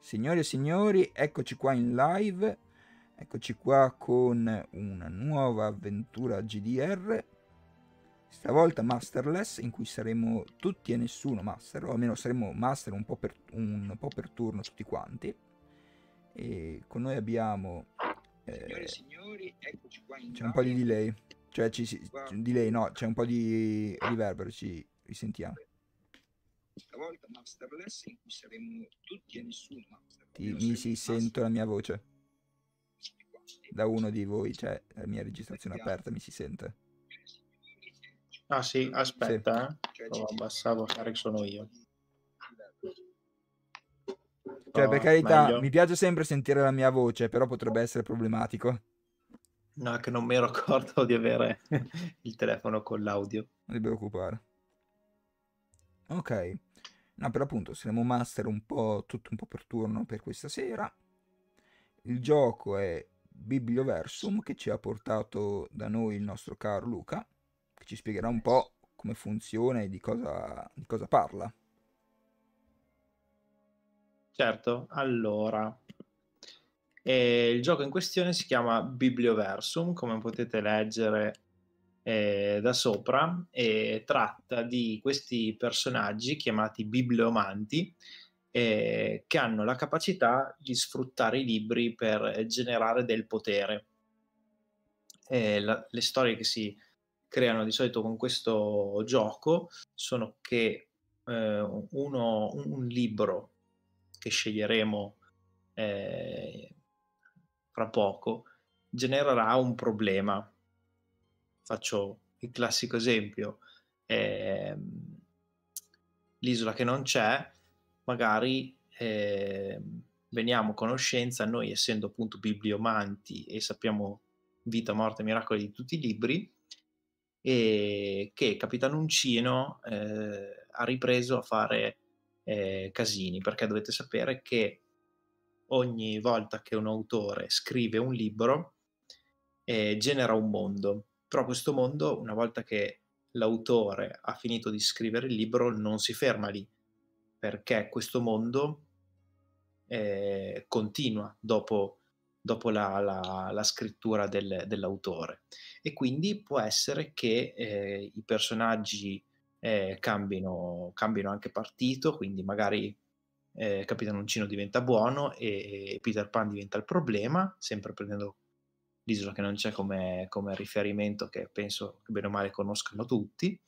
Signore e signori, eccoci qua in live, eccoci qua con una nuova avventura GDR, stavolta masterless, in cui saremo tutti e nessuno master, o almeno saremo master un po' per turno tutti quanti. E con noi abbiamo... Signore e signori, eccoci qua in c'è un po' di live. delay, cioè delay no, c'è un po' di riverbero, ci risentiamo. Stavolta masterless in cui saremo tutti e nessuno master. Mi si sento la mia voce. Da uno di voi c'è la mia registrazione aperta, mi si sente. Ah sì, aspetta, Sì. Provo a abbassare, che sono io. Cioè, per carità, meglio? mi piace sempre sentire la mia voce, però potrebbe essere problematico. No, che non mi ero accorto di avere il telefono con l'audio. Non ti preoccupare. Ok. No, per appunto, saremo master tutto un po' per turno per questa sera. Il gioco è Biblioversum, che ci ha portato da noi il nostro caro Luca, che ci spiegherà un po' come funziona e di cosa parla. Certo, allora, il gioco in questione si chiama Biblioversum, come potete leggere da sopra, e tratta di questi personaggi chiamati bibliomanti, che hanno la capacità di sfruttare i libri per generare del potere. Le storie che si creano di solito con questo gioco sono che un libro che sceglieremo fra poco genererà un problema. Faccio il classico esempio: l'isola che non c'è, magari veniamo a conoscenza, noi essendo appunto bibliomanti e sappiamo vita, morte e miracoli di tutti i libri, e che Capitano Uncino ha ripreso a fare casini, perché dovete sapere che ogni volta che un autore scrive un libro genera un mondo, però questo mondo, una volta che l'autore ha finito di scrivere il libro, non si ferma lì, perché questo mondo continua dopo la scrittura dell'autore, e quindi può essere che i personaggi cambino anche partito, quindi magari Capitano Uncino diventa buono e Peter Pan diventa il problema, sempre prendendo l'isola che non c'è come riferimento, che penso che bene o male conoscano tutti.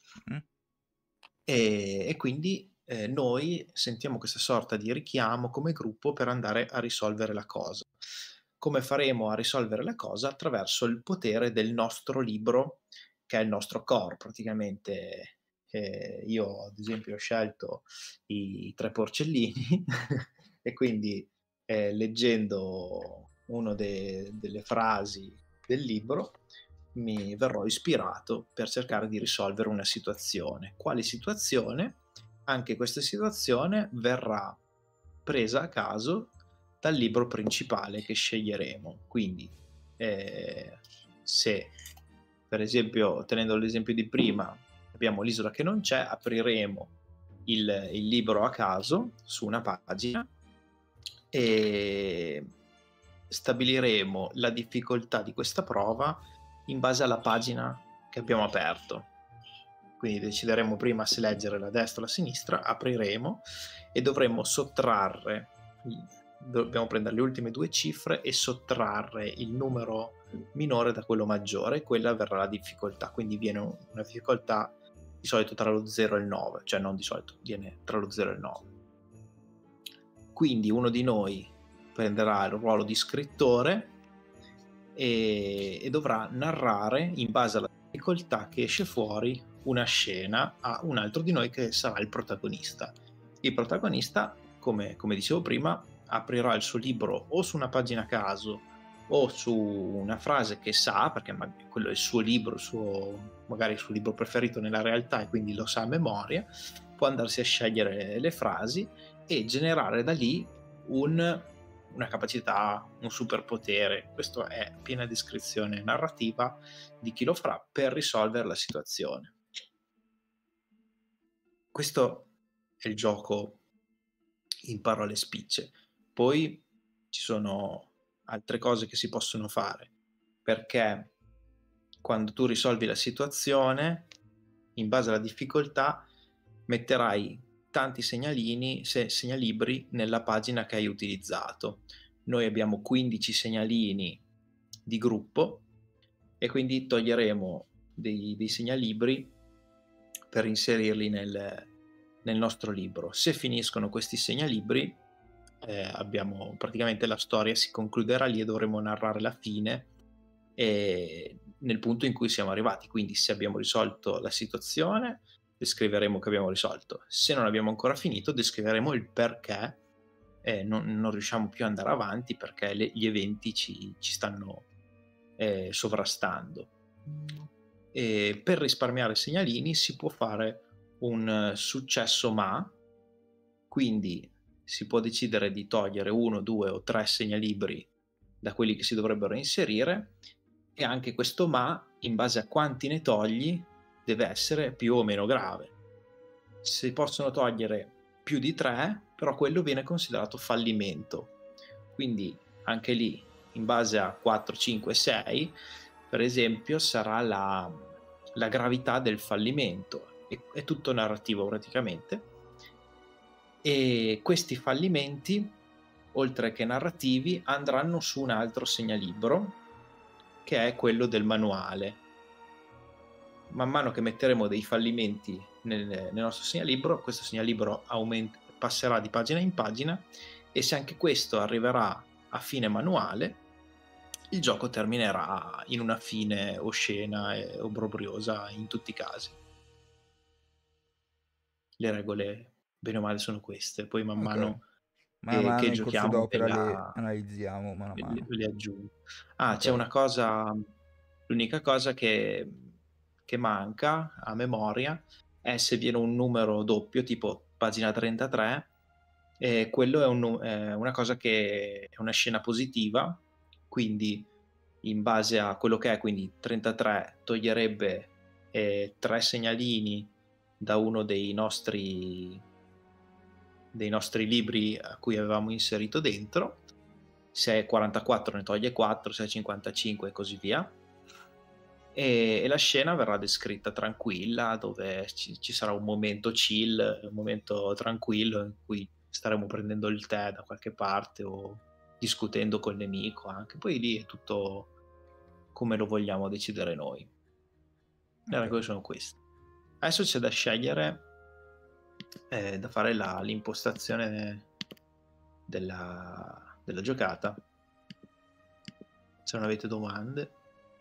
E quindi noi sentiamo questa sorta di richiamo come gruppo per andare a risolvere la cosa. Come faremo a risolvere la cosa? Attraverso il potere del nostro libro, che è il nostro core praticamente. Io ad esempio ho scelto i tre porcellini e quindi leggendo una delle frasi del libro mi verrò ispirato per cercare di risolvere una situazione. Quale situazione? Anche questa situazione verrà presa a caso dal libro principale che sceglieremo. Quindi se per esempio, tenendo l'esempio di prima, abbiamo l'isola che non c'è, apriremo il libro a caso su una pagina e stabiliremo la difficoltà di questa prova in base alla pagina che abbiamo aperto. Quindi decideremo prima se leggere la destra o la sinistra, apriremo e dovremo dobbiamo prendere le ultime due cifre e sottrarre il numero minore da quello maggiore, quella verrà la difficoltà. Quindi viene una difficoltà di solito tra lo 0 e il 9, cioè non di solito, viene tra lo 0 e il 9. Quindi uno di noi prenderà il ruolo di scrittore e dovrà narrare in base alla difficoltà che esce fuori una scena a un altro di noi che sarà il protagonista. Il protagonista, come dicevo prima, aprirà il suo libro o su una pagina a caso o su una frase che sa, perché quello è il suo libro, magari il suo libro preferito nella realtà, e quindi lo sa a memoria. Può andarsi a scegliere le frasi e generare da lì una capacità, un superpotere. Questa è piena descrizione narrativa di chi lo farà per risolvere la situazione. Questo è il gioco in parole spicce. Poi ci sono altre cose che si possono fare, perché quando tu risolvi la situazione, in base alla difficoltà, metterai tanti segnalibri nella pagina che hai utilizzato. Noi abbiamo 15 segnalini di gruppo e quindi toglieremo dei segnalibri per inserirli nel nostro libro. Se finiscono questi segnalibri, abbiamo praticamente la storia si concluderà lì e dovremo narrare la fine nel punto in cui siamo arrivati. Quindi se abbiamo risolto la situazione, descriveremo che abbiamo risolto. Se non abbiamo ancora finito, descriveremo il perché non riusciamo più ad andare avanti, perché gli eventi ci stanno sovrastando. E per risparmiare segnalini si può fare un successo ma, quindi si può decidere di togliere 1, 2 o 3 segnalibri da quelli che si dovrebbero inserire, e anche questo ma, in base a quanti ne togli, deve essere più o meno grave. Si possono togliere più di 3, però quello viene considerato fallimento. Quindi anche lì, in base a 4, 5, 6, per esempio, sarà la gravità del fallimento. È tutto narrativo praticamente. E questi fallimenti, oltre che narrativi, andranno su un altro segnalibro, che è quello del manuale. Man mano che metteremo dei fallimenti nel nostro segnalibro, questo segnalibro passerà di pagina in pagina, e se anche questo arriverà a fine manuale, il gioco terminerà in una fine oscena e obbrobriosa in tutti i casi. Le regole, bene o male, sono queste. Poi man mano che in corso giochiamo d'opera le analizziamo mano a mano. le aggiungo. C'è Ok. una cosa, l'unica cosa che manca a memoria è se viene un numero doppio, tipo pagina 33, quello è una cosa che è una scena positiva, quindi in base a quello che è, quindi 33 toglierebbe 3 segnalini da uno dei nostri libri a cui avevamo inserito dentro. Se è 44 ne toglie 4, se è 55 e così via. E la scena verrà descritta tranquilla, dove ci sarà un momento chill, un momento tranquillo in cui staremo prendendo il tè da qualche parte o discutendo col nemico anche. Poi lì è tutto come lo vogliamo decidere noi. Le regole sono queste. Adesso c'è da scegliere, da fare l'impostazione della giocata. Se non avete domande.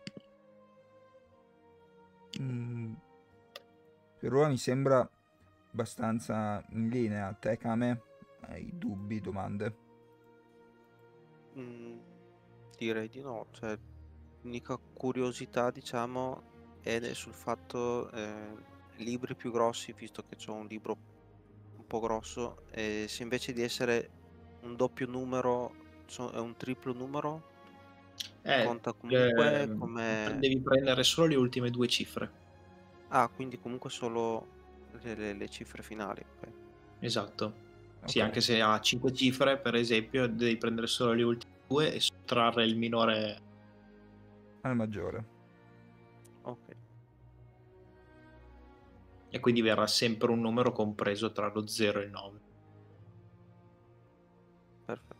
Per ora mi sembra abbastanza in linea. Te, Kame, hai dubbi, domande? Direi di no. Cioè, l'unica curiosità, diciamo, è sul fatto libri più grossi, visto che c'ho un libro un po' grosso, e se invece di essere un doppio numero è un triplo numero, conta comunque come... Devi prendere solo le ultime 2 cifre. Quindi comunque solo le cifre finali. Okay. Esatto. Sì, anche se ha 5 cifre, per esempio, devi prendere solo le ultime 2 e sottrarre il minore al maggiore. Ok. E quindi verrà sempre un numero compreso tra lo 0 e il 9. Perfetto.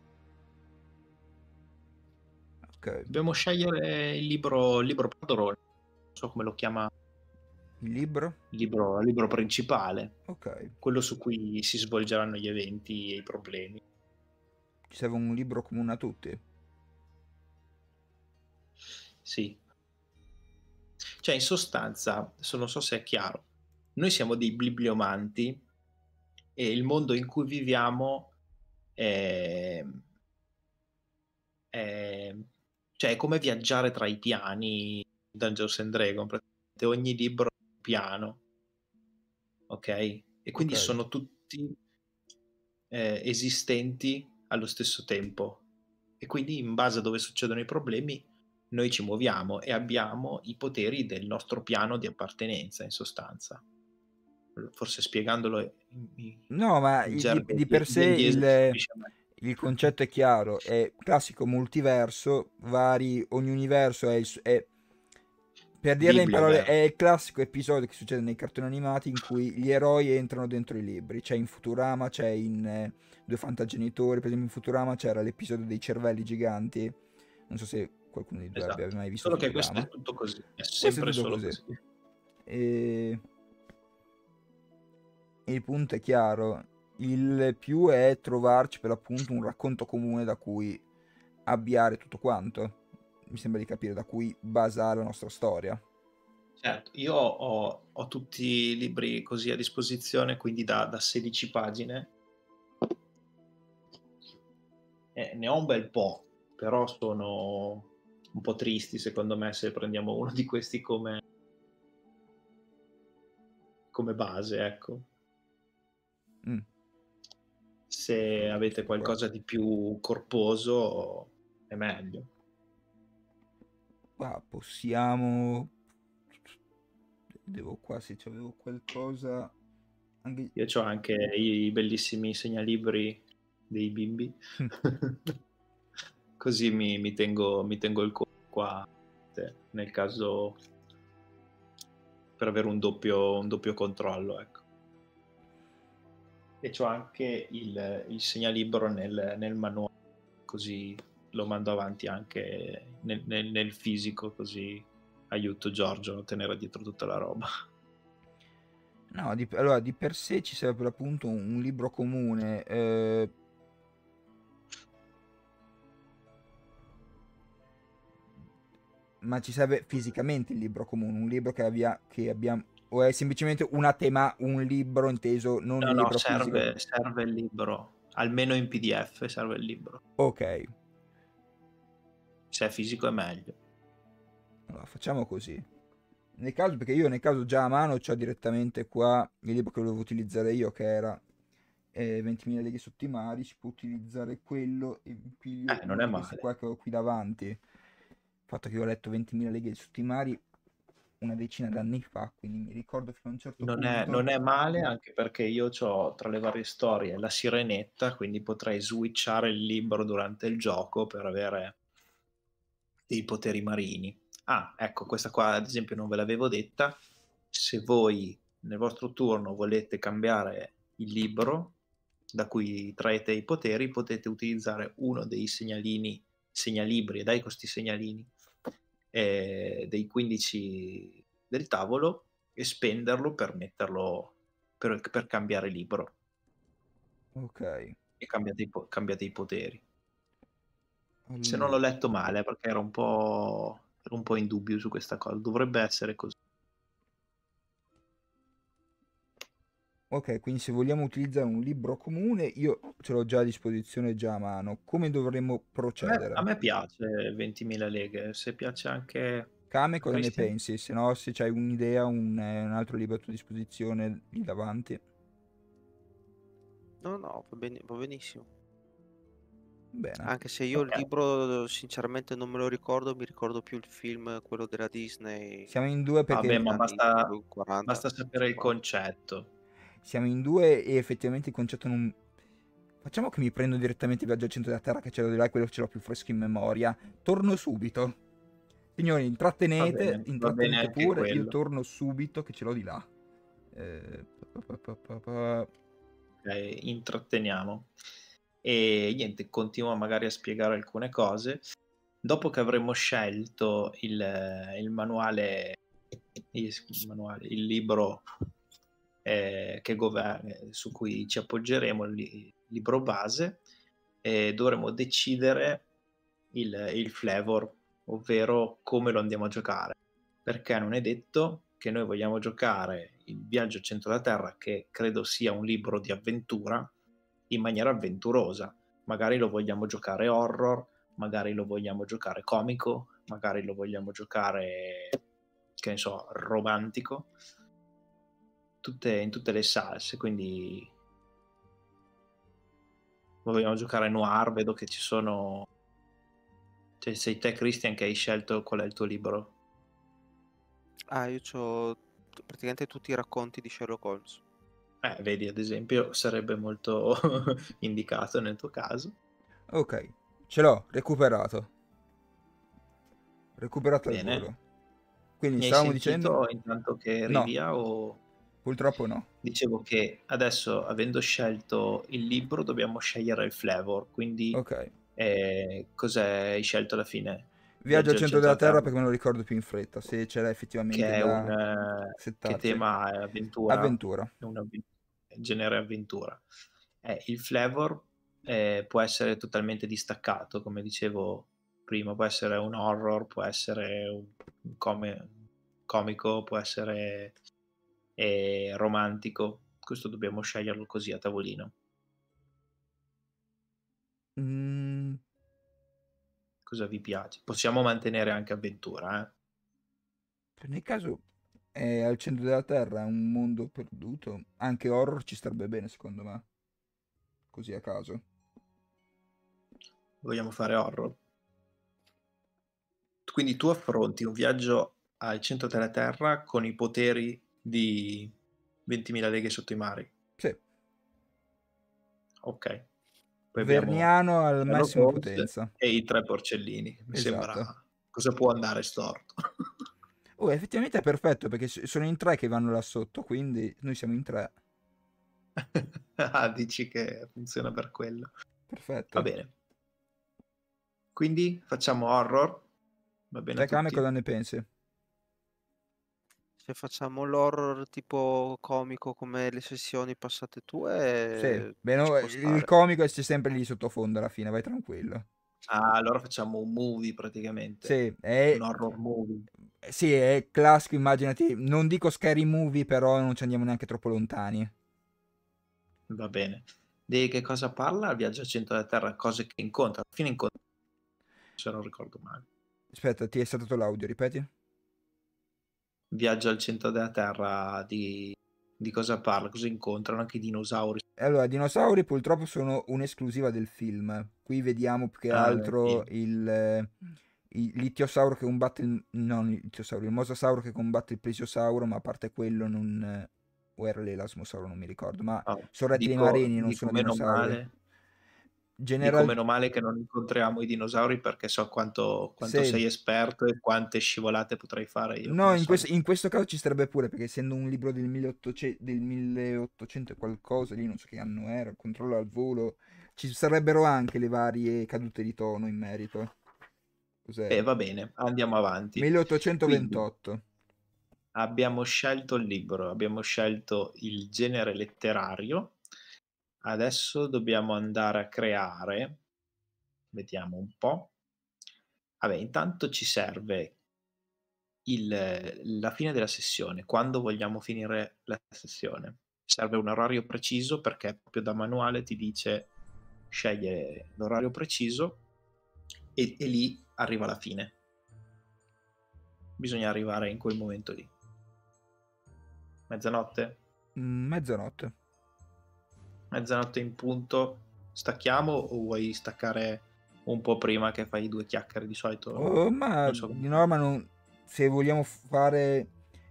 Ok. Dobbiamo scegliere il libro padrone. Non so come lo chiama. Il libro? Il libro principale. Ok. Quello su cui si svolgeranno gli eventi e i problemi. Ci serve un libro comune a tutti? Sì. Cioè, in sostanza, adesso non so se è chiaro, noi siamo dei bibliomanti e il mondo in cui viviamo è come viaggiare tra i piani Dungeons and Dragons, praticamente ogni libro è un piano, ok? E quindi sono tutti esistenti allo stesso tempo, e quindi in base a dove succedono i problemi noi ci muoviamo e abbiamo i poteri del nostro piano di appartenenza, in sostanza. Forse spiegandolo no, ma di per sé il concetto è chiaro, è classico multiverso, ogni universo è, per dirla in parole, Biblioverso. è il classico episodio che succede nei cartoni animati in cui gli eroi entrano dentro i libri. C'è in Futurama, c'è in Due Fantagenitori, per esempio in Futurama c'era l'episodio dei cervelli giganti. Non so se qualcuno di voi abbia Esatto. mai visto Solo che questo Futurama. è tutto così, è Questo è sempre tutto solo così. così. E il punto è chiaro. Il più è trovarci per l'appunto un racconto comune da cui avviare tutto quanto. Mi sembra di capire, da cui basare la nostra storia. Certo, io ho tutti i libri così a disposizione, quindi da 16 pagine. Ne ho un bel po', però sono un po' tristi secondo me se prendiamo uno di questi come base, ecco. Mm. Se avete qualcosa di più corposo è meglio. Qua possiamo... Devo qua se c'avevo qualcosa... Anche... Io ho anche i bellissimi segnalibri dei bimbi. Così mi tengo il conto qua nel caso, per avere un doppio controllo, ecco. E c'ho anche il segnalibro nel manuale, così lo mando avanti anche nel fisico, così aiuto Giorgio a tenere dietro tutta la roba. No, allora di per sé ci serve per l'appunto un libro comune. Ma ci serve fisicamente il libro comune, un libro che abbiamo... O è semplicemente un libro inteso, non un No, libro fisico? serve il libro, almeno in PDF serve il libro. Ok, Se è fisico è meglio. allora facciamo così. Perché io nel caso già a mano c'ho direttamente qua il libro che volevo utilizzare io, che era 20.000 leghe sotto i mari, si può utilizzare quello e piglio Non uno è di questi male. qua che ho qui davanti. Il fatto che io ho letto 20.000 leghe sotto i mari una decina d'anni fa, quindi mi ricordo fino a un certo punto. Non è male, anche perché io ho tra le varie storie la sirenetta, quindi potrei switchare il libro durante il gioco per avere dei poteri marini. Ah, ecco, questa qua ad esempio non ve l'avevo detta. Se voi nel vostro turno volete cambiare il libro da cui traete i poteri, potete utilizzare uno dei segnalibri, e dai questi segnalini, dei 15 del tavolo, e spenderlo per metterlo per cambiare libro, Ok, e cambiate i poteri. Se non l'ho allora. letto male, perché ero un po' in dubbio su questa cosa, dovrebbe essere così. Ok, quindi se vogliamo utilizzare un libro comune, io ce l'ho già a disposizione, già a mano. Come dovremmo A procedere? me piace 20.000 leghe, se piace anche Kame, a cosa ne Christian. pensi? Se no, se c'hai un'idea, un altro libro a tua disposizione lì davanti. No, no, va benissimo. Bene. Anche se io il Ok, libro sinceramente non me lo ricordo, mi ricordo più il film, quello della Disney, Siamo in due vabbè, perché ma anni basta, 40, basta sapere il 50. concetto. siamo in due e effettivamente il concetto non... Facciamo che mi prendo direttamente il viaggio al centro della Terra, che ce l'ho di là, e quello ce l'ho più fresco in memoria. Torno subito. Signori, intrattenete Va bene anche pure, io quello. torno subito che ce l'ho di là. Pa. Intratteniamo. E niente, continuo magari a spiegare alcune cose. Dopo che avremo scelto il manuale, il libro su cui ci appoggeremo, il libro base, dovremo decidere il flavor, ovvero come lo andiamo a giocare, perché non è detto che noi vogliamo giocare il Viaggio al centro della Terra, che credo sia un libro di avventura, in maniera avventurosa. Magari lo vogliamo giocare horror, magari lo vogliamo giocare comico, magari lo vogliamo giocare, che ne so, romantico, in tutte le salse, quindi vogliamo giocare noir, vedo che ci sono... Cioè, sei te, Christian, che hai scelto qual è il tuo libro. Ah, io ho praticamente tutti i racconti di Sherlock Holmes. Vedi, ad esempio, sarebbe molto indicato nel tuo caso. Ok, ce l'ho, recuperato. Recuperato al Bene. volo. Quindi Mi hai stavamo dicendo? sentito intanto che eri No, via o... purtroppo no. Dicevo che adesso, avendo scelto il libro, dobbiamo scegliere il flavor, quindi Ok. cos'è hai scelto alla fine? Viaggio al centro Centro della della Terra perché me lo ricordo più in fretta, se c'era che effettivamente è un... da che settarci. tema è avventura? Avventura. È un genere avventura. Il flavor può essere totalmente distaccato, come dicevo prima, può essere un horror, può essere un comico, può essere romantico. Questo dobbiamo sceglierlo così a tavolino. Mm, Cosa vi piace? Possiamo mantenere anche avventura, nel caso è al centro della Terra, è un mondo perduto. Anche horror ci starebbe bene, secondo me. Così a caso. Vogliamo fare horror? Quindi tu affronti un viaggio al centro della Terra con i poteri di 20.000 leghe sotto i mari. Sì. Ok. Poi abbiamo Verniano al Sherlock massimo Holmes potenza. e i tre porcellini. Mi Esatto. sembra... Cosa può andare storto? Oh, effettivamente è perfetto perché sono in tre che vanno là sotto, quindi noi siamo in tre. Ah, dici che funziona per quello. Va Perfetto. bene. Quindi facciamo horror. Va bene a Te, Kame, cosa tutti? ne pensi? Se facciamo l'horror tipo comico come le sessioni passate Sì. tue, Beh, ci no, può il stare. comico c'è sempre lì sottofondo alla fine, vai tranquillo. Ah, allora facciamo un movie praticamente. Sì, Un horror movie. sì, è classico, immaginati, non dico scary movie, però non ci andiamo neanche troppo lontani. Va bene. Di che cosa parla? Il viaggio al centro della Terra, cose che incontra. Alla fine incontra, se non ricordo male. Aspetta, ti è saltato l'audio, ripeti? Viaggio al centro della Terra, di cosa parla? Cosa incontrano? Anche i dinosauri. Allora, i dinosauri purtroppo sono un'esclusiva del film. Qui vediamo più che Ah, nel altro film. l'Ittiosauro che combatte non l'Ittiosauro, il Mosasauro che combatte il Plesiosauro, ma a parte quello non... O era l'Elasmosauro, non mi ricordo, ma No, sono rettili marini, non dico sono meno dinosauri. male. Dico General... meno male che non incontriamo i dinosauri perché so quanto Sì. sei esperto e quante scivolate potrei fare io, No, come al solito. in questo caso ci starebbe pure, perché essendo un libro del 1800 e qualcosa, lì non so che anno era, controllo al volo, ci sarebbero anche le varie cadute di tono in merito. Cos'era? Va bene, andiamo avanti. Quindi 1828. abbiamo scelto il libro, abbiamo scelto il genere letterario. Adesso dobbiamo andare a creare, vediamo un po'. Vabbè, intanto ci serve la fine della sessione, quando vogliamo finire la sessione. Serve un orario preciso perché proprio da manuale ti dice sceglie l'orario preciso e lì arriva la fine. Bisogna arrivare in quel momento lì. Mezzanotte? Mezzanotte. Mezzanotte in punto. Stacchiamo o vuoi staccare un po' prima che fai due chiacchiere di solito? Oh, ma Non so come di fai. norma se vogliamo fare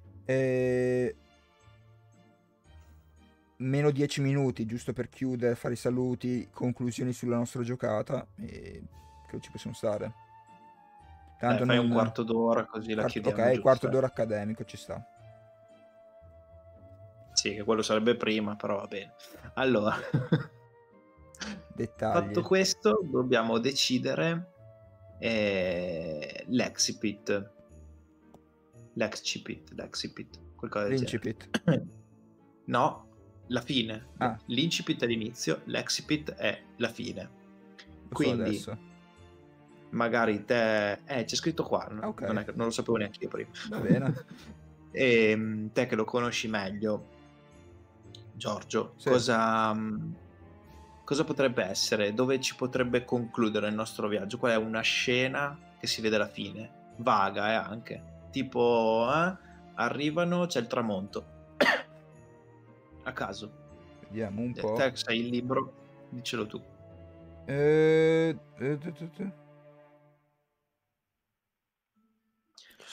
meno 10 minuti, giusto per chiudere, fare i saluti, conclusioni sulla nostra giocata, e credo ci possiamo stare. Tanto Fai un non... quarto d'ora così la chiudiamo Ok, quarto giusta. d'ora accademico ci sta. Sì, che quello sarebbe prima, però va bene. Allora, Dettagli. fatto questo, dobbiamo decidere l'excipit. L'excipit, qualcosa del genere. L'incipit. No, la fine. Ah. L'incipit è l'inizio, l'excipit è la fine. Lo so Quindi, adesso. magari te... c'è scritto qua, no? Ok. Non lo sapevo neanche io prima. Va bene. E te che lo conosci meglio, Giorgio, Sì. cosa potrebbe essere? Dove ci potrebbe concludere il nostro viaggio? Qual è una scena che si vede alla fine? Vaga, anche. Tipo, arrivano, c'è il tramonto. A caso. Vediamo un po'. Te sei il libro, dicelo tu.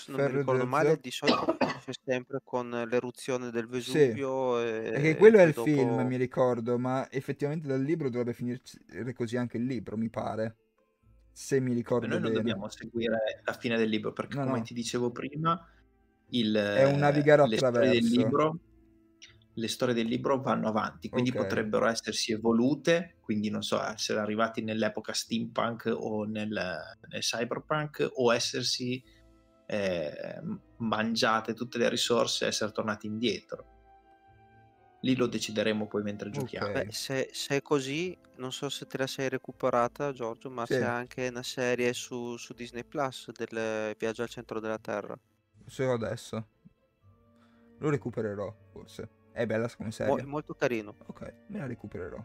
se non mi Ferro ricordo dello male, di Zocco. solito finisce sempre con l'eruzione del Sì, Vesuvio perché e quello è poi il film, mi dopo... ricordo, ma effettivamente dal libro dovrebbe finire così anche il libro, mi pare, se mi Ma ricordo noi non bene. dobbiamo seguire la fine del libro, perché No, come no, ti dicevo prima, è un navigare le storie del attraverso. libro, le storie del libro vanno avanti, quindi Ok, potrebbero essersi evolute, quindi non so, essere arrivati nell'epoca steampunk o nel cyberpunk, o essersi mangiate tutte le risorse e essere tornati indietro. Lì lo decideremo poi mentre giochiamo. Beh, ok. se è così, non so se te la sei recuperata, Giorgio, ma c'è Sì, anche una serie su Disney Plus del Viaggio al centro della Terra. solo adesso. Lo recupererò, forse. È bella come È serie. molto carino. Ok, me la recupererò.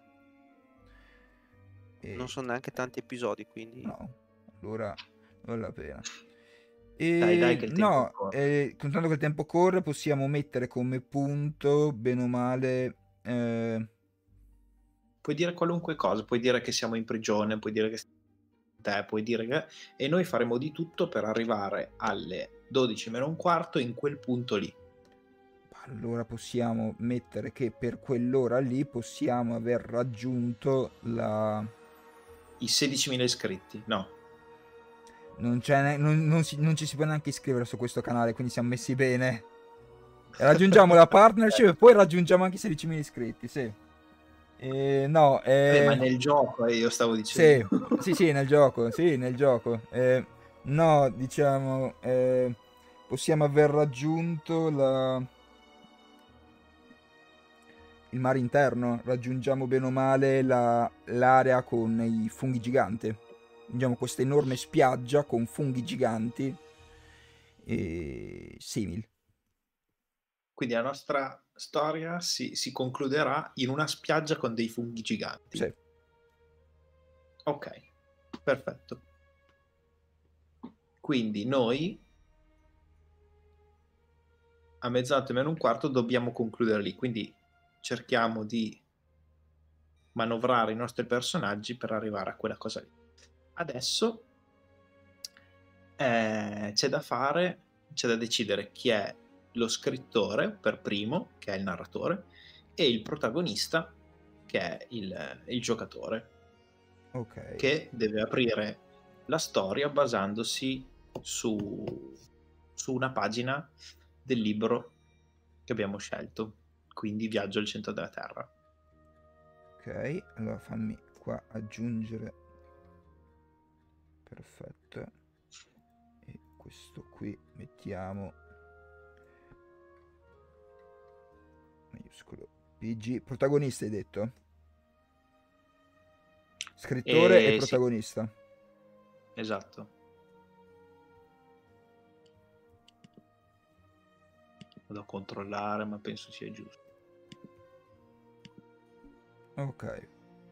Non E... sono neanche tanti episodi, quindi... No, allora vale la pena. Dai, E che il tempo no, corre. contando che il tempo corre, possiamo mettere come punto, bene o male, Puoi dire qualunque cosa, puoi dire che siamo in prigione, puoi dire che te, puoi dire che... E noi faremo di tutto per arrivare alle 12 meno un quarto in quel punto lì. allora possiamo mettere che per quell'ora lì possiamo aver raggiunto la... I 16.000 iscritti, no. non ci si può neanche iscrivere su questo canale, quindi siamo messi bene. Raggiungiamo la partnership e poi raggiungiamo anche i 16.000 iscritti, sì. No, Ma nel gioco io stavo sì, dicendo. sì, nel gioco, sì, nel gioco. No, diciamo, possiamo aver raggiunto il mare interno, raggiungiamo bene o male l'area con i funghi giganti. Raggiungiamo questa enorme spiaggia con funghi giganti e simili. Quindi la nostra storia si concluderà in una spiaggia con dei funghi giganti. Sì, Ok, perfetto. Quindi noi a mezzanotte meno un quarto dobbiamo concludere lì. Quindi cerchiamo di manovrare i nostri personaggi per arrivare a quella cosa lì. Adesso c'è da fare, c'è da decidere chi è lo scrittore per primo, che è il narratore, e il protagonista, che è il giocatore, ok. che deve aprire la storia basandosi su una pagina del libro che abbiamo scelto, quindi Viaggio al centro della Terra. Ok, allora fammi qua aggiungere. Perfetto. E questo qui mettiamo maiuscolo PG. Protagonista hai detto? Scrittore e Sì, protagonista. esatto. Vado a controllare, ma penso sia giusto. Ok.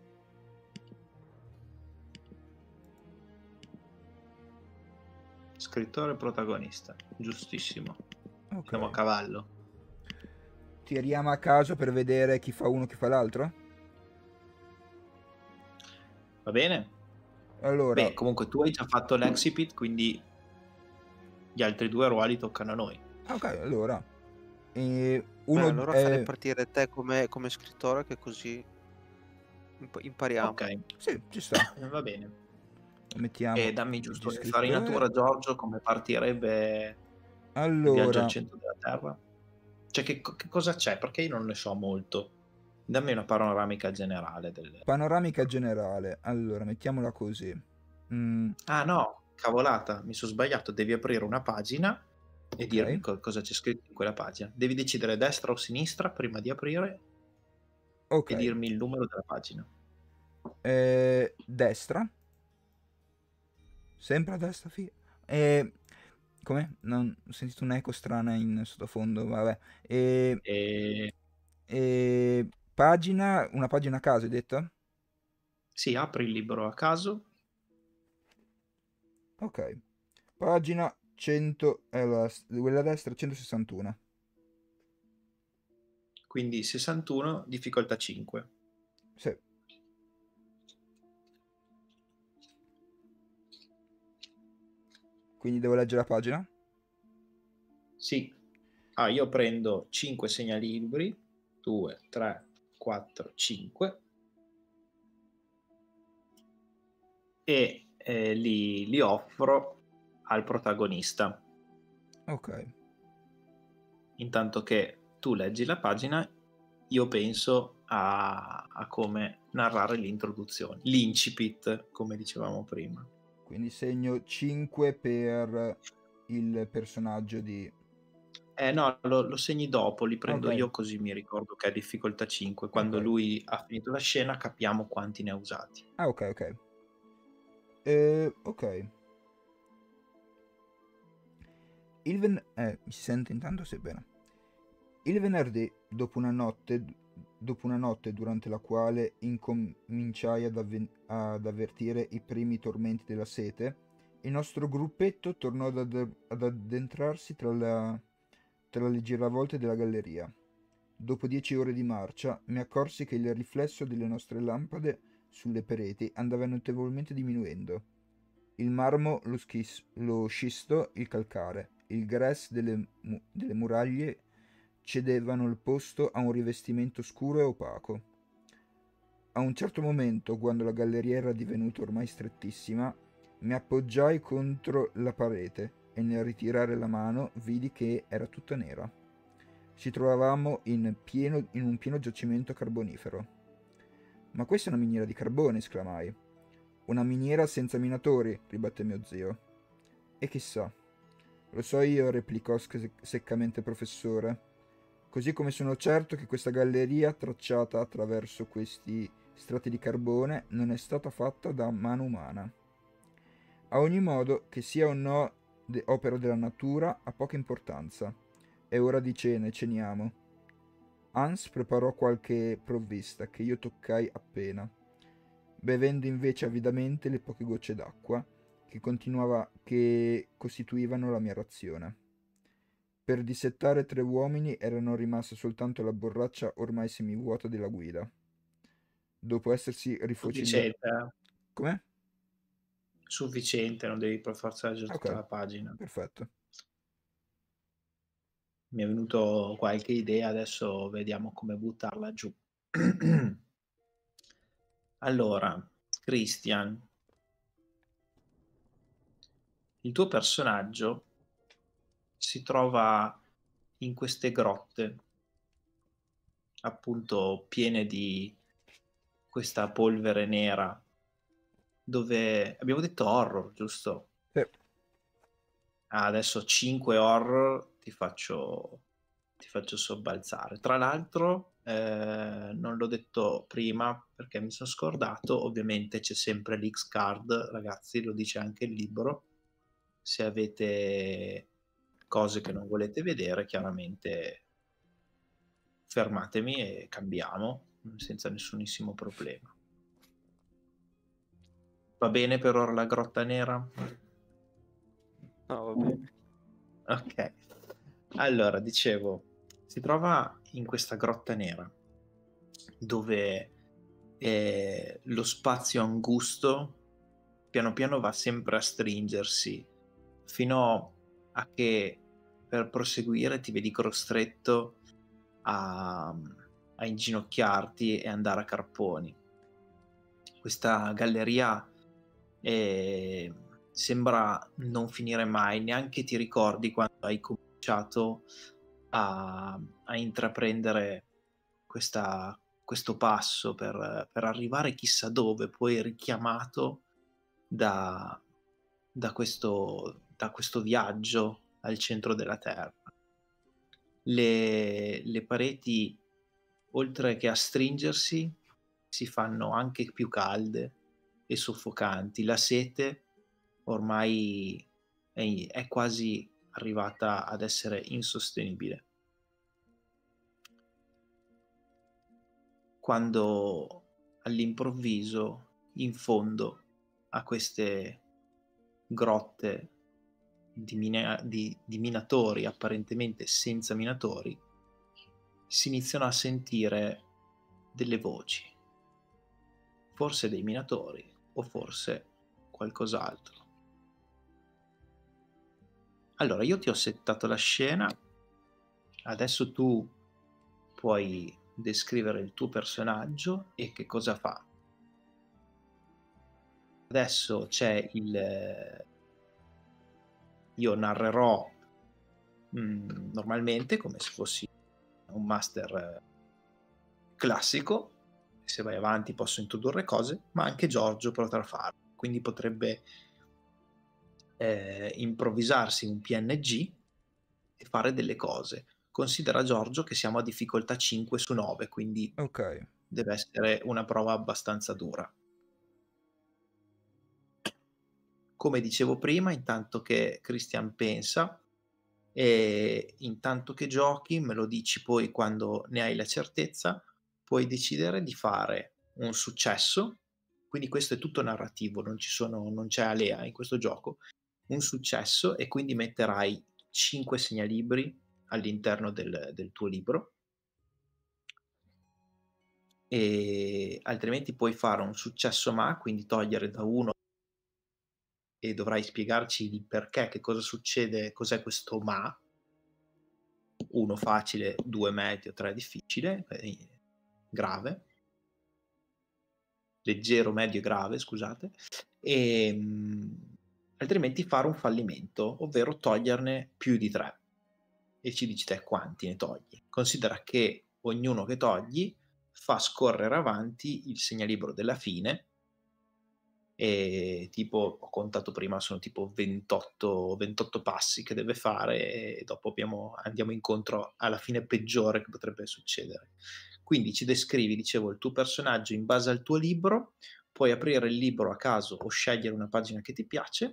Scrittore e protagonista, giustissimo. Ok. Siamo a cavallo. Tiriamo a caso per vedere chi fa uno e chi fa l'altro? Va bene? Allora, Beh, comunque tu hai già fatto l'exhibit, quindi gli altri due ruoli toccano a noi. ok, allora. Beh, Uno... allora farei partire te come scrittore, che così impariamo. Ok, sì, ci sta. va bene. Lo mettiamo E dammi PG giusto scrittore. l'infarinatura, Giorgio, come partirebbe il viaggio al Allora, centro della Terra? Cioè, che cosa c'è? Perché io non ne so molto. Dammi una panoramica generale del... panoramica generale. Allora, mettiamola così. Mm, Ah no, cavolata, mi sono sbagliato. Devi aprire una pagina e dirmi ok. cosa c'è scritto in quella pagina. Devi decidere destra o sinistra prima di aprire Ok. e dirmi il numero della pagina. Destra. Sempre a destra, come? Non ho sentito un'eco strana in sottofondo, vabbè. E... Pagina, una pagina a caso, hai detto? Sì, apri il libro a caso. Ok. Pagina 100, quella a destra 161. Quindi 61, difficoltà 5. Sì. Quindi devo leggere la pagina? Sì. Io prendo 5 segnalibri, 2, 3, 4, 5, e li offro al protagonista. Ok. Intanto che tu leggi la pagina, io penso a come narrare l'introduzione, l'incipit, come dicevamo prima. Quindi segno 5 per il personaggio di... No, lo segni dopo, li prendo Ok. io così mi ricordo che è difficoltà 5. Quando Ok. lui ha finito la scena capiamo quanti ne ha usati. Ah, ok, ok. Ok. Mi si sente intanto? Sì, bene. Il venerdì, dopo una notte durante la quale incominciai ad avvertire i primi tormenti della sete, il nostro gruppetto tornò ad addentrarsi tra le giravolte della galleria. Dopo 10 ore di marcia, mi accorsi che il riflesso delle nostre lampade sulle pareti andava notevolmente diminuendo. Il marmo, lo scisto, il calcare, il grès delle muraglie cedevano il posto a un rivestimento scuro e opaco. A un certo momento, quando la galleria era divenuta ormai strettissima, mi appoggiai contro la parete e nel ritirare la mano vidi che era tutta nera. Ci trovavamo in un pieno giacimento carbonifero. Ma questa è una miniera di carbone, esclamai. Una miniera senza minatori, ribatté mio zio. E chissà. Lo so io, replicò seccamente il professore. Così come sono certo che questa galleria tracciata attraverso questi strati di carbone non è stata fatta da mano umana. A ogni modo, che sia o no opera della natura ha poca importanza. È ora di cena e ceniamo. Hans preparò qualche provvista che io toccai appena, bevendo invece avidamente le poche gocce d'acqua che costituivano la mia razione. Per dissettare 3 uomini erano rimasta soltanto la borraccia ormai semivuota della guida. Dopo essersi rifocillati... Sufficiente, Come? sufficiente, non devi per forza leggere tutta Ok, la pagina. perfetto. Mi è venuto qualche idea, adesso vediamo come buttarla giù. Allora, Christian, il tuo personaggio si trova in queste grotte, appunto piene di questa polvere nera, dove abbiamo detto horror, giusto? Sì. Adesso 5 horror ti faccio sobbalzare. Tra l'altro, non l'ho detto prima perché mi sono scordato, ovviamente c'è sempre l'X-Card, ragazzi, lo dice anche il libro. Se avete cose che non volete vedere, chiaramente fermatemi e cambiamo senza nessunissimo problema. Va bene per ora la grotta nera? No, va bene. Ok. Allora, dicevo, si trova in questa grotta nera dove lo spazio angusto piano piano va sempre a stringersi fino a che per proseguire ti vedi costretto a inginocchiarti e andare a carponi. Questa galleria sembra non finire mai, neanche ti ricordi quando hai cominciato a intraprendere questo passo per arrivare chissà dove, poi richiamato da questo viaggio al centro della Terra. Le pareti, oltre che a stringersi, si fanno anche più calde e soffocanti. La sete ormai è quasi arrivata ad essere insostenibile. Quando all'improvviso, in fondo a queste grotte di minatori, apparentemente senza minatori, si iniziano a sentire delle voci, forse dei minatori o forse qualcos'altro. Allora, io ti ho settato la scena, adesso tu puoi descrivere il tuo personaggio e che cosa fa. Adesso c'è io narrerò normalmente come se fossi un master classico. Se vai avanti posso introdurre cose, ma anche Giorgio potrà farlo, quindi potrebbe improvvisarsi un PNG e fare delle cose. Considera, Giorgio, che siamo a difficoltà 5 su 9, quindi Ok. deve essere una prova abbastanza dura. Come dicevo prima, intanto che Christian pensa e intanto che giochi, me lo dici poi quando ne hai la certezza, puoi decidere di fare un successo, quindi questo è tutto narrativo, non c'è alea in questo gioco, un successo, e quindi metterai 5 segnalibri all'interno del tuo libro, e altrimenti puoi fare un successo ma, quindi togliere da 1 e dovrai spiegarci il perché, che cosa succede, cos'è questo ma, 1 facile, 2 medio, 3 difficile, grave, leggero, medio e grave, scusate, e altrimenti fare un fallimento, ovvero toglierne più di 3, e ci dici te quanti ne togli. Considera che ognuno che togli fa scorrere avanti il segnalibro della fine, e tipo, ho contato prima, sono tipo 28 passi che deve fare, e dopo andiamo incontro alla fine peggiore che potrebbe succedere. Quindi ci descrivi, dicevo, il tuo personaggio in base al tuo libro, puoi aprire il libro a caso o scegliere una pagina che ti piace,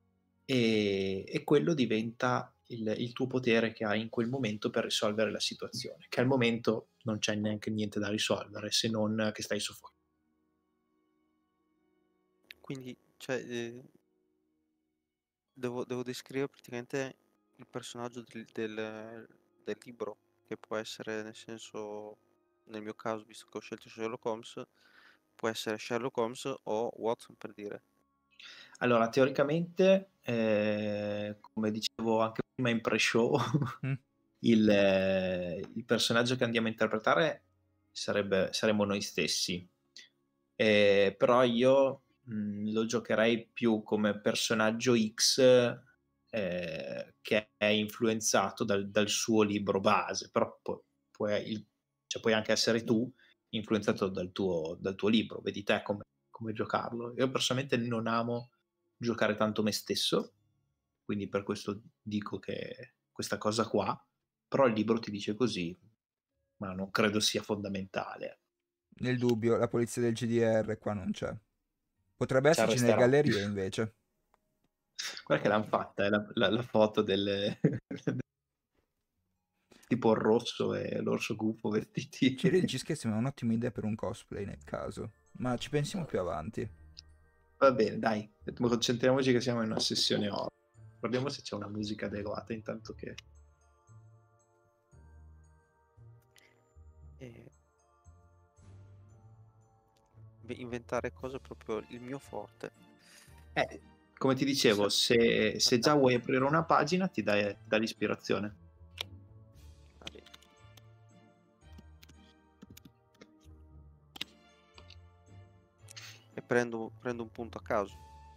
e quello diventa il tuo potere che hai in quel momento per risolvere la situazione, che al momento non c'è neanche niente da risolvere, se non che stai soffocando. Quindi, cioè, devo descrivere praticamente il personaggio del libro, che può essere, nel senso, nel mio caso, visto che ho scelto Sherlock Holmes, può essere Sherlock Holmes o Watson, per dire. Allora, teoricamente, come dicevo anche prima in pre-show, Mm. il personaggio che andiamo a interpretare saremmo noi stessi. Però io lo giocherei più come personaggio X, che è influenzato dal suo libro base, però puoi anche essere tu influenzato dal tuo libro, vedi te come giocarlo. Io personalmente non amo giocare tanto me stesso, quindi per questo dico che questa cosa qua, però il libro ti dice così, ma non credo sia fondamentale. Nel dubbio, la polizia del GDR qua non c'è. Potrebbe Ci esserci nelle arresterà. gallerie invece. Guarda che l'hanno fatta, la foto del tipo il rosso e l'orso gufo vestiti. Cyril ci scherzi, ma è un'ottima idea per un cosplay nel caso. Ma ci pensiamo più avanti. Va bene, dai, concentriamoci che siamo in una sessione horror. Guardiamo se c'è una musica adeguata intanto che... E inventare cose è proprio il mio forte. Come ti dicevo, se già vuoi aprire una pagina ti dà l'ispirazione. Va bene. E prendo un punto a caso.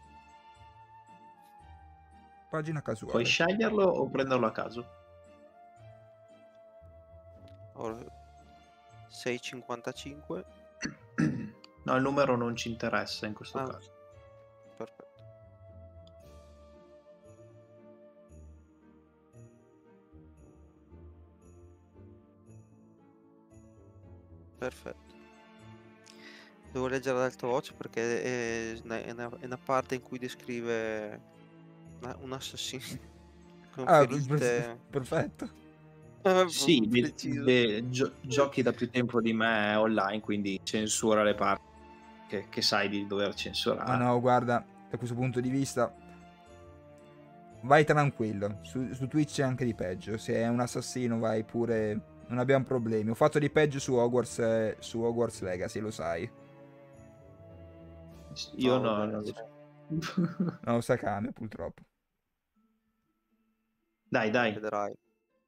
Pagina Puoi casuale. sceglierlo o prenderlo a caso. Ora 6,55. No, il numero non ci interessa in questo caso. Perfetto. Perfetto. Devo leggere ad alta voce perché è una parte in cui descrive un assassino con ferite. Perfetto. Sì, Preciso. giochi da più tempo di me online, quindi censura le parti che sai di dover censurare. Ma no, guarda, da questo punto di vista vai tranquillo. Su Twitch c'è anche di peggio. Se è un assassino vai pure... Non abbiamo problemi. Ho fatto di peggio su Hogwarts Legacy, lo sai. Io No, no, vabbè, non lo cioè, so. No, Sakame, purtroppo. Dai, dai. Vedrai.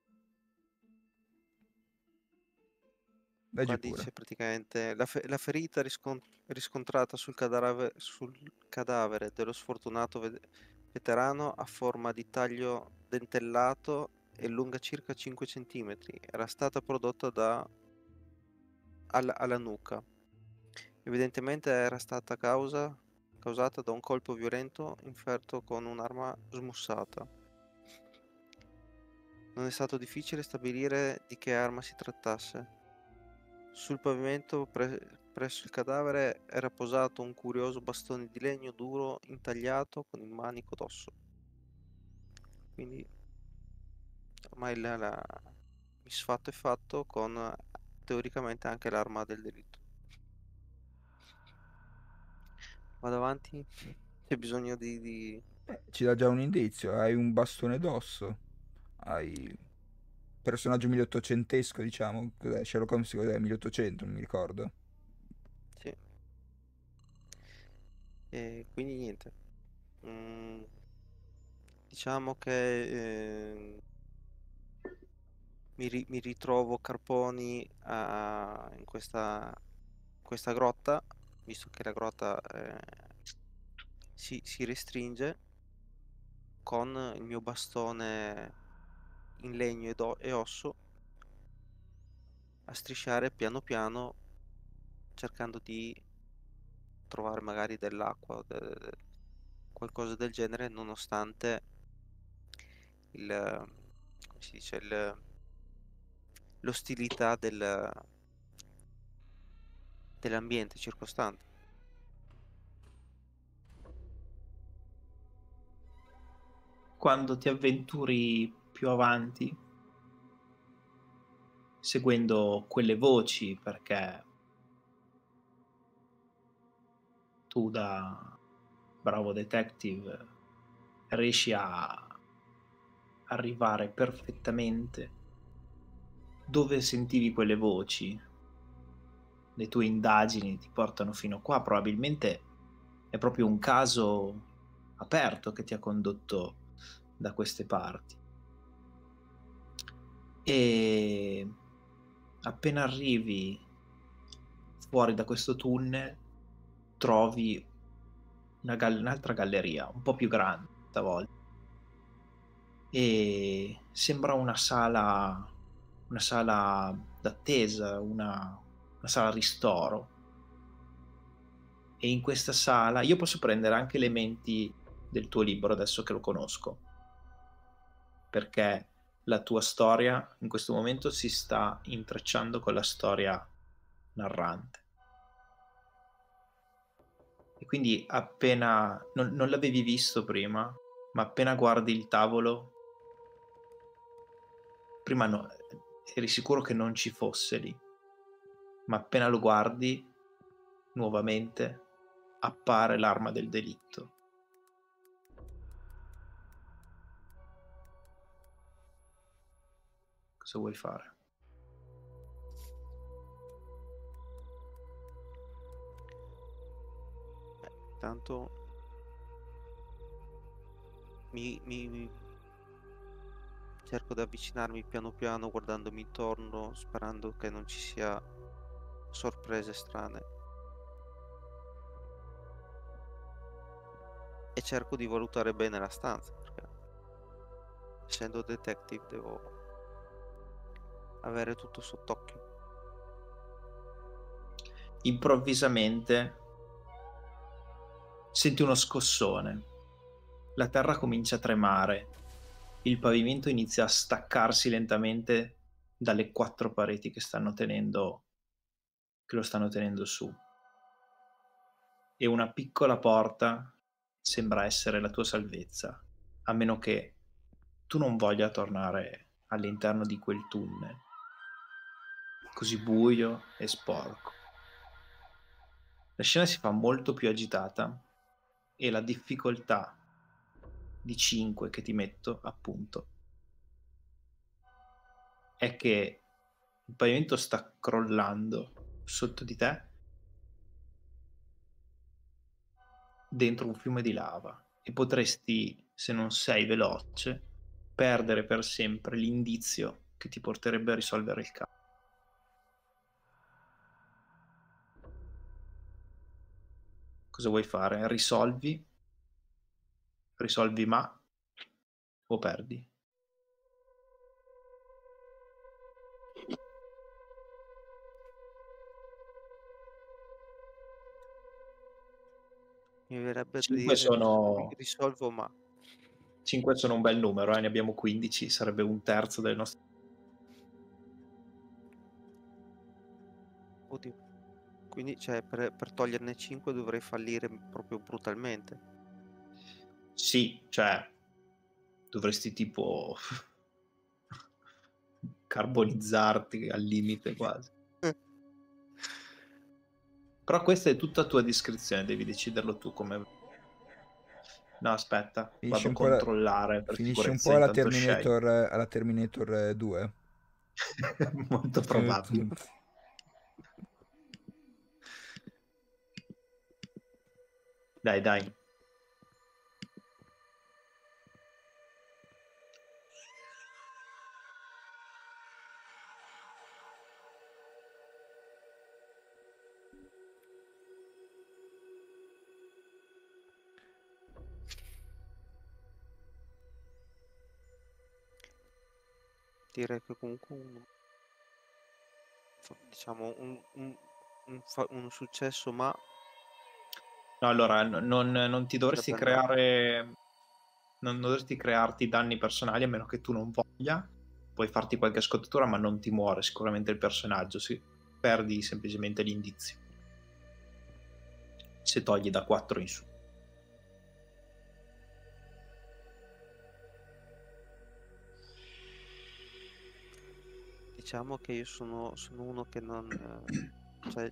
Leggi Qua pure. dice praticamente la ferita riscontrata sul cadavere dello sfortunato veterano ha forma di taglio dentellato e lunga circa 5 cm. Era stata prodotta alla nuca. Evidentemente era stata causata da un colpo violento inferto con un'arma smussata. Non è stato difficile stabilire di che arma si trattasse. Sul pavimento presso il cadavere era posato un curioso bastone di legno duro intagliato con il manico d'osso. Quindi ormai il misfatto è fatto con teoricamente anche l'arma del delitto. Vado avanti? C'è bisogno di... Ci dà già un indizio. Hai un bastone d'osso. Hai personaggio 1800esco, diciamo. Cos'è? Sherlock Holmes, cos'è? 1800, non mi ricordo. Sì. E quindi niente. Diciamo che mi ritrovo Carponi in questa grotta, visto che la grotta si restringe con il mio bastone in legno e osso a strisciare piano piano, cercando di trovare magari dell'acqua o qualcosa del genere, nonostante come si dice, l'ostilità dell'ambiente circostante. Quando ti avventuri più avanti, seguendo quelle voci, perché tu da bravo detective riesci a arrivare perfettamente dove sentivi quelle voci, le tue indagini ti portano fino a qua, probabilmente è proprio un caso aperto che ti ha condotto da queste parti. E appena arrivi fuori da questo tunnel trovi un'altra galleria, un po' più grande stavolta, e sembra una sala d'attesa, una sala ristoro. E in questa sala io posso prendere anche elementi del tuo libro adesso che lo conosco, perché la tua storia in questo momento si sta intrecciando con la storia narrante. E quindi appena non l'avevi visto prima, ma appena guardi il tavolo, prima eri sicuro che non ci fosse lì, ma appena lo guardi nuovamente appare l'arma del delitto. Cosa vuoi fare? Tanto cerco di avvicinarmi piano piano, guardandomi intorno, sperando che non ci sia sorprese strane. E cerco di valutare bene la stanza, perché essendo detective devo avere tutto sott'occhio. Improvvisamente senti uno scossone. La terra comincia a tremare. Il pavimento inizia a staccarsi lentamente dalle 4 pareti che lo stanno tenendo su. E una piccola porta sembra essere la tua salvezza, a meno che tu non voglia tornare all'interno di quel tunnel, così buio e sporco. La scena si fa molto più agitata e la difficoltà di 5 che ti metto, appunto, è che il pavimento sta crollando sotto di te dentro un fiume di lava e potresti, se non sei veloce, perdere per sempre l'indizio che ti porterebbe a risolvere il caso. Cosa vuoi fare? Risolvi ma o perdi? Mi verrebbe da 5 dire sono risolvo ma. 5 sono un bel numero, ne abbiamo 15, sarebbe un terzo del nostro. Oddio. Quindi, cioè, per toglierne 5 dovrei fallire proprio brutalmente. Sì, cioè dovresti tipo carbonizzarti al limite quasi. Però questa è tutta a tua discrezione, devi deciderlo tu come. No, aspetta, Finisci vado a un po' controllare per finisci un sicurezza, po' intanto scegli. alla Terminator 2. Molto probabile. Dai. Direi che comunque diciamo un successo, ma No, allora, non ti dovresti sarebbe andato. creare. Non dovresti crearti danni personali a meno che tu non voglia. Puoi farti qualche scottatura, ma non ti muore sicuramente il personaggio. Perdi semplicemente l'indizio. Se togli da 4 in su. Diciamo che io sono uno che non cioè,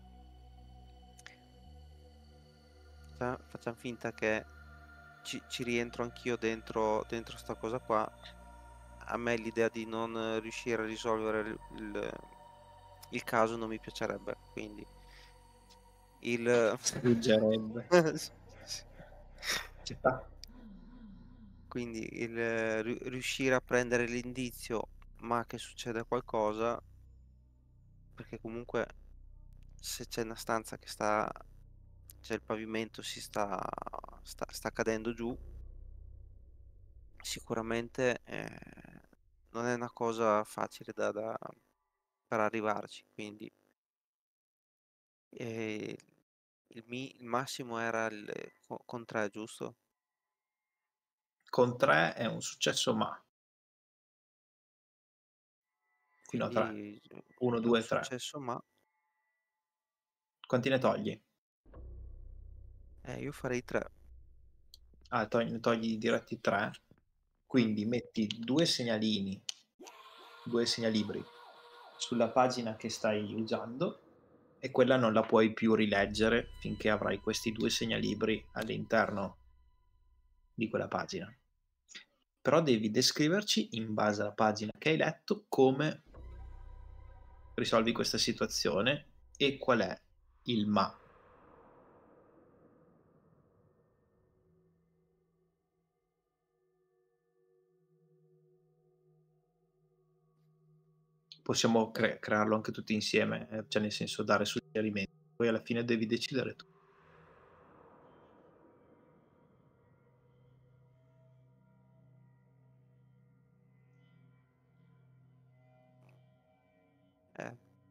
facciamo finta che ci rientro anch'io dentro sta cosa qua. A me l'idea di non riuscire a risolvere il caso non mi piacerebbe, quindi Sfuggerebbe. Ci sta. quindi riuscire a prendere l'indizio, ma che succeda qualcosa, perché comunque se c'è una stanza che c'è il pavimento sta cadendo giù, sicuramente non è una cosa facile per arrivarci, quindi eh, il massimo era con 3, giusto? Con 3 è un successo, ma fino a 3. Quindi 1, è un 2, 3. successo, ma Quanti ne togli? io farei 3. Ah, togli diretti 3. Quindi metti 2 segnalini, 2 segnalibri sulla pagina che stai usando e quella non la puoi più rileggere finché avrai questi 2 segnalibri all'interno di quella pagina. Però devi descriverci, in base alla pagina che hai letto, come risolvi questa situazione e qual è il ma. Possiamo crearlo anche tutti insieme, cioè nel senso dare suggerimenti. Poi alla fine devi decidere tu. Eh,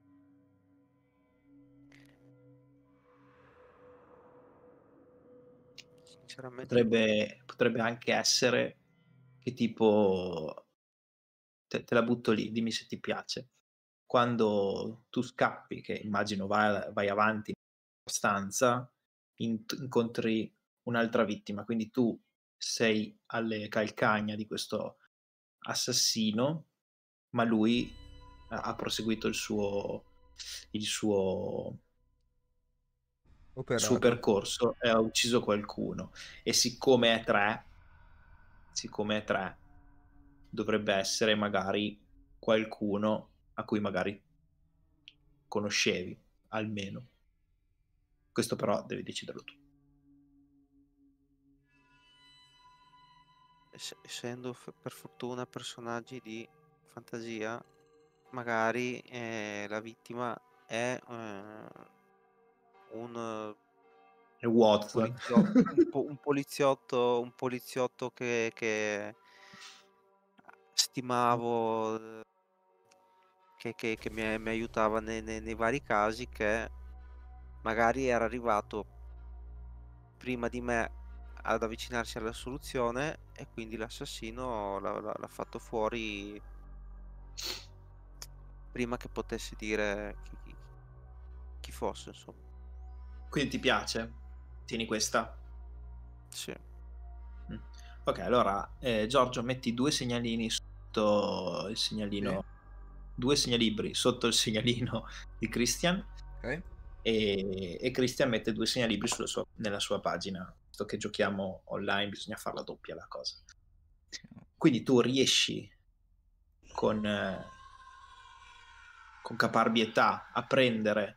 sinceramente, Potrebbe anche essere che tipo, te la butto lì, dimmi se ti piace. Quando tu scappi, che immagino vai avanti nella stanza, incontri un'altra vittima, quindi tu sei alle calcagna di questo assassino, ma lui ha proseguito il suo Operato. percorso e ha ucciso qualcuno. E siccome è 3, dovrebbe essere magari qualcuno a cui magari conoscevi, almeno. Questo però devi deciderlo tu. essendo per fortuna personaggi di fantasia, magari la vittima è un È Watson. un poliziotto che stimavo, che mi aiutava nei vari casi, che magari era arrivato prima di me ad avvicinarsi alla soluzione, e quindi l'assassino l'ha fatto fuori prima che potesse dire chi fosse, insomma. Quindi ti piace? Tieni questa. Sì. Ok, allora Giorgio, metti 2 segnalini sotto il segnalino, Sì. 2 segnalibri sotto il segnalino di Christian, Ok. e Christian mette 2 segnalibri nella sua pagina. Visto che giochiamo online bisogna farla doppia la cosa. Quindi tu riesci con caparbietà a prendere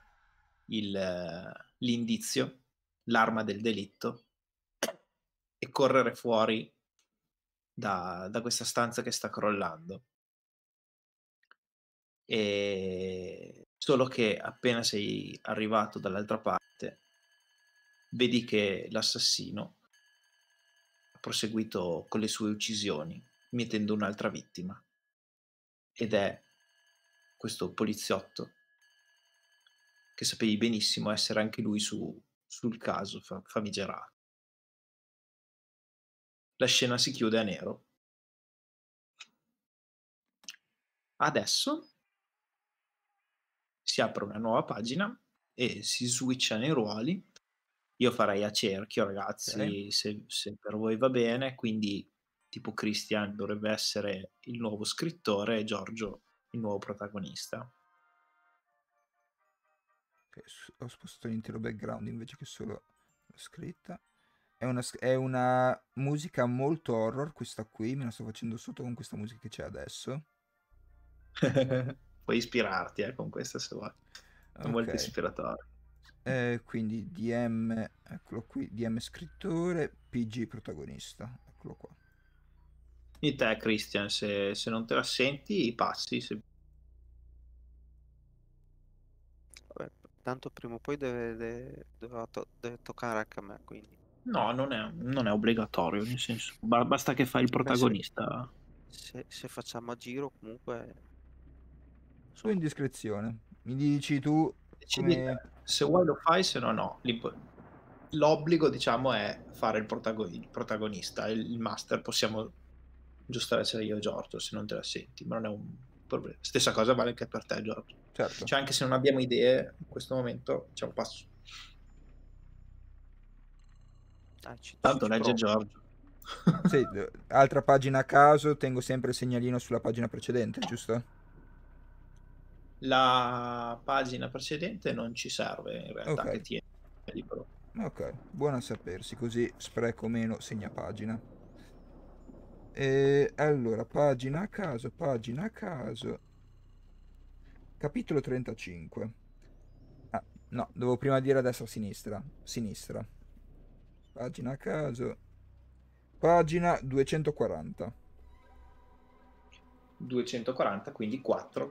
l'indizio, l'arma del delitto, e correre fuori da questa stanza che sta crollando. E solo che appena sei arrivato dall'altra parte, vedi che l'assassino ha proseguito con le sue uccisioni, mietendo un'altra vittima. Ed è questo poliziotto che sapevi benissimo essere anche lui sul caso famigerato. La scena si chiude a nero. Adesso si apre una nuova pagina e si switchano i ruoli. Io farei a cerchio, ragazzi, se per voi va bene, quindi tipo Christian dovrebbe essere il nuovo scrittore e Giorgio il nuovo protagonista. Ok, ho spostato l'intero background invece che solo la scritta. È una musica molto horror questa qui, me la sto facendo sotto con questa musica che c'è adesso. Puoi ispirarti con questa se vuoi. È molto Ok. ispiratorio. Quindi DM, eccolo qui, DM scrittore, PG protagonista, eccolo qua. E te, Christian, se non te la senti, passi. Vabbè, tanto prima o poi deve toccare anche a me, quindi No, non è obbligatorio, nel senso, basta che fai il beh, protagonista. se facciamo a giro comunque, Su insomma, indiscrezione, mi dici tu Decidi te. come... Se vuoi lo fai, se no no. L'obbligo, diciamo, è fare il protagonista. Il master possiamo giusto essere io e Giorgio, se non te la senti, ma non è un problema. Stessa cosa vale anche per te, Giorgio. Certo. Cioè, anche se non abbiamo idee, in questo momento c'è un passo. Tanto ci legge provo. Giorgio. Sì, altra pagina a caso, tengo sempre il segnalino sulla pagina precedente, giusto? La pagina precedente non ci serve, in realtà, Ok, che tieni libero. ok, buono a sapersi, così spreco meno segnapagina. E allora, pagina a caso, pagina a caso. Capitolo 35. Ah, no, devo prima dire a destra o sinistra. Sinistra. Pagina a caso. Pagina 240. 240, quindi 4.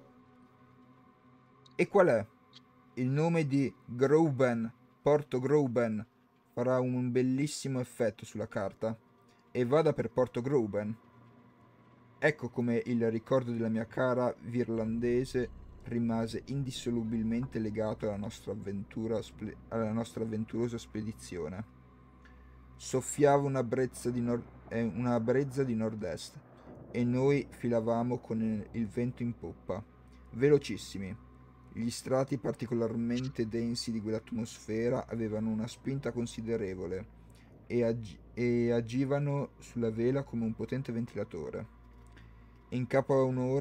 E qual è? Il nome di Grauben, Porto Grauben, farà un bellissimo effetto sulla carta. E vada per Porto Grauben. Ecco come il ricordo della mia cara virlandese rimase indissolubilmente legato alla nostra avventurosa spedizione. Soffiava una brezza di nord-est e noi filavamo con il vento in poppa, velocissimi. Gli strati particolarmente densi di quell'atmosfera avevano una spinta considerevole e agivano sulla vela come un potente ventilatore. In capo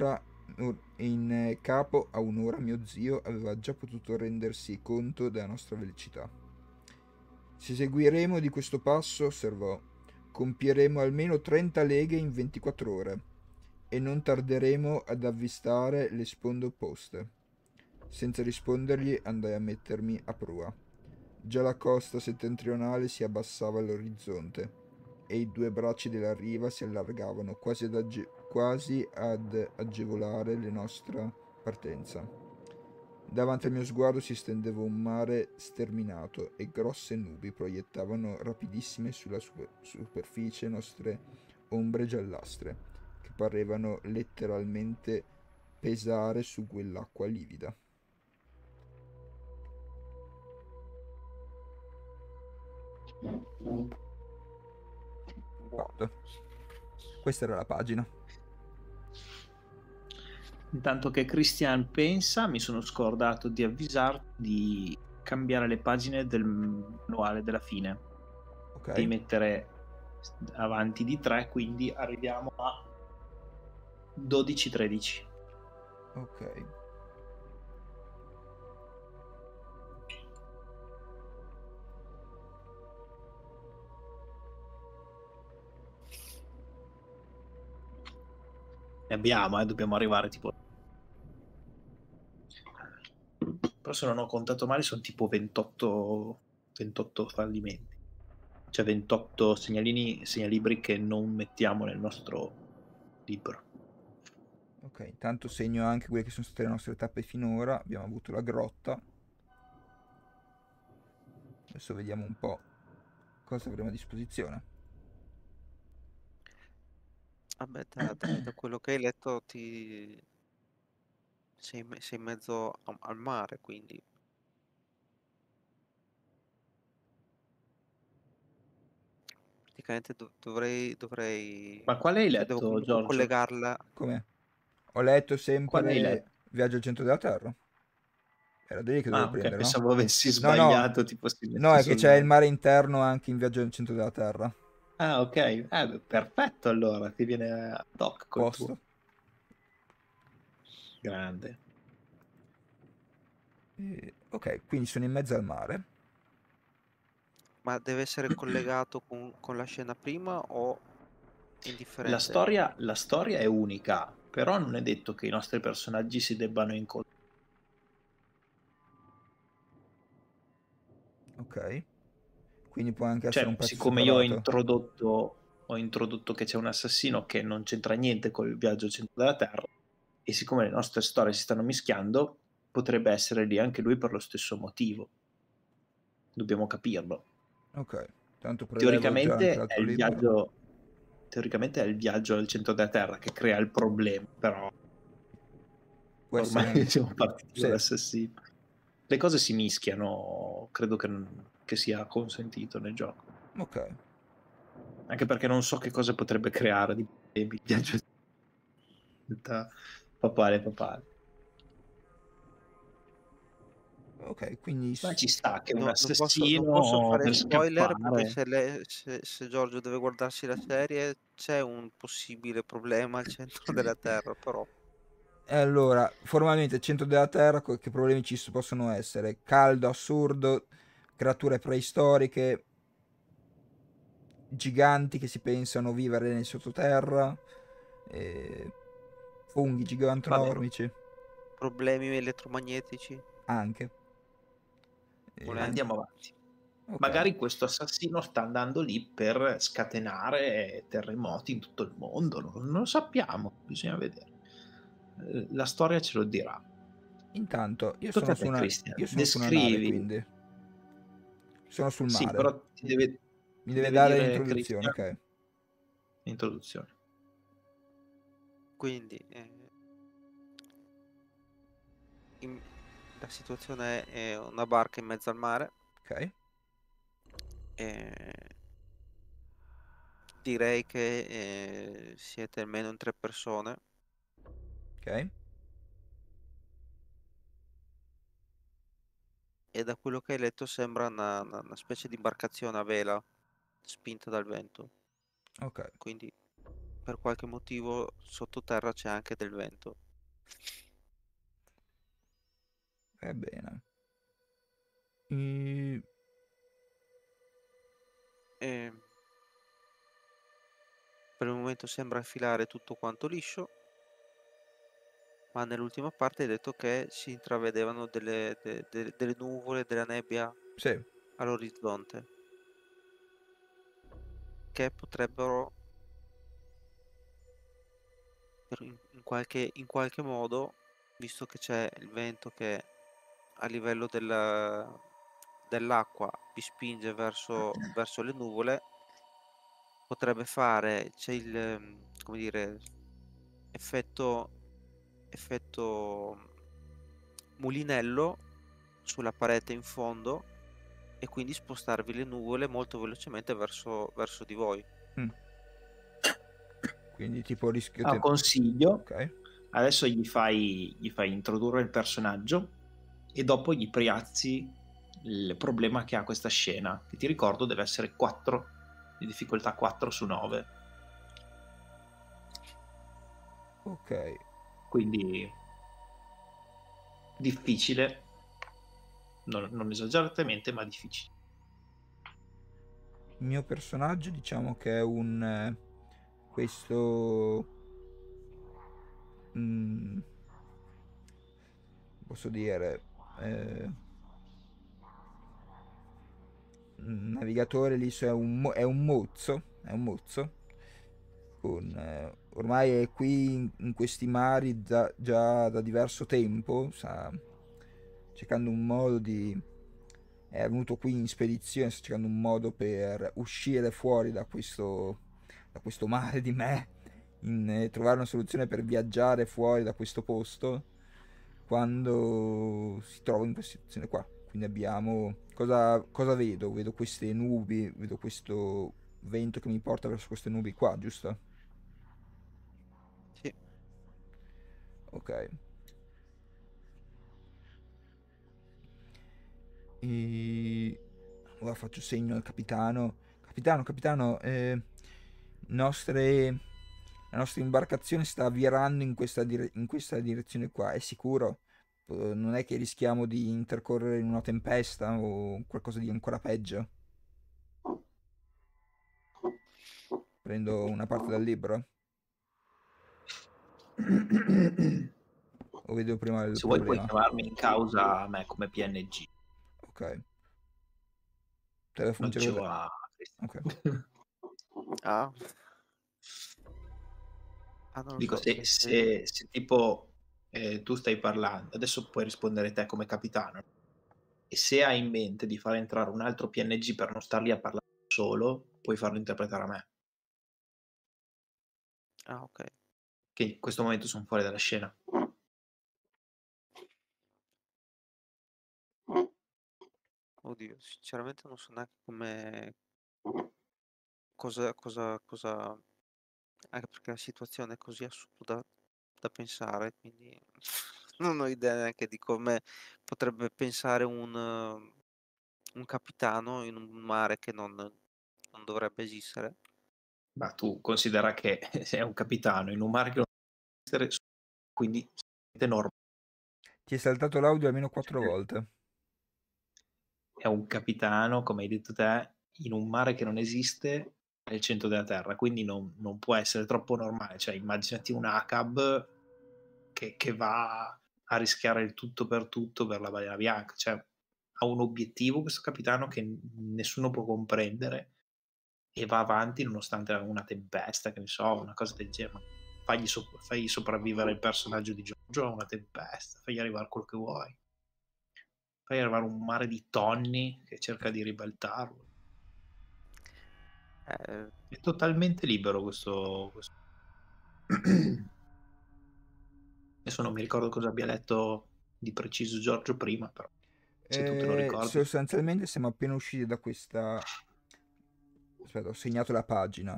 a un'ora mio zio aveva già potuto rendersi conto della nostra velocità. Se seguiremo di questo passo, osservò, compieremo almeno 30 leghe in 24 ore e non tarderemo ad avvistare le sponde opposte. Senza rispondergli andai a mettermi a prua. Già la costa settentrionale si abbassava all'orizzonte e i due bracci della riva si allargavano quasi ad agevolare la nostra partenza. Davanti al mio sguardo si stendeva un mare sterminato e grosse nubi proiettavano rapidissime sulla superficie nostre ombre giallastre, che parevano letteralmente pesare su quell'acqua livida. Fatto. Questa era la pagina. Intanto che Christian pensa, mi sono scordato di avvisarti di cambiare le pagine del manuale della fine, Ok. di mettere avanti di 3, quindi arriviamo a 12-13. Ok. Ne abbiamo, dobbiamo arrivare tipo... Però se non ho contato male sono tipo 28 fallimenti. Cioè 28 segnalibri che non mettiamo nel nostro libro. Ok, intanto segno anche quelle che sono state le nostre tappe finora. Abbiamo avuto la grotta. Adesso vediamo un po' cosa avremo a disposizione. Vabbè, da quello che hai letto sei in mezzo al mare, quindi praticamente dovrei, Ma quale hai cioè devo letto, comunque Giorgio? collegarla. Come? Ho letto Quale hai sempre letto? Viaggio al centro della Terra. Era da lì che dovevo Ah, ok, prendere, no? pensavo avessi No, sbagliato, tipo si è no, messo è che sul c'è il nome. mare interno anche in Viaggio al centro della Terra. Ah, ok, perfetto allora, ti viene ad hoc col tuo. Posto. Grande. Ok, quindi sono in mezzo al mare. Ma deve essere collegato con la scena prima o La indifferente? storia è unica, però non è detto che i nostri personaggi si debbano incontrare. Ok. Quindi può anche essere un Cioè, pezzo siccome io separato. ho introdotto che c'è un assassino che non c'entra niente con il viaggio al centro della Terra, e siccome le nostre storie si stanno mischiando, potrebbe essere lì anche lui per lo stesso motivo. Dobbiamo capirlo. Ok. Tanto prelevo già anche l'altro libro. Teoricamente è il viaggio al centro della Terra che crea il problema, però Può essere ormai anche... siamo partiti con Sì. l'assassino. Le cose si mischiano, credo che sia consentito nel gioco. Ok. Anche perché non so che cosa potrebbe creare di problemi il viaggio papale. Ok, quindi... Ma ci sta che un Non posso assassino fare per spoiler perché scappare... se Giorgio deve guardarsi la serie c'è un possibile problema al centro della Terra, però E allora, formalmente, centro della Terra, che problemi possono essere? Caldo, assurdo, creature preistoriche, giganti che si pensano vivere nel sottoterra, e funghi Vabbè, gigantonormici, problemi elettromagnetici, anche. volendo. andiamo avanti. Ok, Magari questo assassino sta andando lì per scatenare terremoti in tutto il mondo, non lo sappiamo, bisogna vedere. La storia ce lo dirà. intanto Tocca a te, Christian. io sono su una nave, Descrivi. quindi sono sul Sì, mare. però Mi ti deve deve dare dire l'introduzione, Christian ok. l'introduzione. Quindi in- la situazione è una barca in mezzo al mare. Ok, E direi che siete almeno in 3 persone. ok. E da quello che hai letto sembra una specie di imbarcazione a vela spinta dal vento. Ok, Quindi per qualche motivo sottoterra c'è anche del vento. va bene. E- E per il momento sembra infilare tutto quanto liscio, ma nell'ultima parte hai detto che si intravedevano delle nuvole, della nebbia Sì, all'orizzonte. che potrebbero in qualche modo, visto che c'è il vento che a livello dell'acqua vi spinge verso le nuvole, potrebbe fare, c'è come dire, effetto mulinello sulla parete in fondo e quindi spostarvi le nuvole molto velocemente verso di voi. Quindi tipo rischio Consiglio, ok. adesso gli fai introdurre il personaggio e dopo gli priazzi il problema che ha questa scena, che ti ricordo deve essere 4 di difficoltà 4 su 9. Ok. Quindi difficile, non esageratamente, ma difficile. Il mio personaggio diciamo che è un questo posso dire un navigatore lì è un mozzo, con ormai è qui in questi mari già da diverso tempo, sta cercando un modo è venuto qui in spedizione, sta cercando un modo per uscire fuori da questo mare di me, trovare una soluzione per viaggiare fuori da questo posto quando si trova in questa situazione qua. Quindi abbiamo cosa vedo? Vedo queste nubi, vedo questo vento che mi porta verso queste nubi qua, giusto? Sì. Ok. E ora faccio segno al capitano. Capitano, la nostra imbarcazione sta virando in questa direzione qua, è sicuro? Non è che rischiamo di intercorrere in una tempesta o qualcosa di ancora peggio? Prendo una parte dal libro? O vedo prima il Se vuoi puoi problema? chiamarmi in causa a me come PNG, Ok. Te la non fungerò. dicevo a Ok. Ah. Non lo Dico, so. se tipo tu stai parlando, adesso puoi rispondere te come capitano, e se hai in mente di far entrare un altro PNG per non star lì a parlare solo, puoi farlo interpretare a me, Ah, ok. che in questo momento sono fuori dalla scena. Oddio, sinceramente non so neanche come cosa, anche perché la situazione è così assurda da pensare, quindi non ho idea neanche di come potrebbe pensare un capitano in un mare che non dovrebbe esistere. Ma tu considera che sei un capitano in un mare che non deve essere, quindi è normale. Ti è saltato l'audio almeno 4 volte. È un capitano, come hai detto te, in un mare che non esiste nel centro della Terra, quindi non può essere troppo normale. Cioè, immaginati un ACAB che va a rischiare il tutto per la balena bianca. Cioè, ha un obiettivo questo capitano che nessuno può comprendere e va avanti nonostante una tempesta, che ne so, una cosa del genere. Fagli sopravvivere il personaggio di Giorgio a una tempesta, fagli arrivare quello che vuoi. Fai arrivare un mare di tonni che cerca di ribaltarlo. Eh, È totalmente libero questo. Adesso non mi ricordo cosa abbia letto di preciso Giorgio prima, però se tu te lo ricordi. Sostanzialmente siamo appena usciti da questa. Aspetta, ho segnato la pagina.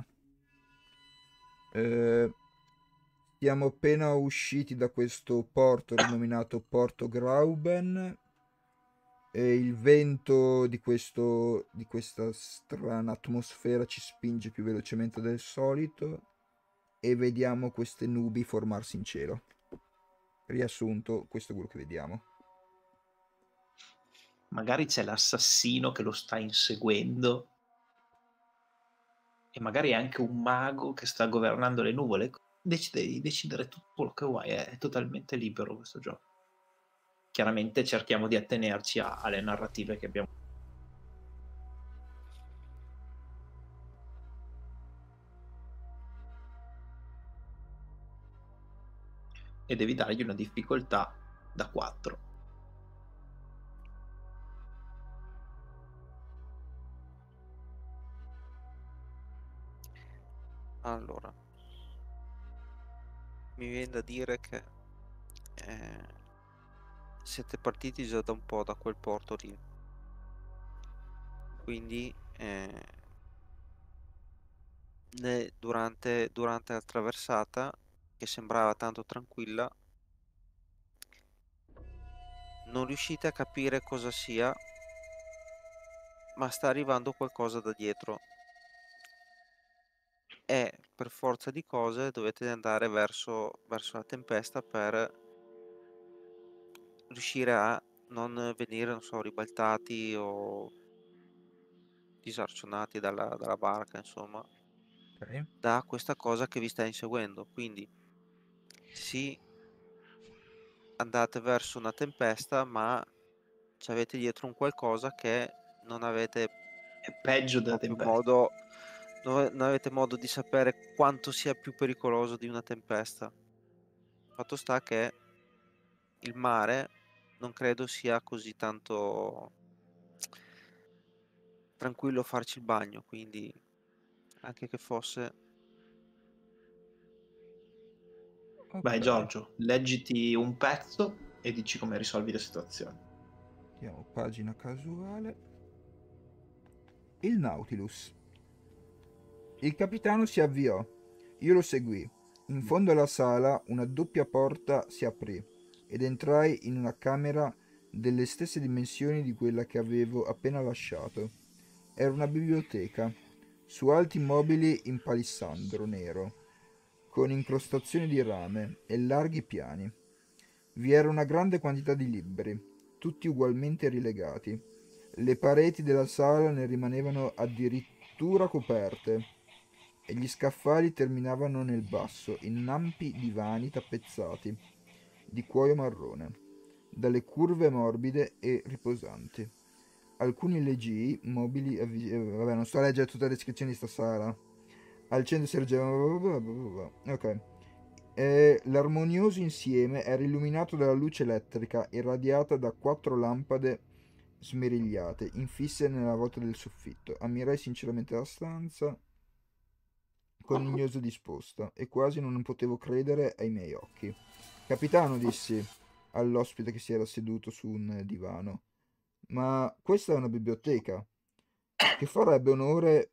Siamo appena usciti da questo porto rinominato Porto Grauben. E il vento di questa strana atmosfera ci spinge più velocemente del solito. E vediamo queste nubi formarsi in cielo. Riassunto, questo è quello che vediamo. Magari c'è l'assassino che lo sta inseguendo e magari è anche un mago che sta governando le nuvole. Decide di decidere tutto quello che vuoi, è totalmente libero questo gioco. Chiaramente cerchiamo di attenerci alle narrative che abbiamo. e devi dargli una difficoltà da 4. Allora, mi viene da dire che siete partiti già da un po' da quel porto lì, quindi durante la traversata, che sembrava tanto tranquilla, non riuscite a capire cosa sia, ma sta arrivando qualcosa da dietro e per forza di cose dovete andare verso la tempesta per riuscire a non venire, non so, ribaltati o disarcionati dalla barca, insomma, Ok. da questa cosa che vi sta inseguendo. Quindi sì, andate verso una tempesta, ma ci avete dietro un qualcosa che non avete È peggio della proprio tempesta. modo, non avete modo di sapere quanto sia più pericoloso di una tempesta. Fatto sta che il mare non credo sia così tanto tranquillo farci il bagno, quindi anche che fosse... Vai Ok. Giorgio, leggiti un pezzo e dici come risolvi la situazione. Andiamo, pagina casuale. Il Nautilus. Il capitano si avviò. Io lo seguì. In fondo alla sala una doppia porta si aprì ed entrai in una camera delle stesse dimensioni di quella che avevo appena lasciato. Era una biblioteca, su alti mobili in palissandro nero, con incrostazioni di rame e larghi piani. Vi era una grande quantità di libri, tutti ugualmente rilegati. Le pareti della sala ne rimanevano addirittura coperte e gli scaffali terminavano nel basso, in ampi divani tappezzati di cuoio marrone, dalle curve morbide e riposanti. Alcuni leggii, mobili... vabbè, non sto a leggere tutte le descrizioni di sta sala. Al centro si ergeva... Ok. L'armonioso insieme era illuminato dalla luce elettrica irradiata da 4 lampade smerigliate, infisse nella volta del soffitto. Ammirai sinceramente la stanza con ignoso disposta e quasi non potevo credere ai miei occhi. Capitano, dissi all'ospite che si era seduto su un divano, ma questa è una biblioteca che farebbe onore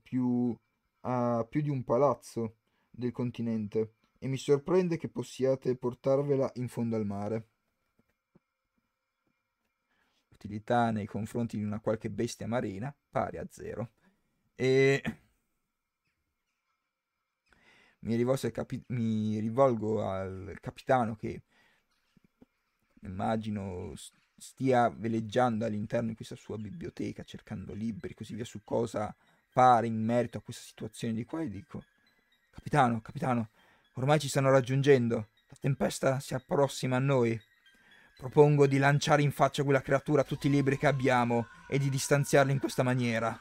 a più di un palazzo del continente e mi sorprende che possiate portarvela in fondo al mare. Utilità nei confronti di una qualche bestia marina pari a 0. E mi rivolgo al capitano che immagino stia veleggiando all'interno di questa sua biblioteca cercando libri così via su cosa fare in merito a questa situazione di qua e dico: capitano, ormai ci stanno raggiungendo, la tempesta si approssima a noi. Propongo di lanciare in faccia a quella creatura tutti i libri che abbiamo e di distanziarli in questa maniera.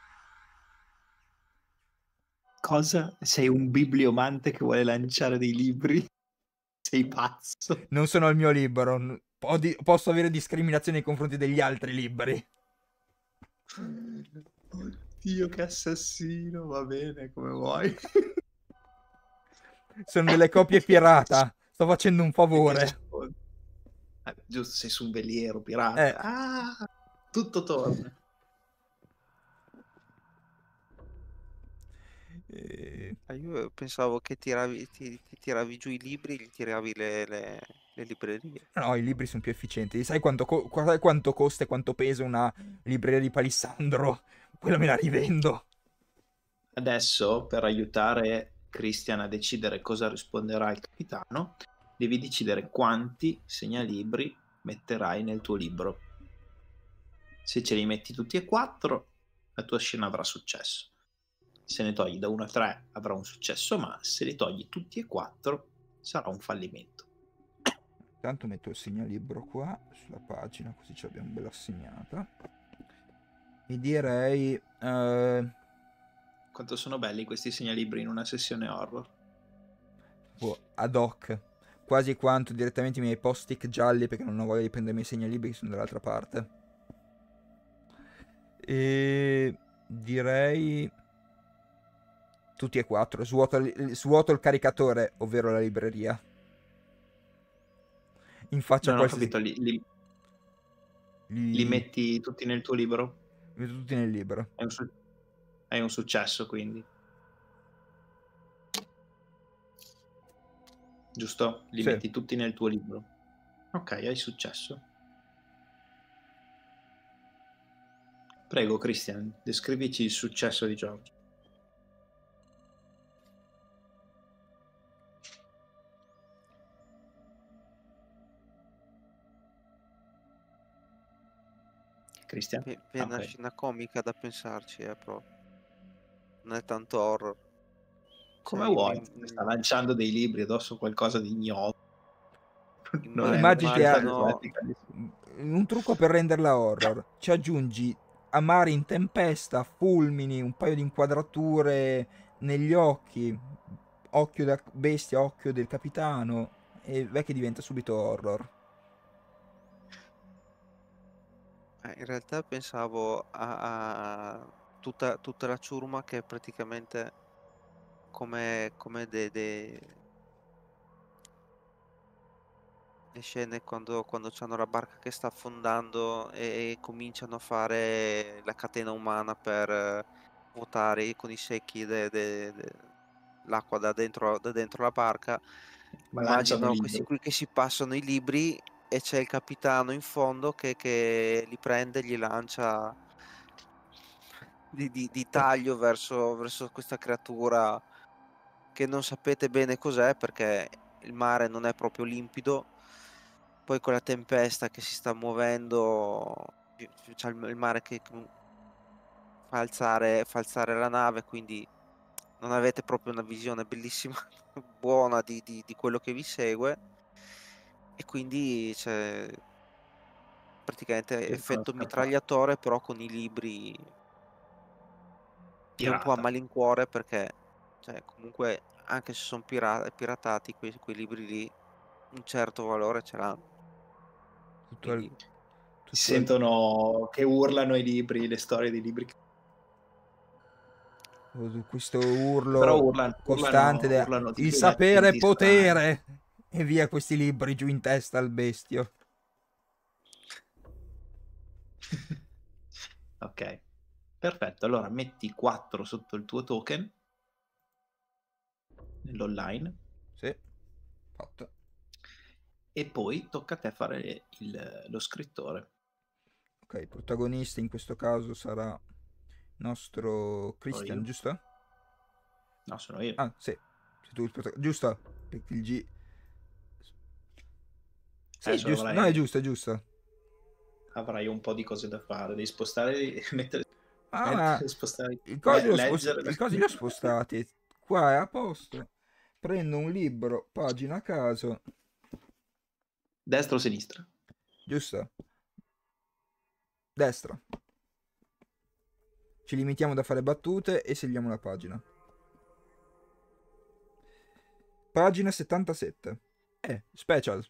Cosa? Sei un bibliomante che vuole lanciare dei libri? Sei pazzo? Non sono il mio libro, posso avere discriminazione nei confronti degli altri libri. Oddio, che assassino, va bene, come vuoi. Sono delle copie pirata, sto facendo un favore. Giusto, sei su un veliero Eh. pirata. Ah, tutto torna. Io pensavo che ti tiravi giù i libri, gli tiravi le librerie. No, i libri sono più efficienti. Sai quanto costa e quanto pesa una libreria di palissandro? Quella me la rivendo. Adesso, per aiutare Christian a decidere cosa risponderà il capitano, devi decidere quanti segnalibri metterai nel tuo libro. Se ce li metti tutti e 4, la tua scena avrà successo. Se ne togli da 1 a 3 avrà un successo, ma se li togli tutti e 4 sarà un fallimento. Intanto metto il segnalibro qua sulla pagina, così ce l'abbiamo bella segnata. E direi Quanto sono belli questi segnalibri in una sessione horror. ad hoc. quasi quanto direttamente i miei post-it gialli, perché non ho voglia di prendermi i segnalibri che sono dall'altra parte. E direi tutti e 4. Svuoto il caricatore, ovvero la libreria. In faccia a Non ho qualsiasi... capito, li Li metti tutti nel tuo libro? metto tutti nel libro. Hai un successo, quindi. Giusto? Li Sì. metti tutti nel tuo libro. Ok, hai successo. Prego, Christian, descrivici il successo di George. Christian? È una Ok. scena comica da pensarci, proprio. Non è tanto horror. Come Cioè, vuoi? Sta lanciando dei libri addosso qualcosa di ignoto. Non è una Immaginati scelta immagino... poetica. un trucco per renderla horror. Ci aggiungi a mare in tempesta, fulmini, un paio di inquadrature negli occhi, occhio da bestia, occhio del capitano, e vecchio diventa subito horror. In realtà pensavo a tutta la ciurma che è praticamente come le scene quando c'hanno la barca che sta affondando e cominciano a fare la catena umana per vuotare con i secchi l'acqua da dentro la barca. Ma lanciano Immagino questi libri. qui che si passano i libri e c'è il capitano in fondo che li prende e gli lancia di taglio verso questa creatura che non sapete bene cos'è, perché il mare non è proprio limpido. Poi con la tempesta che si sta muovendo, c'è il mare che fa alzare la nave, quindi non avete proprio una visione bellissima, buona di quello che vi segue. E quindi c'è praticamente Riescono a effetto scappare. mitragliatore, però con i libri, che è un po' a Pirata. malincuore, perché cioè, comunque anche se sono piratati, quei libri lì un certo valore ce l'hanno. Tutto al, Quindi Si tutto al- sentono che urlano i libri, le storie dei libri. questo Però urlo costante urlano il tipo in sapere è accenti strani. potere, e via questi libri giù in testa al bestio. Ok, perfetto. Allora metti 4 sotto il tuo token nell'online Sì, fatto. e poi tocca a te fare lo scrittore. Ok, il protagonista in questo caso sarà nostro Sono Christian, io? giusto? No, sono io. Ah, sì. Sei tu il protagonista, giusto? Perché il G... Sì, Adesso giusto. No, è giusto, è giusto. avrai un po' di cose da fare. Devi spostare, Ah, ma spostare, i cosi leggere. li ho spostati. Qua è a posto. Prendo un libro, pagina a caso. Destra o sinistra? Giusto? Destra. Ci limitiamo da fare battute e seguiamo la pagina. Pagina 77. Special.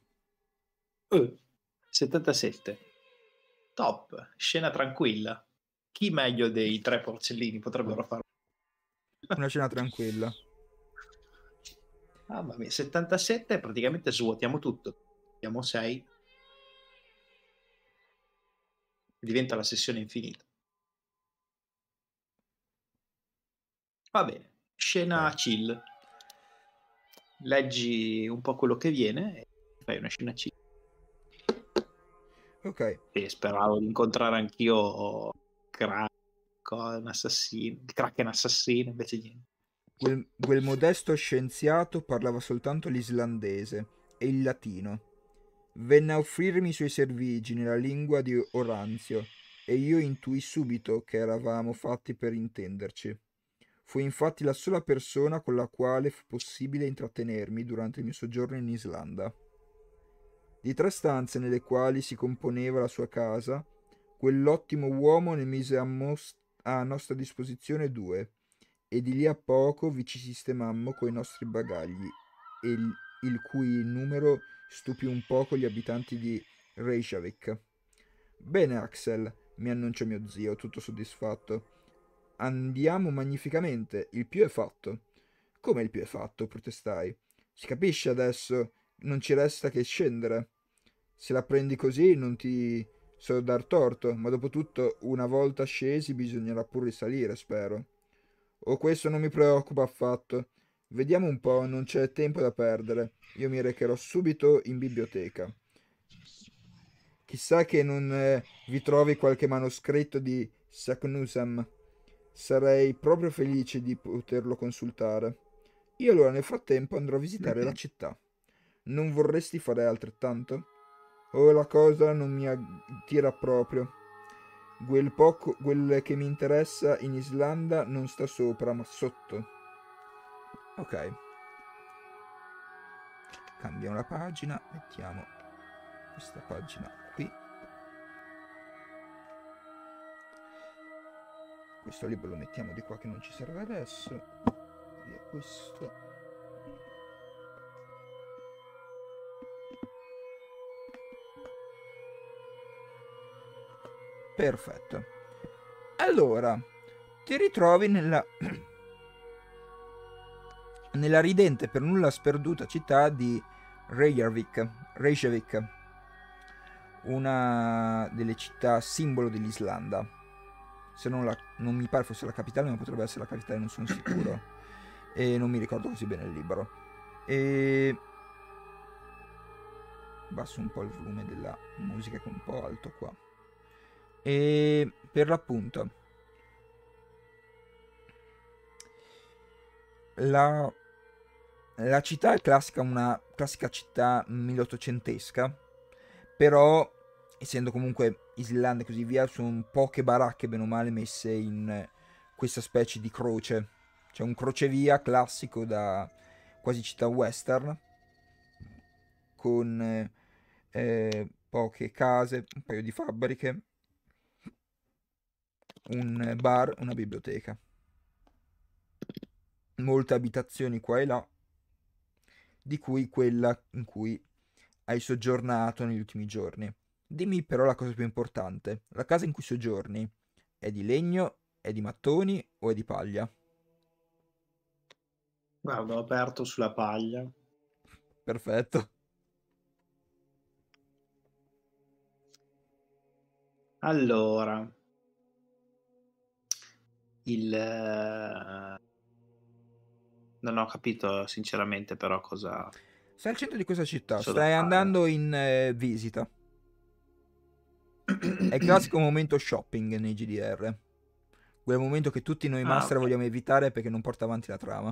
77. Top. Scena tranquilla. Chi meglio dei 3 porcellini potrebbero fare? Una scena tranquilla. Mamma mia, 77 praticamente svuotiamo tutto. Abbiamo 6. Diventa la sessione infinita. Va bene. Scena Ok. chill. Leggi un po' quello che viene e fai una scena chill. Ok. E speravo di incontrare anch'io un assassino, Kraken assassino, invece niente. Quel modesto scienziato parlava soltanto l'islandese e il latino. Venne a offrirmi i suoi servigi nella lingua di Oranzio e io intuì subito che eravamo fatti per intenderci. Fu infatti la sola persona con la quale fu possibile intrattenermi durante il mio soggiorno in Islanda. Di 3 stanze nelle quali si componeva la sua casa, quell'ottimo uomo ne mise a nostra disposizione 2, e di lì a poco vi ci sistemammo coi nostri bagagli il cui numero stupì un poco gli abitanti di Reykjavik. Bene, Axel, mi annuncia mio zio, tutto soddisfatto. Andiamo magnificamente, il più è fatto. Come il più è fatto? Protestai. Si capisce adesso, non ci resta che scendere. Se la prendi così non ti so dar torto, ma dopo tutto una volta scesi bisognerà pur risalire, spero. Oh, questo non mi preoccupa affatto. Vediamo un po', non c'è tempo da perdere. Io mi recherò subito in biblioteca. Chissà che non vi trovi qualche manoscritto di Saknussemm. Sarei proprio felice di poterlo consultare. Io allora nel frattempo andrò a visitare la città. Non vorresti fare altrettanto? Oh, la cosa non mi attira proprio. Quel che mi interessa in Islanda non sta sopra, ma sotto. Ok. Cambiamo la pagina, mettiamo questa pagina qui. Questo libro lo mettiamo di qua che non ci serve adesso. Via questo. Perfetto. Allora, ti ritrovi nella ridente per nulla sperduta città di Reykjavik, una delle città simbolo dell'Islanda. Se non mi pare fosse la capitale, ma potrebbe essere la capitale, non sono sicuro. E non mi ricordo così bene il libro. E basso un po' il volume della musica che è un po' alto qua. E per l'appunto la città è classica, una classica città 1800esca, però essendo comunque Islanda e così via, sono poche baracche bene o male messe in questa specie di croce. C'è un crocevia classico da quasi città western, con poche case, un paio di fabbriche, un bar, una biblioteca. Molte abitazioni qua e là, di cui quella in cui hai soggiornato negli ultimi giorni. Dimmi però la cosa più importante. La casa in cui soggiorni è di legno, è di mattoni o è di paglia? Guarda, ho aperto sulla paglia. Perfetto. Allora, non ho capito sinceramente però cosa Sei al centro di questa città, c'ho da stai fare. andando in visita. È il classico momento shopping nei GDR. Quel momento che tutti noi master ok. vogliamo evitare perché non porta avanti la trama.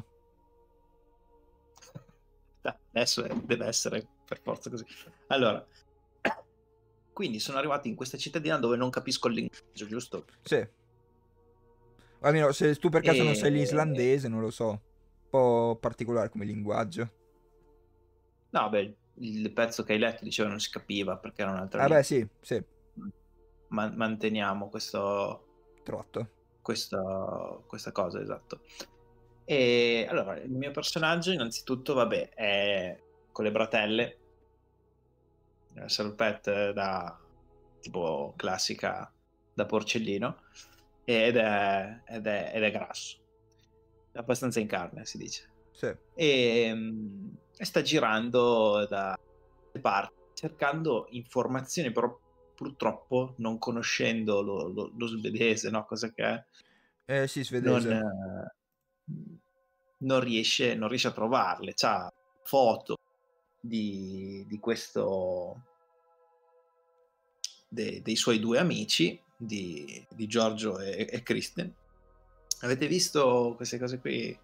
Adesso deve essere per forza così. Allora, quindi sono arrivati in questa cittadina dove non capisco il linguaggio, giusto? Sì. O almeno se tu per caso non sei E l'islandese, non lo so. Un po' particolare come linguaggio. no, beh, il pezzo che hai letto diceva non si capiva perché era un'altra Ah beh, lingua. sì. Manteniamo Trotto. questa cosa, esatto. E allora, il mio personaggio innanzitutto, vabbè, è con le bratelle, salopette da tipo classica da porcellino, ed è grasso, è abbastanza in carne, si dice. Sì. E sta girando da parti cercando informazioni, però purtroppo non conoscendo lo svedese, no? Cosa che è, Sì, non, svedese. non riesce a trovarle. C'ha foto di questo dei suoi due amici, di Giorgio e Kristen. Avete visto queste cose qui?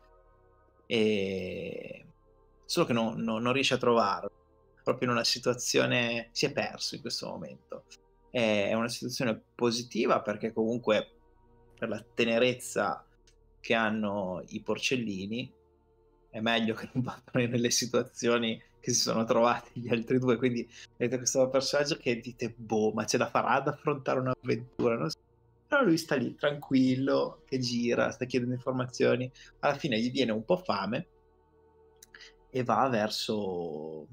E solo che non riesce a trovarlo, proprio in una situazione, si è perso in questo momento. È una situazione positiva perché comunque per la tenerezza che hanno i porcellini è meglio che non vadano nelle situazioni che si sono trovati gli altri due, quindi vedete questo personaggio che dite boh, ma ce la farà ad affrontare un'avventura, non so. Però lui sta lì tranquillo che gira, sta chiedendo informazioni, alla fine gli viene un po' fame e va verso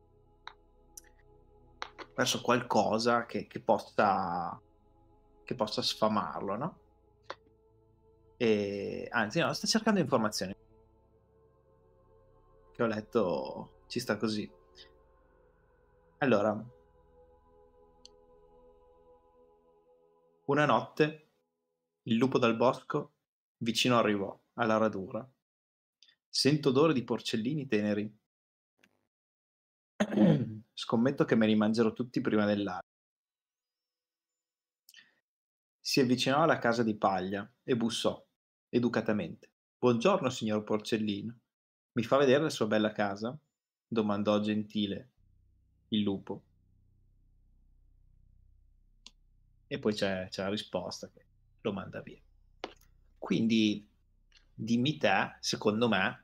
qualcosa che possa sfamarlo, no? Anzi, no, sta cercando informazioni. Che ho letto ci sta così. Allora, una notte il lupo dal bosco vicino arrivò alla radura. Sento odore di porcellini teneri. Scommetto che me li mangerò tutti prima dell'alba. Si avvicinò alla casa di paglia e bussò, educatamente. Buongiorno, signor Porcellino. Mi fa vedere la sua bella casa? Domandò gentile il lupo. E poi c'è la risposta che lo manda via. Quindi dimmi te, secondo me,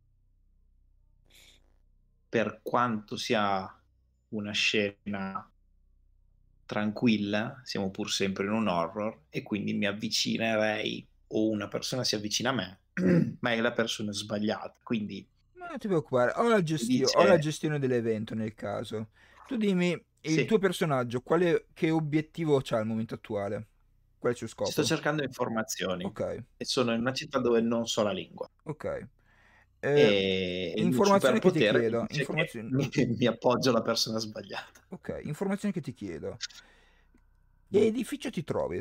per quanto sia una scena tranquilla, siamo pur sempre in un horror e quindi mi avvicinerei o una persona si avvicina a me, ma è la persona sbagliata. Quindi Ma non ti preoccupare, ho la mi ho la dice gestione dell'evento nel caso. Tu dimmi, il sì, tuo personaggio, che obiettivo c'ha al momento attuale? Qual è il suo sto scopo? cercando informazioni Ok, e sono in una città dove non so la lingua. ok. E il mio Informazione che ti superpotere mi chiedo, dice che mi appoggio alla persona sbagliata. ok, informazioni che ti chiedo. Che Mm. edificio ti trovi?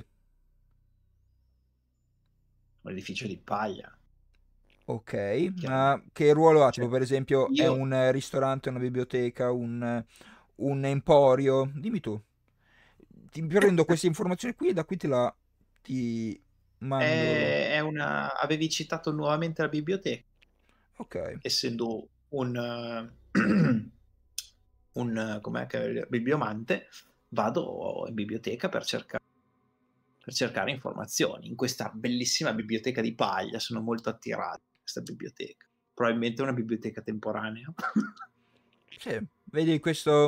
Un edificio di paglia, Ok, ma chiaramente. che ruolo ha? Cioè, Tipo per esempio è io un ristorante, una biblioteca, un emporio? Dimmi tu. Ti prendo queste informazioni qui e da qui ti mando. avevi citato nuovamente la biblioteca, Ok, essendo un com'è che bibliomante, vado in biblioteca per cercare informazioni. In questa bellissima biblioteca di paglia sono molto attirato da questa biblioteca. Probabilmente è una biblioteca temporanea. sì, vedi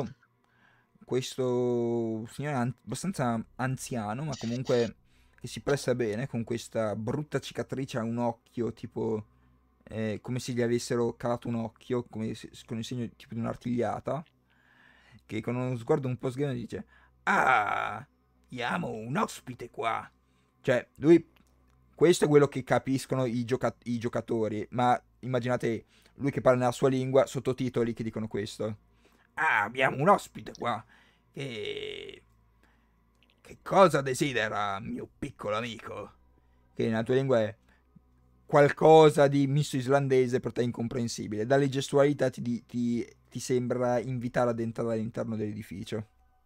questo signore abbastanza anziano, ma comunque che si presta bene, con questa brutta cicatrice a un occhio, tipo come se gli avessero cavato un occhio, con il segno tipo di un'artigliata, che con uno sguardo un po' sghiacciato dice: Ah, abbiamo un ospite qua. Cioè, questo è quello che capiscono i giocatori, ma immaginate lui che parla nella sua lingua, sottotitoli che dicono questo. Ah, abbiamo un ospite qua. Che... Che cosa desidera, mio piccolo amico? Che nella tua lingua è qualcosa di misto islandese per te incomprensibile. Dalle gestualità ti sembra invitare ad entrare all'interno dell'edificio.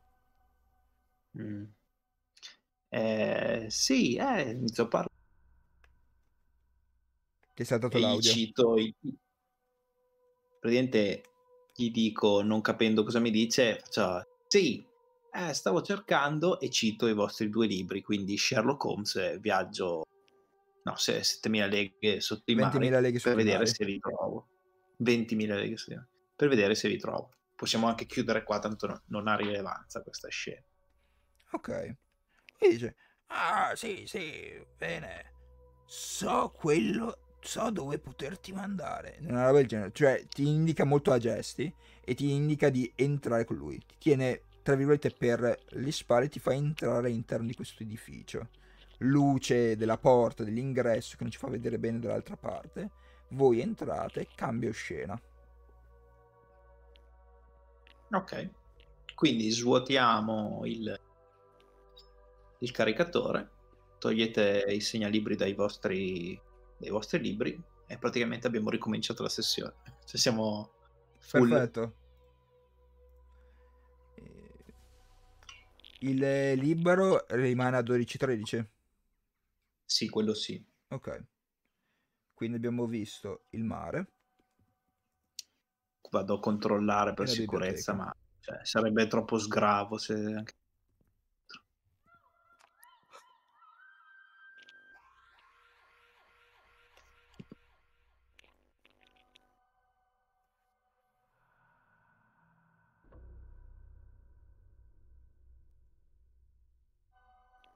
Mm. Sì, inizio a parlare. Ti è saltato E gli l'audio. cito, praticamente gli dico, non capendo cosa mi dice, faccio, sì, stavo cercando e cito i vostri 2 libri, quindi Sherlock Holmes e Viaggio, no, 7000 leghe sotto i mari, 20.000 leghe per sotto i vedere mari. se li trovo. 20.000 leghe sotto i mari, per vedere se li trovo. Possiamo anche chiudere qua, tanto non ha rilevanza questa scena. Ok. E dice: Ah, sì, sì, bene. So dove poterti mandare. Una roba del genere. Cioè, ti indica molto a gesti e ti indica di entrare con lui. Ti tiene, tra virgolette, per le spalle e ti fa entrare all'interno di questo edificio. Luce della porta, dell'ingresso che non ci fa vedere bene dall'altra parte. Voi entrate, cambio scena. Ok, quindi svuotiamo il caricatore, togliete i segnalibri dai vostri libri e praticamente abbiamo ricominciato la sessione. Cioè siamo full. Perfetto. Il libero rimane a 12-13. Sì, quello sì. Ok. Quindi abbiamo visto il mare Vado a controllare e per la sicurezza, biblioteca. ma cioè, sarebbe troppo sgravo se anche.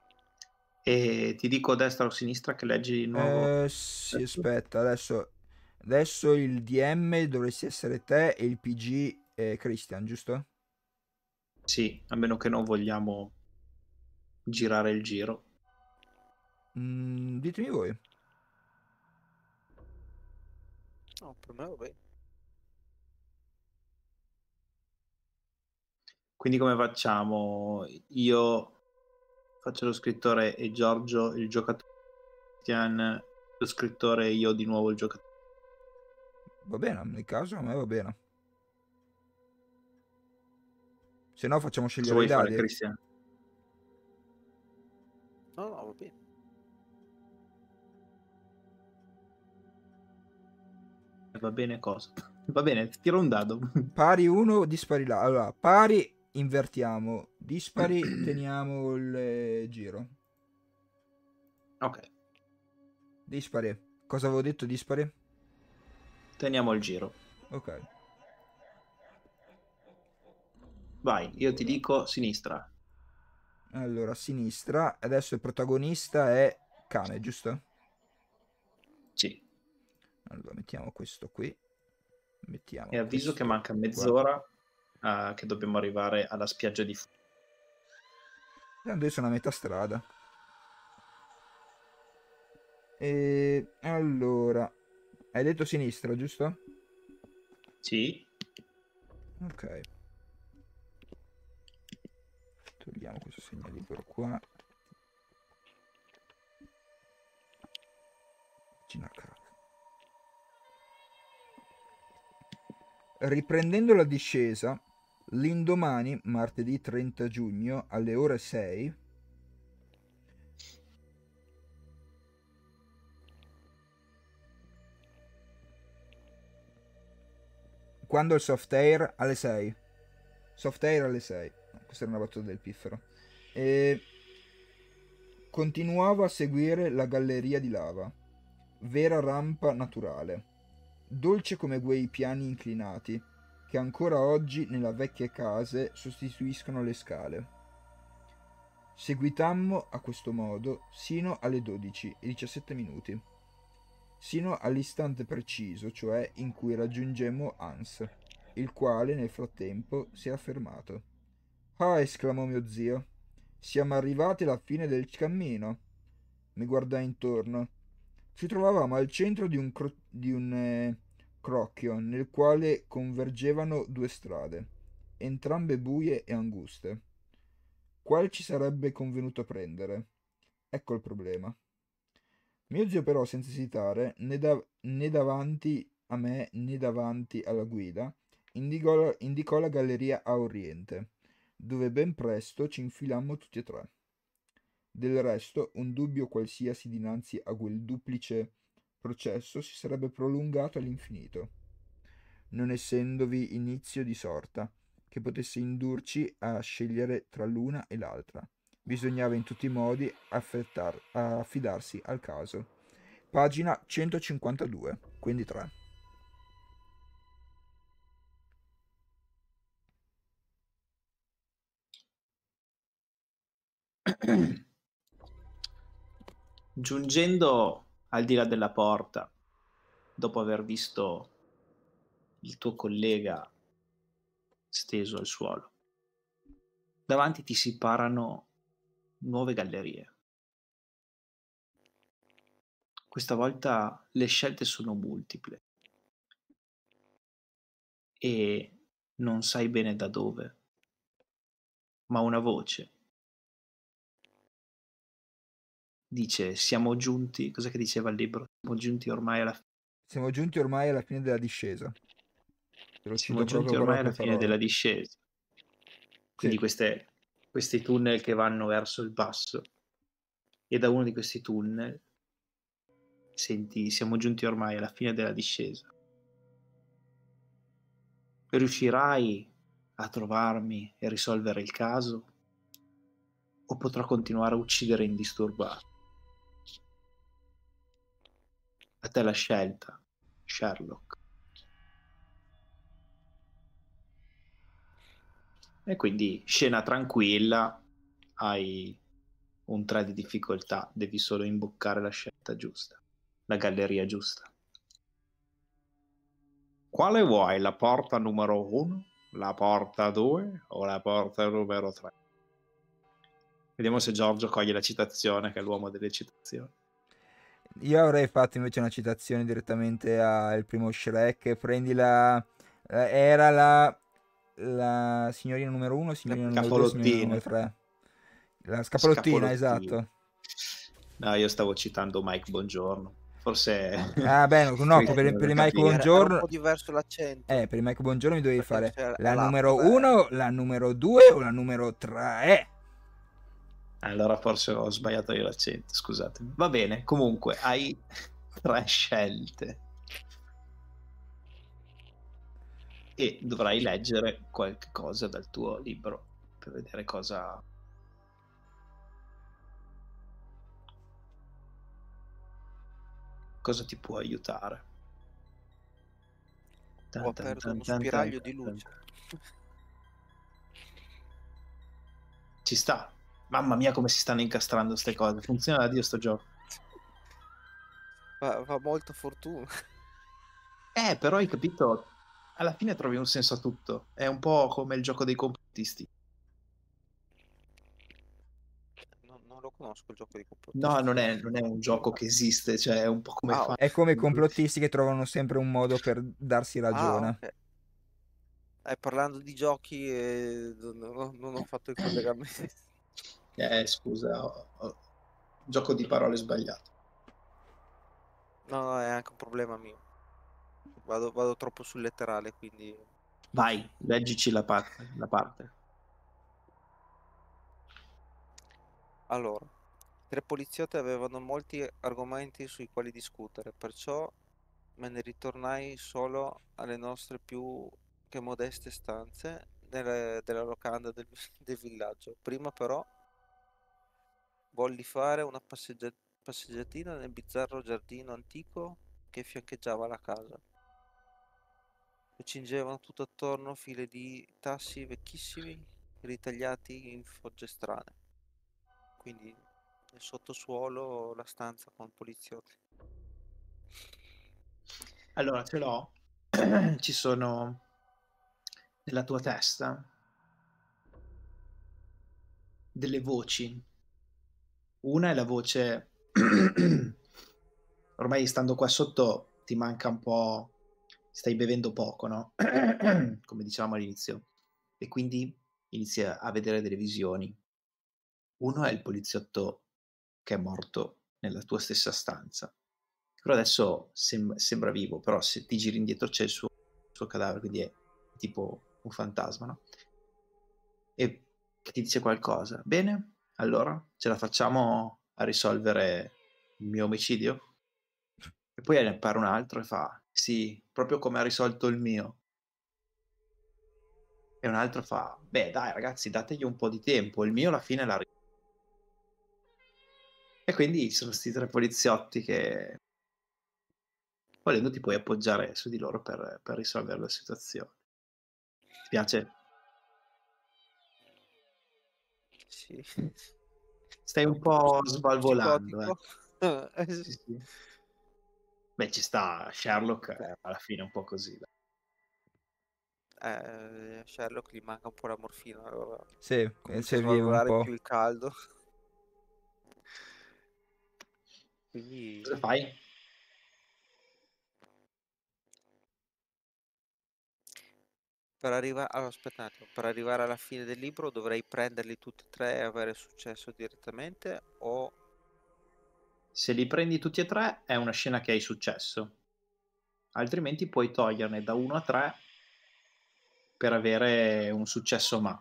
E ti dico a destra o a sinistra che leggi di nuovo. Sì, aspetta, adesso Adesso il DM dovresti essere te e il PG Christian, giusto? Sì, a meno che non vogliamo girare il giro. Ditemi voi. No, per me va bene. Quindi come facciamo? Io faccio lo scrittore e Giorgio il giocatore, Christian lo scrittore e io di nuovo il giocatore. Va bene, nel caso a me va bene. Se no facciamo Cosa scegliere i vuoi fare, dadi. Christian? No, va bene. Va bene cosa? Va bene, tiro un dado. Pari 1, dispari là. Allora, pari invertiamo, dispari teniamo il giro. Ok, Dispari. Cosa avevo detto dispari? teniamo il giro. Ok. Vai, io ti dico sinistra. Allora, a sinistra. Adesso il protagonista è cane, giusto? Sì. Allora, mettiamo questo qui. Mettiamo E avviso che questo manca qua. mezz'ora che dobbiamo arrivare alla spiaggia di Fu. Tanto sono a metà strada. E allora, hai detto sinistra, giusto? Sì. Ok. Togliamo questo segnalibro qua. Ginacca. Riprendendo la discesa, l'indomani, martedì 30 giugno, alle ore 6, quando il soft air alle 6. Soft air alle 6. No, questa era una battuta del piffero. E continuavo a seguire la galleria di lava, vera rampa naturale, dolce come quei piani inclinati che ancora oggi nelle vecchie case sostituiscono le scale. Seguitammo a questo modo sino alle 12:17, sino all'istante preciso, cioè in cui raggiungemmo Hans, il quale nel frattempo si era fermato. Ah, esclamò mio zio, siamo arrivati alla fine del cammino. Mi guardai intorno. Ci trovavamo al centro di un crocchio nel quale convergevano due strade, entrambe buie e anguste. Quale ci sarebbe convenuto prendere? Ecco il problema. Mio zio però, senza esitare, né davanti a me né davanti alla guida, indicò la galleria a oriente, dove ben presto ci infilammo tutti e tre. Del resto, un dubbio qualsiasi dinanzi a quel duplice processo si sarebbe prolungato all'infinito, non essendovi inizio di sorta che potesse indurci a scegliere tra l'una e l'altra. Bisognava in tutti i modi affidarsi al caso. Pagina 152, quindi 3. Giungendo al di là della porta, dopo aver visto il tuo collega steso al suolo, davanti ti si parano nuove gallerie. Questa volta le scelte sono multiple e non sai bene da dove, ma una voce dice: siamo giunti, cos'è che diceva il libro? Siamo giunti ormai alla fine. Siamo giunti ormai alla fine della discesa. Te lo Siamo cito giunti proprio parola ormai per alla fine parola. della discesa. Sì. Quindi questi tunnel che vanno verso il basso. E da uno di questi tunnel senti: siamo giunti ormai alla fine della discesa. Riuscirai a trovarmi e risolvere il caso? O potrò continuare a uccidere indisturbato? A te la scelta, Sherlock. E quindi scena tranquilla, hai un 3 di difficoltà, devi solo imboccare la scelta giusta, la galleria giusta. Quale vuoi? La porta numero 1, la porta 2 o la porta numero 3? Vediamo se Giorgio coglie la citazione, che è l'uomo delle citazioni. Io avrei fatto invece una citazione direttamente al primo Shrek. Prendi era la signorina numero 1, signorina numero 2, signorina numero 3. La scapolottina, esatto. No, io stavo citando Mike Bongiorno. Forse... Ah, beh, no, per il Mike Bongiorno... Era un po' diverso l'accento. Per il Mike Bongiorno mi dovevi Perché fare c'era la numero 1, la numero 2 o la numero 3. Allora forse ho sbagliato io l'accento, scusatemi. Va bene, comunque hai 3 scelte. E dovrai leggere qualche cosa dal tuo libro per vedere cosa ti può aiutare. Ho aperto uno spiraglio di luce. Ci sta. Mamma mia come si stanno incastrando queste cose. Funziona da Dio sto gioco. Fa molta fortuna. Però hai capito, alla fine trovi un senso a tutto. È un po' come il gioco dei complottisti. Non lo conosco il gioco dei complottisti. No, non è un gioco che esiste, cioè è un po' come È come i complottisti che trovano sempre un modo per darsi ragione. Okay. Parlando di giochi, non ho fatto il collegamento. Scusa, gioco di parole sbagliato. No, è anche un problema mio. Vado troppo sul letterale, quindi... Vai, leggici la parte. Allora, i 3 poliziotti avevano molti argomenti sui quali discutere, perciò me ne ritornai solo alle nostre più che modeste stanze della locanda del villaggio. Prima però volli fare una passeggiatina nel bizzarro giardino antico che fiancheggiava la casa. Mi cingevano tutto attorno file di tassi vecchissimi ritagliati in fogge strane. Quindi nel sottosuolo la stanza con poliziotti. Allora, ce l'ho. Ci sono nella tua testa delle voci. Una è la voce... Ormai stando qua sotto ti manca un po'... Stai bevendo poco, no? Come dicevamo all'inizio. E quindi inizi a vedere delle visioni. Uno è il poliziotto che è morto nella tua stessa stanza. Però adesso sembra vivo, però se ti giri indietro c'è il suo cadavere, quindi è tipo un fantasma, no? E ti dice qualcosa. Bene, allora ce la facciamo a risolvere il mio omicidio? E poi ne appare un altro e fa, sì, proprio come ha risolto il mio. E un altro fa, beh dai ragazzi, dategli un po' di tempo, il mio alla fine l'ha risolto. E quindi ci sono questi 3 poliziotti che, volendo, ti puoi appoggiare su di loro per risolvere la situazione. Ti piace? Sì. Stai un po' svalvolando. Psicotico. Sì. Beh, ci sta, Sherlock alla fine è un po' così. Sherlock gli manca un po' la morfina, allora Sì, comincia a serviva un svalvolare po'. più il caldo. Quindi... Cosa fai? Allora, aspetta un attimo, per arrivare alla fine del libro dovrei prenderli tutti e 3 e avere successo direttamente, o... Se li prendi tutti e 3 è una scena che hai successo. Altrimenti puoi toglierne da 1 a 3 per avere un successo ma.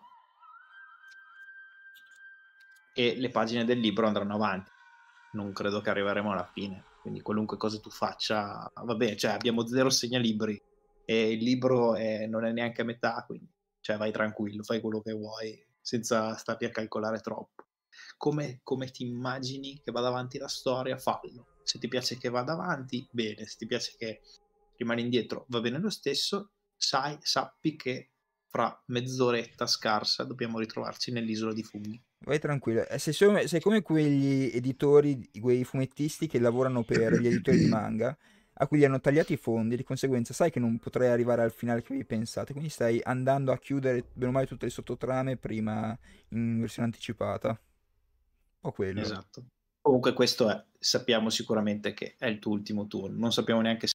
E le pagine del libro andranno avanti. Non credo che arriveremo alla fine. Quindi qualunque cosa tu faccia, vabbè, cioè abbiamo 0 segnalibri e il libro non è neanche a metà, quindi cioè vai tranquillo, fai quello che vuoi senza starti a calcolare troppo. Come ti immagini che vada avanti la storia, fallo. Se ti piace che vada avanti, bene. Se ti piace che rimani indietro, va bene lo stesso. Sappi che fra mezz'oretta scarsa dobbiamo ritrovarci nell'isola di funghi. Vai tranquillo. Sei come quegli editori, quei fumettisti che lavorano per gli editori di manga, a cui gli hanno tagliati i fondi, di conseguenza sai che non potrai arrivare al finale che avevi pensato, quindi stai andando a chiudere bene o male tutte le sottotrame prima in versione anticipata. Un po' quello. Esatto. Comunque questo è, sappiamo sicuramente che è il tuo ultimo turno, non sappiamo neanche se...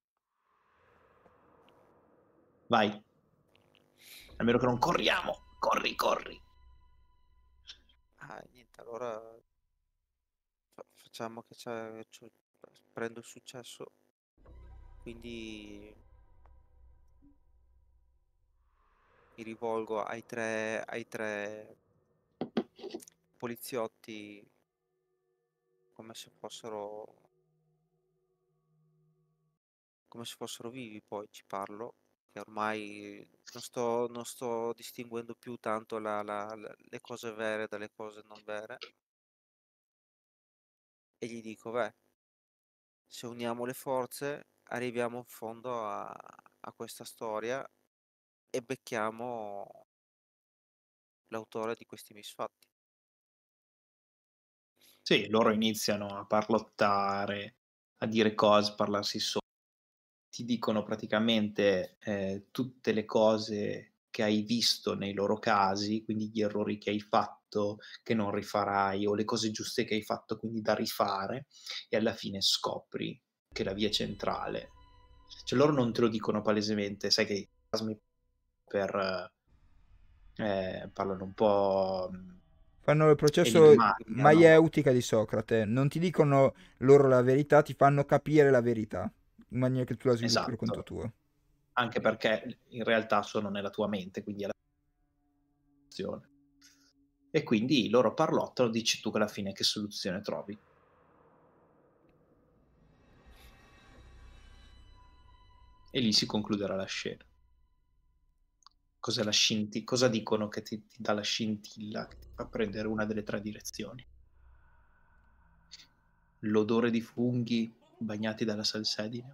Vai. Almeno che non corriamo. Corri, corri. Niente, allora facciamo che prendo il successo, quindi mi rivolgo ai tre poliziotti come se fossero vivi, poi ci parlo, che ormai non sto distinguendo più tanto le cose vere dalle cose non vere, e gli dico, beh, se uniamo le forze arriviamo in fondo a questa storia e becchiamo l'autore di questi misfatti. Sì, loro iniziano a parlottare, a dire cose, a parlarsi sopra. Ti dicono praticamente tutte le cose che hai visto nei loro casi, quindi gli errori che hai fatto, che non rifarai, o le cose giuste che hai fatto, quindi da rifare, e alla fine scopri che la via centrale, cioè loro non te lo dicono palesemente, sai che i fantasmi parlano un po' Fanno il processo enigmatica, no? maieutica di Socrate, non ti dicono loro la verità, ti fanno capire la verità, in maniera che tu la sviluppi per conto Esatto, tuo. anche perché in realtà sono nella tua mente, quindi è la soluzione. E quindi loro parlottano, dici tu che alla fine che soluzione trovi. E lì si concluderà la scena. Cos'è la cosa dicono che ti dà la scintilla, che ti fa prendere una delle tre direzioni? L'odore di funghi bagnati dalla salsedine?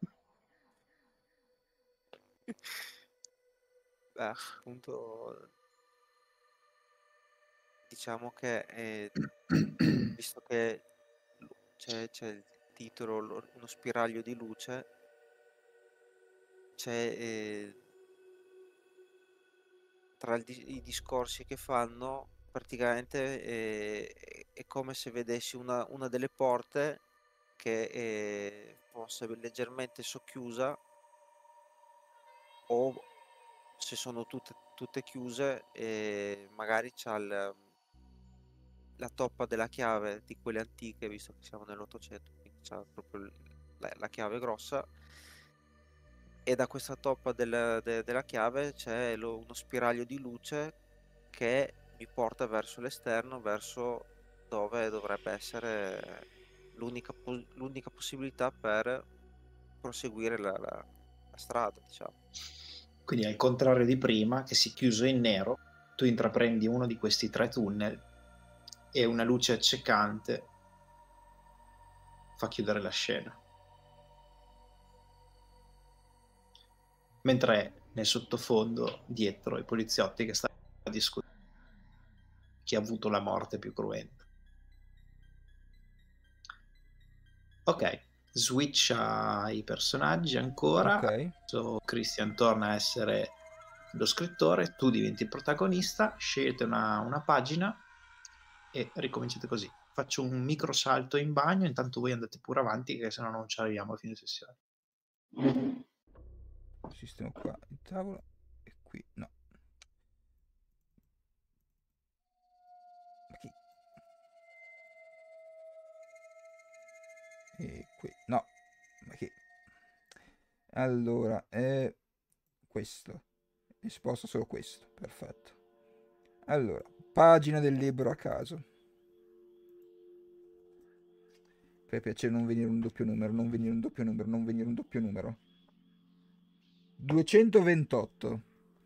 Appunto, diciamo che visto che c'è il titolo, uno spiraglio di luce, c'è tra i discorsi che fanno, praticamente è come se vedessi una delle porte che fosse leggermente socchiusa, o se sono tutte chiuse, magari c'ha la toppa della chiave di quelle antiche, visto che siamo nell'Ottocento, quindi c'ha proprio la chiave grossa, e da questa toppa della chiave c'è uno spiraglio di luce che mi porta verso l'esterno, verso dove dovrebbe essere l'unica possibilità per proseguire la strada, diciamo. Quindi al contrario di prima, che si chiuso in nero, tu intraprendi uno di questi tre tunnel e una luce accecante fa chiudere la scena. Mentre nel sottofondo, dietro i poliziotti che stanno discutendo chi ha avuto la morte più cruenta. Ok, switch ai personaggi ancora. Ok. Adesso Christian torna a essere lo scrittore, tu diventi il protagonista, scegliete una pagina e ricominciate così. Faccio un micro salto in bagno, intanto voi andate pure avanti, che se no non ci arriviamo a fine sessione. Sistemo qua il tavolo e qui no. Ma chi? E qui no. Ma chi? Allora, questo. E sposto solo questo. Perfetto. Allora, pagina del libro a caso. Per piacere non venire un doppio numero, non venire un doppio numero, non venire un doppio numero. 228.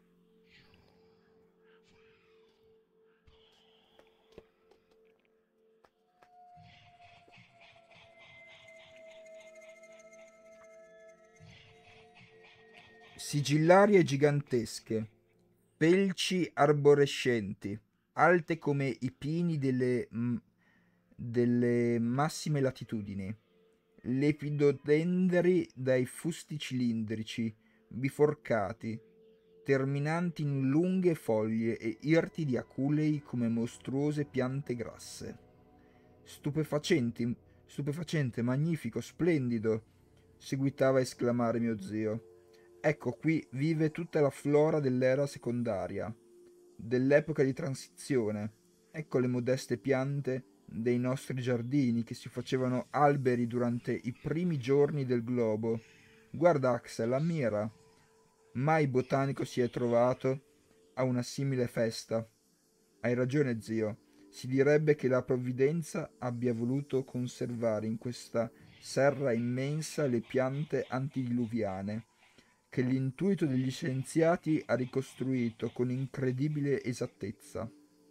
Sigillarie gigantesche, felci arborescenti, alte come i pini delle massime latitudini, lepidodendri dai fusti cilindrici, biforcati, terminanti in lunghe foglie e irti di aculei come mostruose piante grasse. Stupefacente, magnifico, splendido, seguitava a esclamare mio zio. Ecco qui vive tutta la flora dell'era secondaria, dell'epoca di transizione. Ecco le modeste piante dei nostri giardini che si facevano alberi durante i primi giorni del globo. Guarda Axel, ammira. Mai botanico si è trovato a una simile festa. Hai ragione, zio. Si direbbe che la provvidenza abbia voluto conservare in questa serra immensa le piante antidiluviane, che l'intuito degli scienziati ha ricostruito con incredibile esattezza.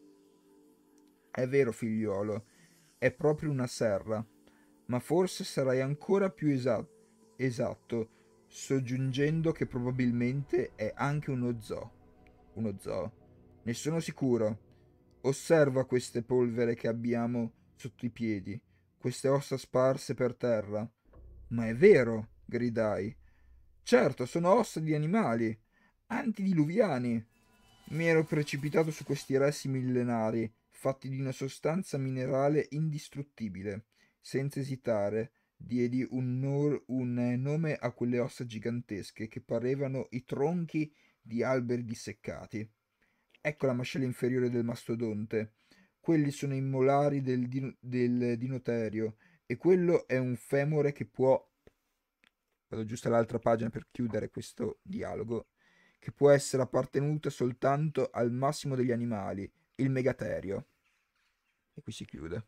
È vero, figliuolo, è proprio una serra, ma forse sarai ancora più esatto, soggiungendo che probabilmente è anche uno zoo. Uno zoo? Ne sono sicuro. Osserva queste polvere che abbiamo sotto i piedi, queste ossa sparse per terra. Ma è vero, gridai. Certo, sono ossa di animali, antidiluviani. Mi ero precipitato su questi resti millenari, fatti di una sostanza minerale indistruttibile. Senza esitare, diedi un nome a quelle ossa gigantesche che parevano i tronchi di alberi disseccati. Ecco la mascella inferiore del mastodonte. Quelli sono i molari del dinoterio e quello è un femore che può... Vado giusto all'altra pagina per chiudere questo dialogo. Che può essere appartenuta soltanto al massimo degli animali, il megaterio. E qui si chiude.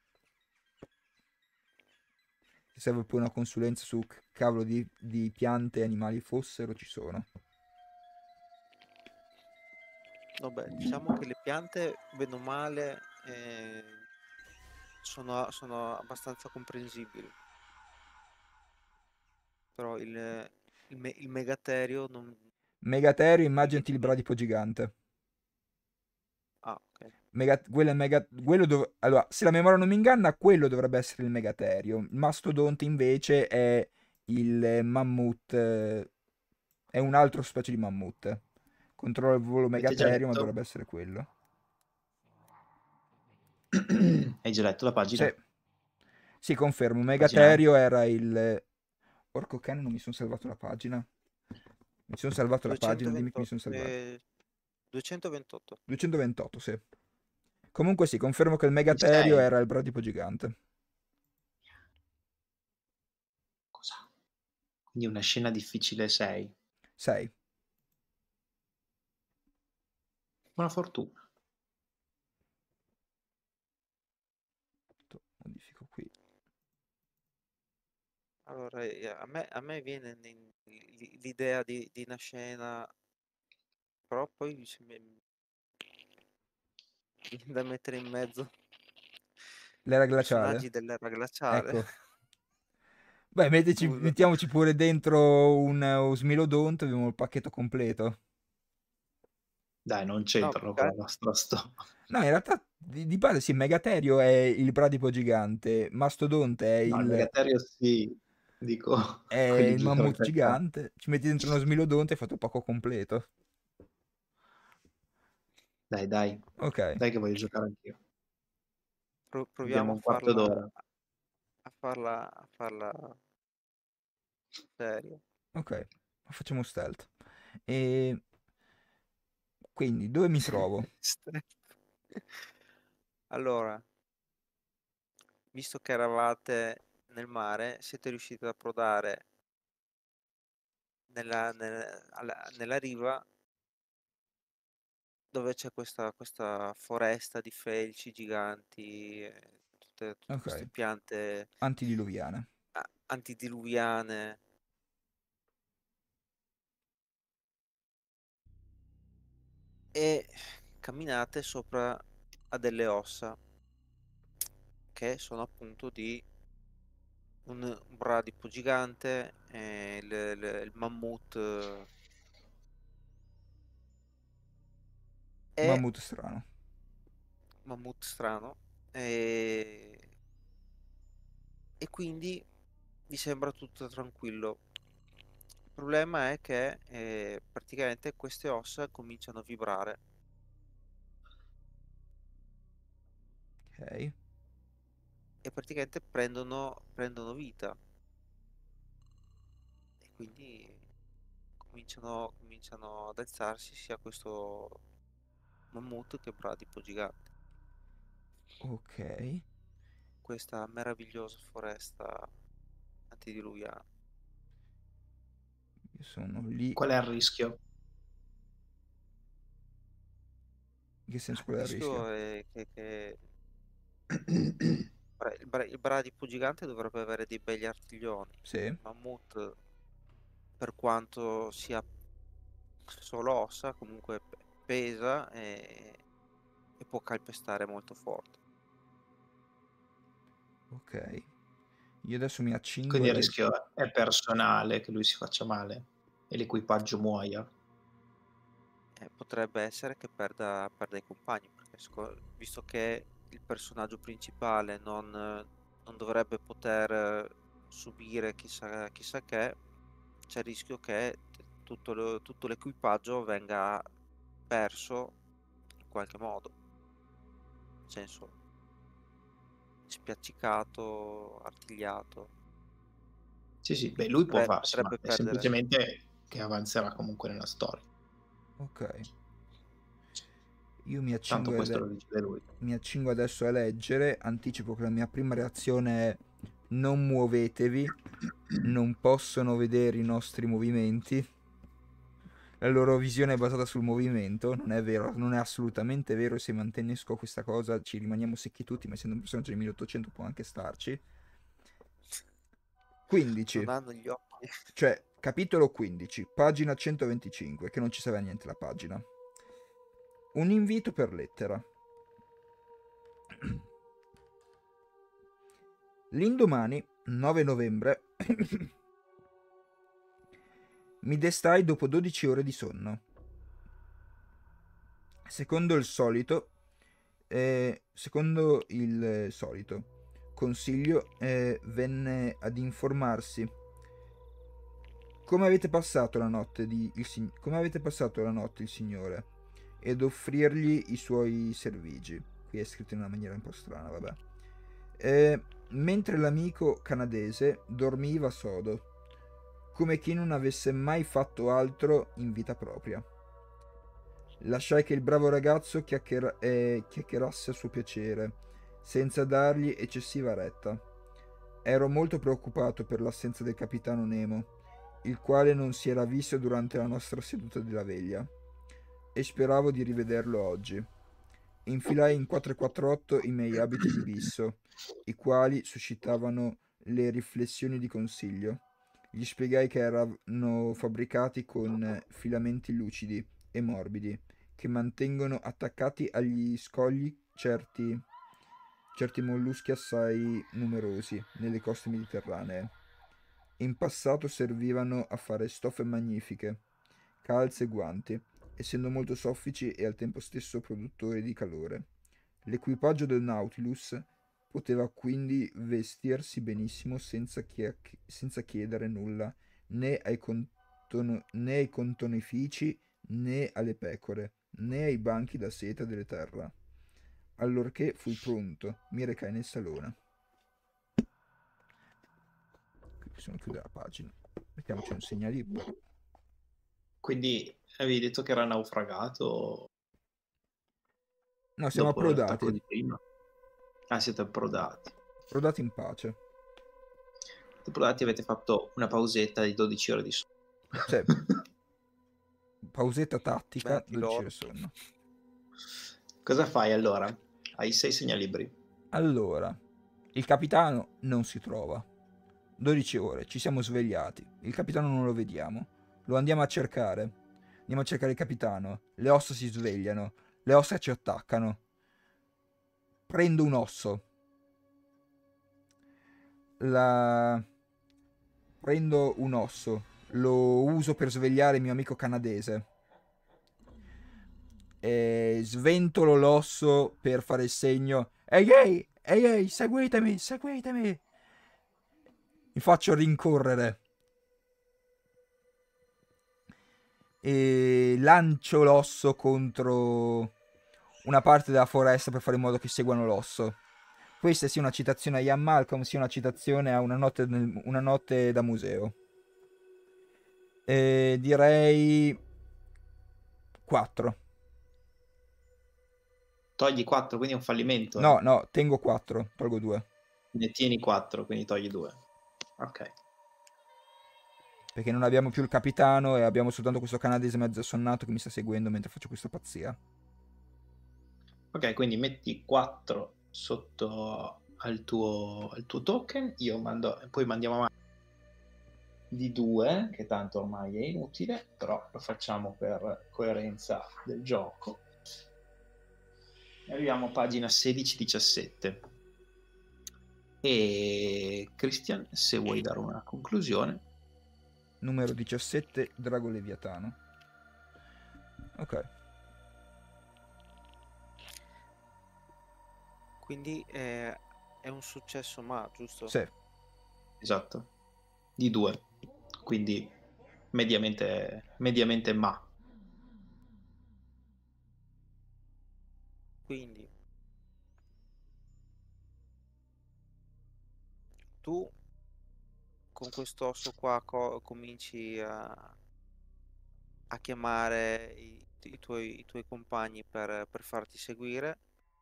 Se serve poi una consulenza su che cavolo di piante e animali fossero, ci sono. Vabbè, diciamo che le piante, bene o male, sono abbastanza comprensibili. Però il megaterio non... Megaterio, immaginati il bradipo gigante. Ah, ok. Allora, se la memoria non mi inganna, quello dovrebbe essere il megaterio. Il mastodonte invece è il mammut. È un altro specie di mammut. Controllo il volo Avete già megaterio, ma letto? dovrebbe essere quello. Hai già letto la pagina? Sì, sì, confermo. Pagina? Megaterio era il... Porco cane, non mi sono salvato la pagina. Mi sono salvato la pagina, dimmi che mi 228, sono salvato. 228. 228, sì. Comunque sì, confermo che il Ci megaterio sei? era il bradipo gigante. Cosa? Quindi una scena difficile 6. 6. Buona fortuna. Modifico qui. Allora, a me viene l'idea di una scena, però poi viene da mettere in mezzo L'era i glaciale? personaggi dell'era glaciale. Ecco. Beh, Scusa. mettiamoci pure dentro un Smilodonte, abbiamo il pacchetto completo. Dai, non No, più c'entrano che con la altro, nostra storia. No, in realtà di base sì, Megaterio è il bradipo gigante, Mastodonte No, il Megaterio sì, dico è quelli il giusto mammut per caso. gigante, ci metti dentro uno Smilodonte e hai fatto il pacco completo. Dai, dai, Ok, dai che voglio giocare anch'io. proviamo Abbiamo a un quarto farla, d'ora. a farla seria. ok, facciamo stealth. E quindi dove mi trovo? Allora, visto che eravate nel mare, siete riusciti ad approdare nella riva dove c'è questa foresta di felci giganti, tutte queste Ok, piante antidiluviane. antidiluviane. E camminate sopra a delle ossa che sono appunto di un bradipo gigante, il mammut, e Mammut strano. mammut strano, e quindi mi sembra tutto tranquillo. Il problema è che praticamente queste ossa cominciano a vibrare Ok. e praticamente prendono vita e quindi cominciano ad alzarsi sia questo mammut che bradipo gigante. Ok. Questa meravigliosa foresta antediluviana. Io sono lì. Qual è il rischio? In che senso Il qual è il rischio? rischio è che il bradipo gigante dovrebbe avere dei begli artiglioni. Sì. Il mammut, per quanto sia solo ossa, comunque pesa e può calpestare molto forte. Ok. Io adesso mi accingo Quindi a il rischio è personale, che lui si faccia male e l'equipaggio muoia. Potrebbe essere che perda i compagni, perché visto che il personaggio principale non dovrebbe poter subire chissà che, c'è il rischio che tutto l'equipaggio venga perso in qualche modo, nel senso spiaccicato, artigliato. Sì, sì, beh, lui può farsi Potrebbe male, perdere. semplicemente che avanzerà comunque nella storia. Ok. Io mi Tanto accingo, questo lo decide lui. mi accingo adesso a leggere. Anticipo che la mia prima reazione è: non muovetevi, non possono vedere i nostri movimenti. La loro visione è basata sul movimento, non è vero, non è assolutamente vero. Se mantennesco questa cosa ci rimaniamo secchi tutti, ma essendo un personaggio del 1800 può anche starci. 15, Non hanno gli occhi. cioè capitolo 15, pagina 125, che non ci serve a niente la pagina. Un invito per lettera. L'indomani, 9 novembre, mi destai dopo 12 ore di sonno. Secondo il solito consiglio, venne ad informarsi come avete passato la notte il signore, ed offrirgli i suoi servigi. Qui è scritto in una maniera un po' strana, vabbè. Mentre l'amico canadese dormiva sodo, come chi non avesse mai fatto altro in vita propria. Lasciai che il bravo ragazzo chiacchierasse a suo piacere, senza dargli eccessiva retta. Ero molto preoccupato per l'assenza del capitano Nemo, il quale non si era visto durante la nostra seduta della veglia, e speravo di rivederlo oggi. Infilai in 448 i miei abiti di bisso, i quali suscitavano le riflessioni di consiglio. Gli spiegai che erano fabbricati con filamenti lucidi e morbidi, che mantengono attaccati agli scogli certi molluschi assai numerosi nelle coste mediterranee. In passato servivano a fare stoffe magnifiche, calze e guanti, essendo molto soffici e al tempo stesso produttori di calore. L'equipaggio del Nautilus poteva quindi vestirsi benissimo senza chiedere nulla né ai contonifici, né alle pecore, né ai banchi da seta delle terra. Allorché fui pronto, mi recai nel salone. Qui possiamo chiudere la pagina. Mettiamoci un segnalibro. Quindi avevi detto che era naufragato No, siamo dopo l'attacco approdati. di prima? Ah, siete approdati. Approdati in pace. Approdati, avete fatto una pausetta di 12 ore di sonno. Cioè, pausetta tattica, Beati 12 loro. ore sonno. Cosa fai allora? Hai 6 segnalibri. Allora, il capitano non si trova. 12 ore, ci siamo svegliati. Il capitano non lo vediamo. Lo andiamo a cercare. Andiamo a cercare il capitano. Le ossa si svegliano. Le ossa ci attaccano. Prendo un osso. Prendo un osso. Lo uso per svegliare il mio amico canadese. E sventolo l'osso per fare il segno. Ehi, ehi, ehi, ehi, seguitemi, seguitemi. Mi faccio rincorrere. E lancio l'osso contro una parte della foresta per fare in modo che seguano l'osso. Questa sia una citazione a Ian Malcolm, sia una citazione a Una notte da museo. Direi 4. Togli 4, quindi è un fallimento. No, no, tengo 4, tolgo 2. Ne tieni 4, quindi togli 2. Ok. Perché non abbiamo più il capitano e abbiamo soltanto questo canadese mezzo sonnato che mi sta seguendo mentre faccio questa pazzia. Ok, quindi metti 4 sotto al tuo token, poi mandiamo avanti di 2, che tanto ormai è inutile, però lo facciamo per coerenza del gioco. Arriviamo a pagina 16-17. E Christian, se vuoi dare una conclusione. Numero 17, Drago Leviatano. Ok. Quindi è un successo, ma giusto? Sì. Esatto. Di 2. Quindi mediamente ma. Quindi tu con quest'osso qua cominci a chiamare i tuoi compagni per farti seguire.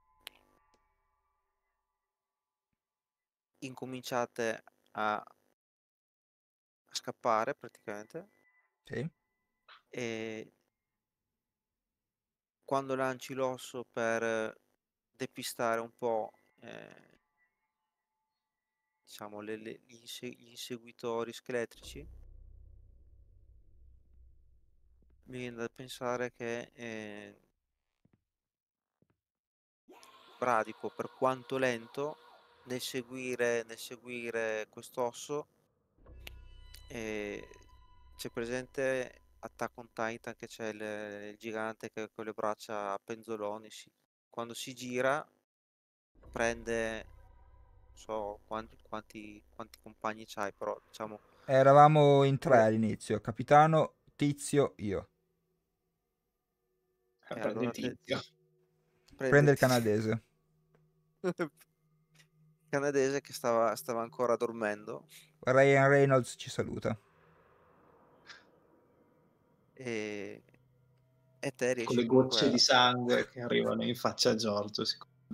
Incominciate a scappare praticamente. Sì. E quando lanci l'osso per depistare un po' diciamo gli inseguitori scheletrici, mi viene da pensare che Bradico, per quanto lento nel seguire quest'osso, c'è presente Attack on Titan, che c'è il gigante che con le braccia a penzoloni, quando si gira prende, non so quanti compagni c'hai, però diciamo Eravamo in 3 pre- all'inizio. Capitano, Tizio, io. Prende allora Tizio. Prende il canadese. il canadese che stava ancora dormendo, Ryan Reynolds ci saluta. e te Con riesci le comunque gocce di sangue che arrivano in faccia a Giorgio,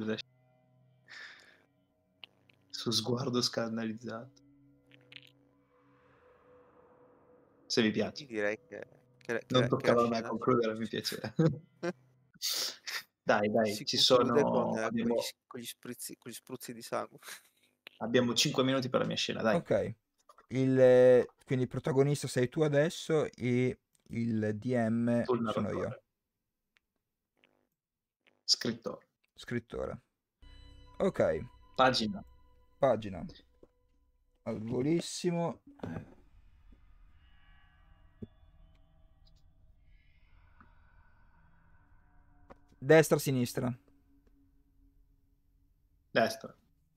su sguardo scandalizzato. Se vi piace. direi che Non la toccava a me a scena concludere, mi piace. Dai, si ci conclude sono. con gli spruzzi di sangue. Abbiamo 5 minuti per la mia scena, dai. Ok. Quindi il protagonista sei tu adesso e il DM Tu il sono io. narratore. Scrittore. Scrittore. Ok. Pagina. Pagina. Al volissimo. Destra, sinistra. Destra.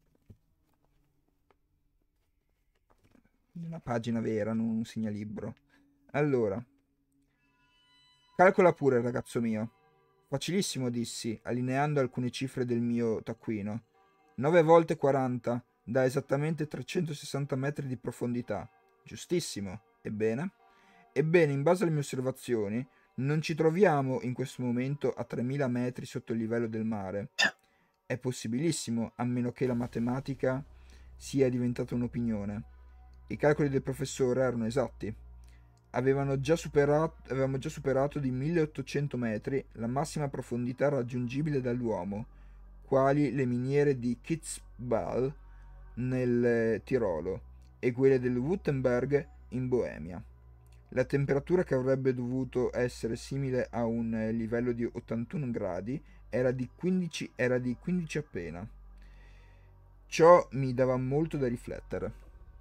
Una pagina vera, non un segnalibro. Allora. Calcola pure, ragazzo mio. Facilissimo, dissi, allineando alcune cifre del mio taccuino. 9 volte 40 dà esattamente 360 metri di profondità. Giustissimo. Ebbene? Ebbene, in base alle mie osservazioni, non ci troviamo in questo momento a 3000 metri sotto il livello del mare. È possibilissimo, a meno che la matematica sia diventata un'opinione. I calcoli del professore erano esatti. Avevamo già superato di 1800 metri la massima profondità raggiungibile dall'uomo, quali le miniere di Kitzbühel nel Tirolo e quelle del Württemberg in Boemia. La temperatura, che avrebbe dovuto essere simile a un livello di 81 gradi, era di 15 appena. Ciò mi dava molto da riflettere.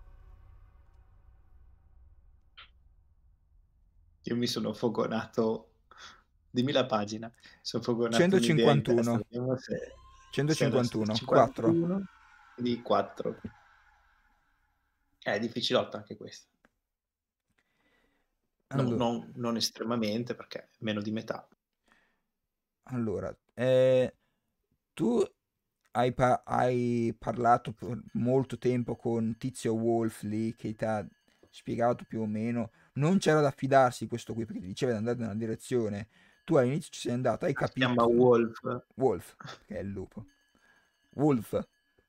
Io mi sono fogonato. Dimmi la pagina. Sono fogonato un'idea in testa. 151. Vediamo se 151. 4. 51 di 4. È difficilotta anche questa. Allora, Non estremamente, perché meno di metà. allora, tu hai parlato per molto tempo con Tizio Wolf lì che ti ha spiegato più o meno. Non c'era da fidarsi di questo qui perché ti diceva di andare nella direzione. Tu all'inizio ci sei andato, hai Si chiama capito. Wolf. Wolf, che è il lupo. Wolf.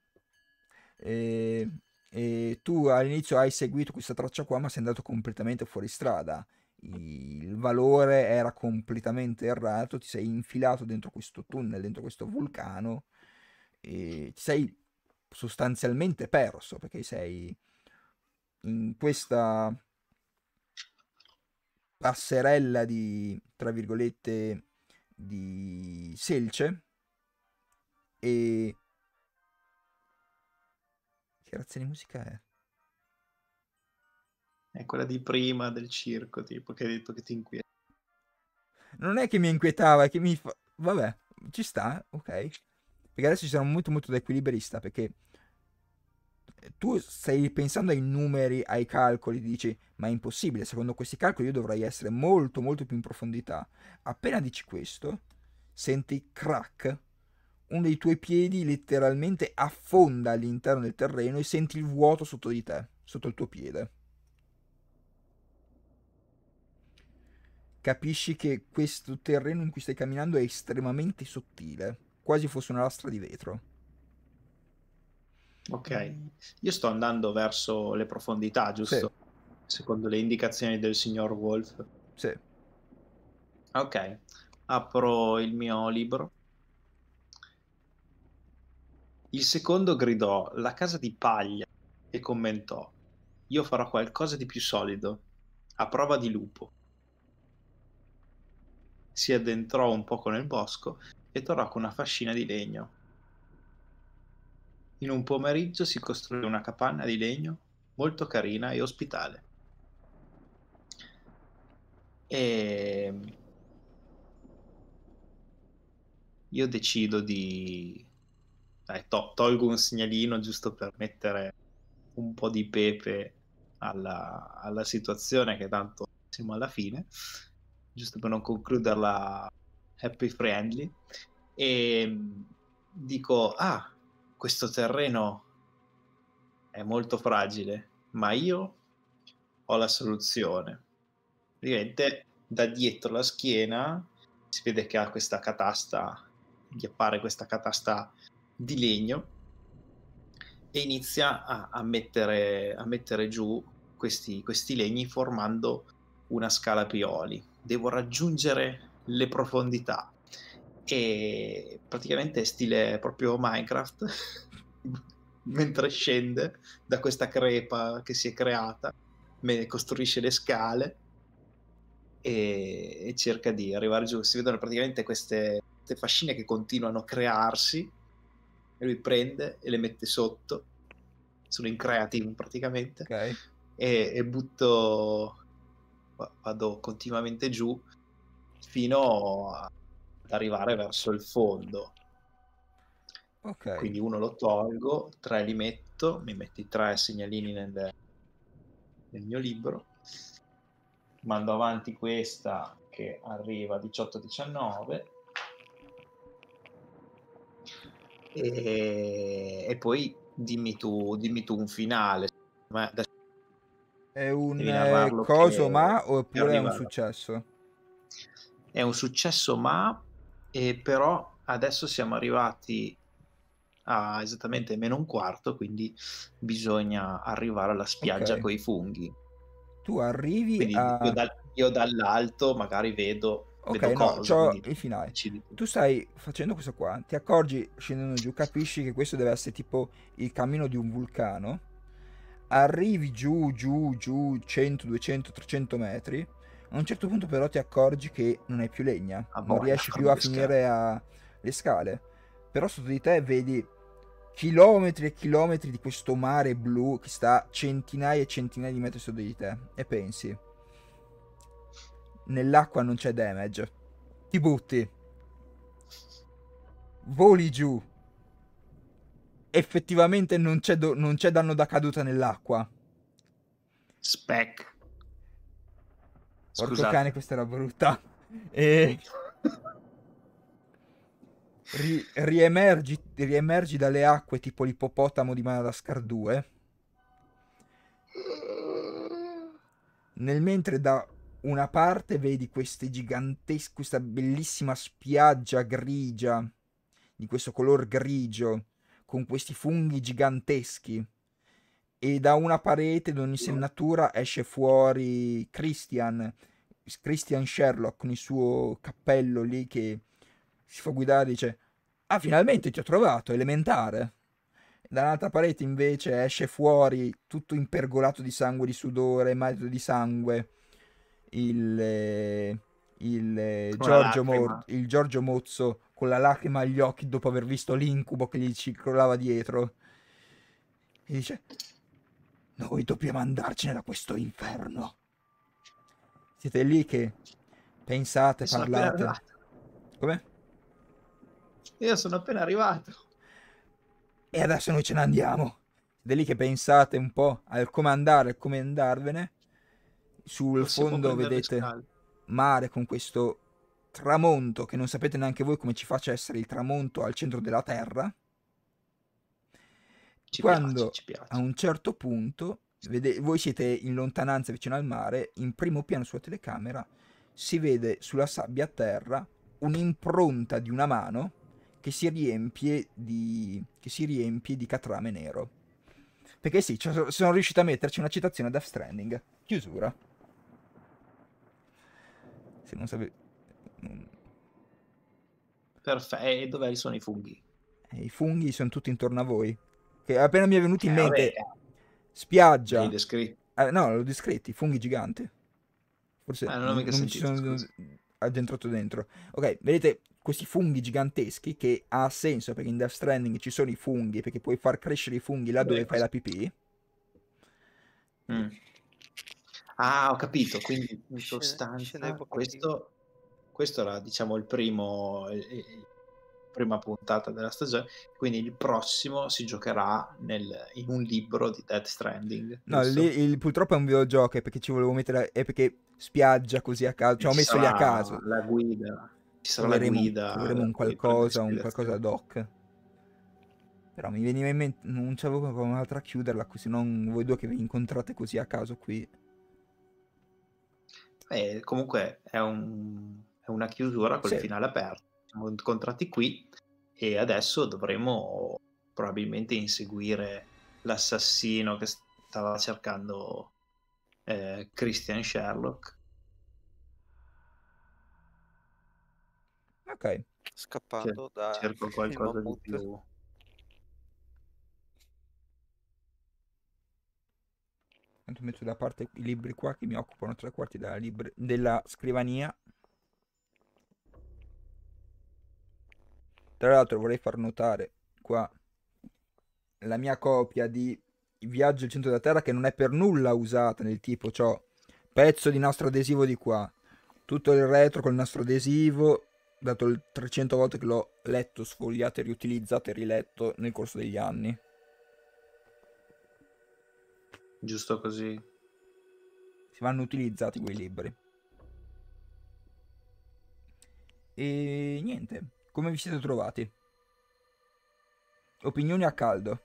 E, e tu all'inizio hai seguito questa traccia qua, ma sei andato completamente fuori strada. Il valore era completamente errato, ti sei infilato dentro questo tunnel, dentro questo vulcano e ti sei sostanzialmente perso perché sei in questa passerella di, tra virgolette, di selce e... Che razza di musica è? È quella di prima del circo, tipo, che hai detto che ti inquieta. Non è che mi inquietava, è che mi fa... Vabbè, ci sta, ok. Perché adesso ci sono molto molto da equilibrista, perché tu stai pensando ai numeri, ai calcoli, dici, ma è impossibile, secondo questi calcoli io dovrei essere molto molto più in profondità. Appena dici questo, senti crack, uno dei tuoi piedi letteralmente affonda all'interno del terreno e senti il vuoto sotto di te, sotto il tuo piede. Capisci che questo terreno in cui stai camminando è estremamente sottile, quasi fosse una lastra di vetro. Ok, io sto andando verso le profondità, Sì, giusto? Secondo le indicazioni del signor Wolf. sì. Ok, apro il mio libro. Il secondo gridò la casa di paglia e commentò: io farò qualcosa di più solido, a prova di lupo. Si addentrò un poco nel bosco e tornò con una fascina di legno. In un pomeriggio si costruì una capanna di legno molto carina e ospitale. E io decido di... Dai, tolgo un segnalino giusto per mettere un po' di pepe alla situazione, che tanto siamo alla fine, giusto per non concluderla happy friendly. E dico, questo terreno è molto fragile, ma io ho la soluzione. Praticamente da dietro la schiena si vede che ha questa catasta, gli appare questa catasta di legno e inizia a mettere giù questi legni formando una scala a pioli. Devo raggiungere le profondità e praticamente è stile proprio Minecraft mentre scende da questa crepa che si è creata, costruisce le scale e cerca di arrivare giù. Si vedono praticamente queste fascine che continuano a crearsi e lui prende e le mette sotto. Sono in creative praticamente. Ok, E vado continuamente giù fino ad arrivare verso il fondo. ok. Quindi uno lo tolgo, 3 li metto, mi metti i 3 segnalini nel mio libro, mando avanti questa che arriva a 18-19 e poi dimmi tu un finale. Ma adesso È devi un narrarlo coso che ma oppure è un arriva. successo? È un successo, ma però adesso siamo arrivati a esattamente meno un quarto, quindi bisogna arrivare alla spiaggia Ok. coi funghi. Tu arrivi Quindi a... io dall'alto magari vedo Ok, no, cose, c'ho quindi il finale. decidi tu. Tu stai facendo questo qua, ti accorgi scendendo giù, capisci che questo deve essere tipo il cammino di un vulcano. Arrivi giù, giù, giù, 100, 200, 300 metri. A un certo punto però ti accorgi che non hai più legna, A non voglia, riesci più fanno a le scale. finire le scale. Però sotto di te vedi chilometri e chilometri di questo mare blu che sta centinaia e centinaia di metri sotto di te. E pensi, nell'acqua non c'è damage. Ti butti, voli giù. Effettivamente non c'è danno da caduta nell'acqua. Spec. Porco Scusate. cane, questa era brutta. E riemergi dalle acque tipo l'ippopotamo di Madagascar 2. Nel mentre da una parte vedi questa bellissima spiaggia grigia, di questo color grigio, con questi funghi giganteschi. E da una parete di ogni insenatura esce fuori Christian Sherlock con il suo cappello lì che si fa guidare e dice: ah, finalmente ti ho trovato, elementare. Dall'altra parete invece esce fuori tutto impergolato di sangue, di sudore, magro di sangue Una lacrima. Il Giorgio Mozzo con la lacrima agli occhi dopo aver visto l'incubo che gli circolava dietro. E dice: noi dobbiamo andarcene da questo inferno. Siete lì che pensate, Io sono appena parlate. arrivato. Come? Io sono appena arrivato. E adesso noi ce ne andiamo. Siete lì che pensate un po' al come andare, al come andarvene. Sul Possiamo fondo prendere le vedete scale. mare con questo tramonto che non sapete neanche voi come ci faccia essere il tramonto al centro della Terra. Ci piace, Quando ci a piace. un certo punto voi siete in lontananza vicino al mare, in primo piano sulla telecamera si vede sulla sabbia a terra un'impronta di una mano che si riempie di catrame nero. Perché sì, sono riuscito a metterci una citazione Death Stranding. Chiusura. Se non sapevi... Perfetto. E dove sono i funghi? I funghi sono tutti intorno a voi. Che appena mi è venuto in Vabbè, mente me li spiaggia. descritti. No, l'ho descritti, funghi giganti. Forse Non ho mica non mi ci sentito, sono scusa. addentrato dentro. Ok, vedete questi funghi giganteschi che ha senso perché in Death Stranding ci sono i funghi, perché puoi far crescere i funghi là dove Vabbè, fai la pipì. Mm. Ah, ho capito. Quindi in Scenevo sostanza cattivo. questo era, diciamo, prima puntata della stagione. Quindi il prossimo si giocherà in un libro di Death Stranding, No, giusto? purtroppo è un videogioco, è perché ci volevo mettere... È perché spiaggia così a caso. E Cioè, ho ci messo lì a sarà caso. la guida. Ci sarà la Troveremo, guida troveremo da cui prendere un qualcosa ispirazione. ad hoc. Però mi veniva in mente, non c'avevo proprio un'altra a chiuderla, così non voi due che vi incontrate così a caso qui. Comunque è una chiusura col Sì, finale aperto. Siamo incontrati qui e adesso dovremo probabilmente inseguire l'assassino che stava cercando Christian Sherlock. ok. Scappando da Cerco il qualcosa di mammut. più. Intanto metto da parte i libri qua che mi occupano 3/4 della scrivania. Tra l'altro vorrei far notare qua la mia copia di Viaggio al centro della Terra che non è per nulla usata, nel tipo c'ho pezzo di nastro adesivo di qua, tutto il retro col nastro adesivo, dato il 300 volte che l'ho letto, sfogliato e riutilizzato e riletto nel corso degli anni. Giusto così. Si vanno utilizzati quei libri. E niente, come vi siete trovati? Opinioni a caldo.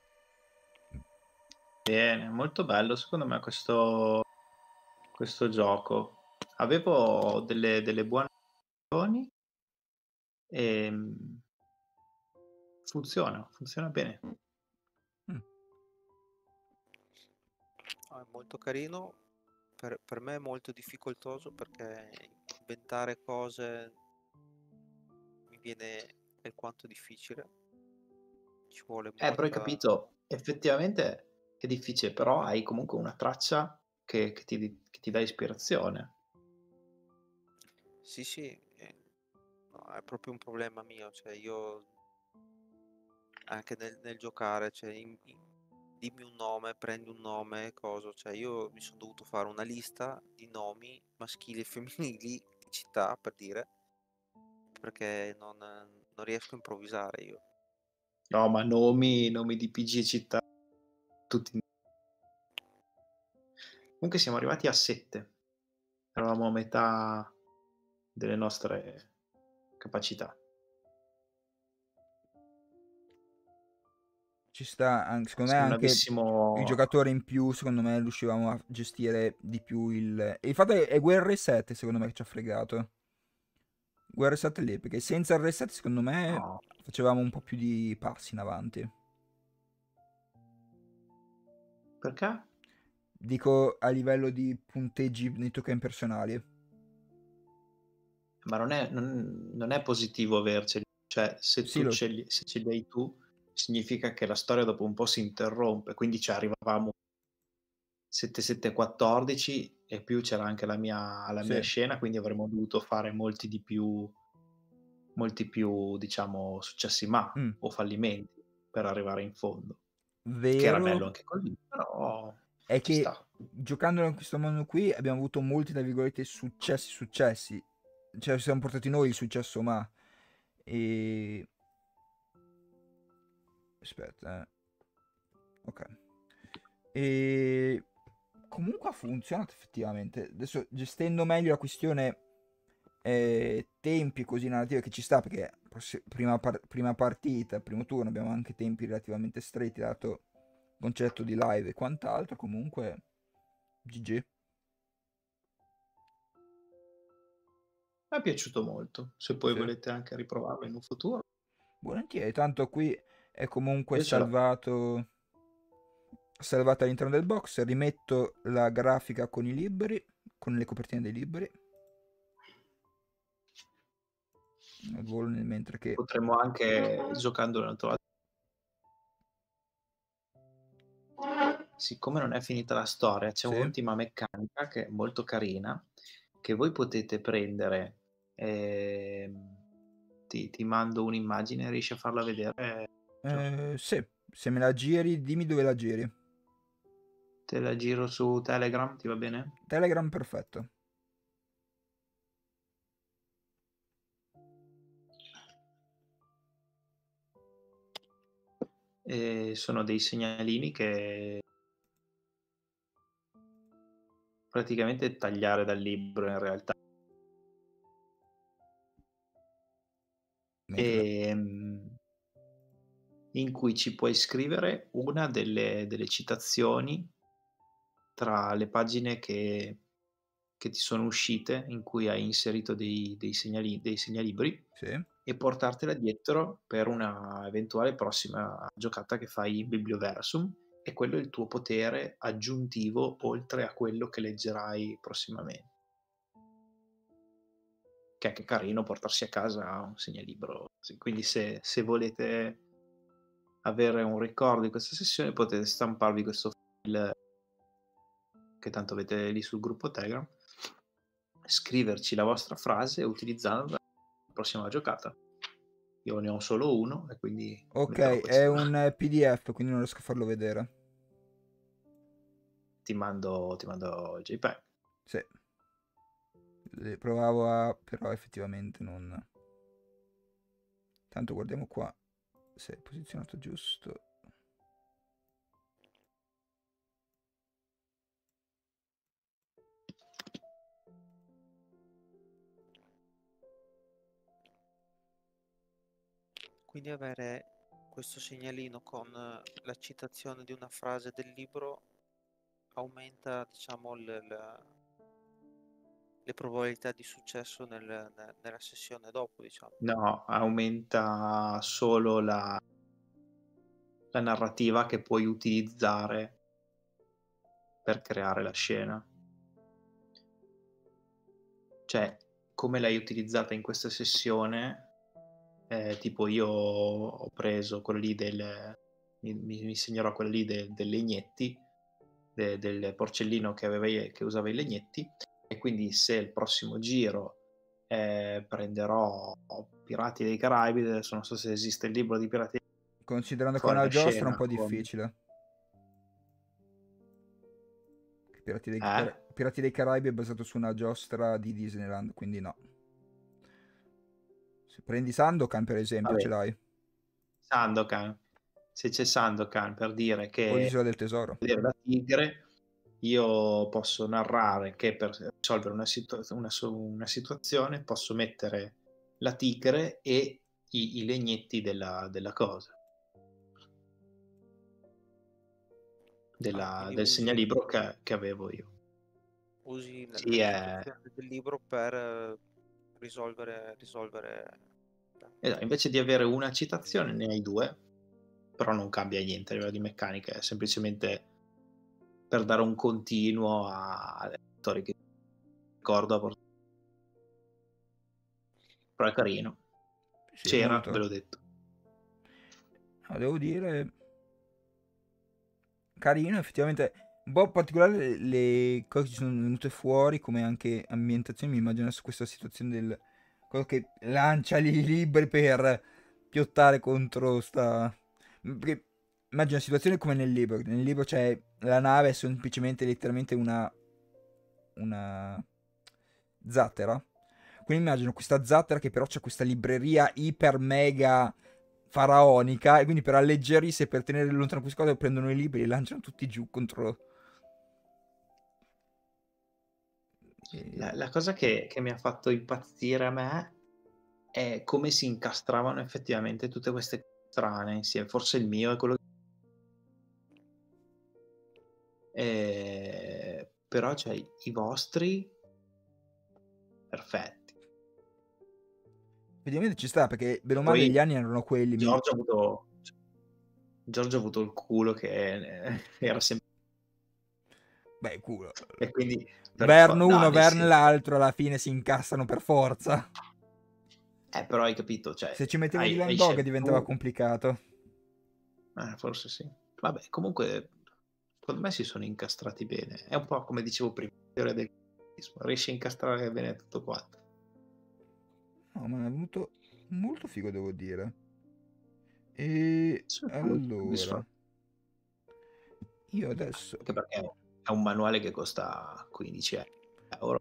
Bene, molto bello secondo me questo gioco. Avevo delle buone opzioni e funziona bene. Mm. È molto carino. Per me è molto difficoltoso perché inventare cose mi viene alquanto difficile. Ci vuole Però hai molta... capito, effettivamente è difficile, però hai comunque una traccia che ti dà ispirazione. Sì, sì, no, è proprio un problema mio. Cioè io anche nel giocare, cioè dimmi un nome, prendi un nome, cosa. Cioè io mi sono dovuto fare una lista di nomi maschili e femminili di città, per dire, perché non riesco a improvvisare io. No, ma nomi di PG città, tutti Comunque siamo arrivati a 7. Eravamo a metà delle nostre capacità. Ci sta, secondo me Se non anche avessimo... il giocatore in più, secondo me riuscivamo a gestire di più il... E infatti è quel reset secondo me che ci ha fregato. Quel reset lì, perché senza il reset secondo me No, facevamo un po' più di passi in avanti. perché? Dico a livello di punteggi nei token personali. Ma non è positivo averceli. Cioè, se Sì, se ce li hai tu, significa che la storia dopo un po' si interrompe. Quindi ci arrivavamo 7-7-14 e più c'era anche la mia sì. scena, quindi avremmo dovuto fare molti più, diciamo, successi o fallimenti per arrivare in fondo. Che era bello Vero anche così, però è ci che sta. giocando in questo mondo qui abbiamo avuto molti, tra virgolette, successi. Cioè, ci siamo portati noi il successo, ma... E... Aspetta, ok. E... Comunque ha funzionato effettivamente. Adesso, gestendo meglio la questione tempi così narrativa, che ci sta, perché prima partita, primo turno, abbiamo anche tempi relativamente stretti, dato il concetto di live e quant'altro, comunque... GG. Mi è piaciuto molto. Se poi Sì. volete anche riprovarlo in un futuro, Volentieri, tanto qui è comunque io ce l'ho. salvato all'interno del box. Rimetto la grafica con i libri, con le copertine dei libri. Al volo nel mentre che... Potremmo anche, giocando un altro. Siccome non è finita la storia, c'è Sì. un'ultima meccanica che è molto carina, che voi potete prendere. Ti mando un'immagine, riesci a farla vedere? Sì, se me la giri, dimmi dove la giri. Te la giro su Telegram, ti va bene? Telegram, perfetto. Sono dei segnalini che praticamente tagliare dal libro in realtà. In cui ci puoi scrivere una delle citazioni tra le pagine che ti sono uscite, in cui hai inserito dei segnalibri, Sì. e portartela dietro per una eventuale prossima giocata che fai in Biblioversum, e quello è il tuo potere aggiuntivo oltre a quello che leggerai prossimamente. Che è anche carino portarsi a casa un segnalibro. Quindi se volete avere un ricordo di questa sessione, potete stamparvi questo file che tanto avete lì sul gruppo Telegram, scriverci la vostra frase e utilizzarla la prossima giocata. Io ne ho solo uno e quindi Ok, metterò è questo. un PDF, quindi non riesco a farlo vedere. Ti mando il JPEG. Sì. Provavo a... però effettivamente non... Tanto guardiamo qua se è posizionato giusto. Quindi avere questo segnalino con la citazione di una frase del libro aumenta, diciamo, le probabilità di successo nella sessione dopo, diciamo. No, aumenta solo la narrativa che puoi utilizzare per creare la scena. Cioè, come l'hai utilizzata in questa sessione, tipo io ho preso quello lì mi segnerò quello lì del legnetti, del porcellino che usava i legnetti, e quindi se il prossimo giro prenderò Pirati dei Caraibi, adesso non so se esiste il libro di Pirati, Considerando che è con una la giostra è un scena po' difficile. Pirati dei Caraibi è basato su una giostra di Disneyland, quindi no. Se prendi Sandokan, per esempio, vabbè, ce l'hai. Sandokan, se c'è Sandokan, per dire O che l'Isola del Tesoro. vedere la tigre, io posso narrare che per risolvere una situazione posso mettere la tigre e i legnetti della cosa, Quindi del segnalibro che avevo io. usi la Sì, citazione del libro per risolvere. esatto, invece di avere una citazione ne hai due, però non cambia niente a livello di meccanica, è semplicemente per dare un continuo alle storie che ricordo. Però è carino. Sì, C'era, molto. ve l'ho detto. No, devo dire, carino, effettivamente. Un po' particolare le cose che ci sono venute fuori, come anche ambientazione. Mi immagino adesso questa situazione del quello che lancia i libri per piottare contro sta. Perché immagino una situazione come nel libro. Nel libro c'è la nave, è semplicemente letteralmente una zattera. Quindi immagino questa zattera che però c'è questa libreria iper mega faraonica, e quindi per alleggerirsi e per tenere lontano queste cose prendono i libri e li lanciano tutti giù contro. La cosa che mi ha fatto impazzire a me è come si incastravano effettivamente tutte queste cose strane insieme. Forse il mio è quello però cioè i vostri perfetti. Effettivamente ci sta, perché bene o male Poi gli anni erano quelli. Giorgio ha avuto il culo che era sempre, Beh, culo. e quindi Vern no, uno, nel Vern senso, l'altro, alla fine si incassano per forza. però hai capito, cioè Se ci mettevo hai Dylan Dog scelto diventava tu, complicato. forse sì. Vabbè, comunque secondo me si sono incastrati bene. È un po' come dicevo prima, la teoria del cattivismo. Riesci a incastrare bene tutto quanto. No, ma è venuto molto figo, devo dire. E Sono allora, soddisfatto. io adesso. Anche perché è un manuale che costa 15 euro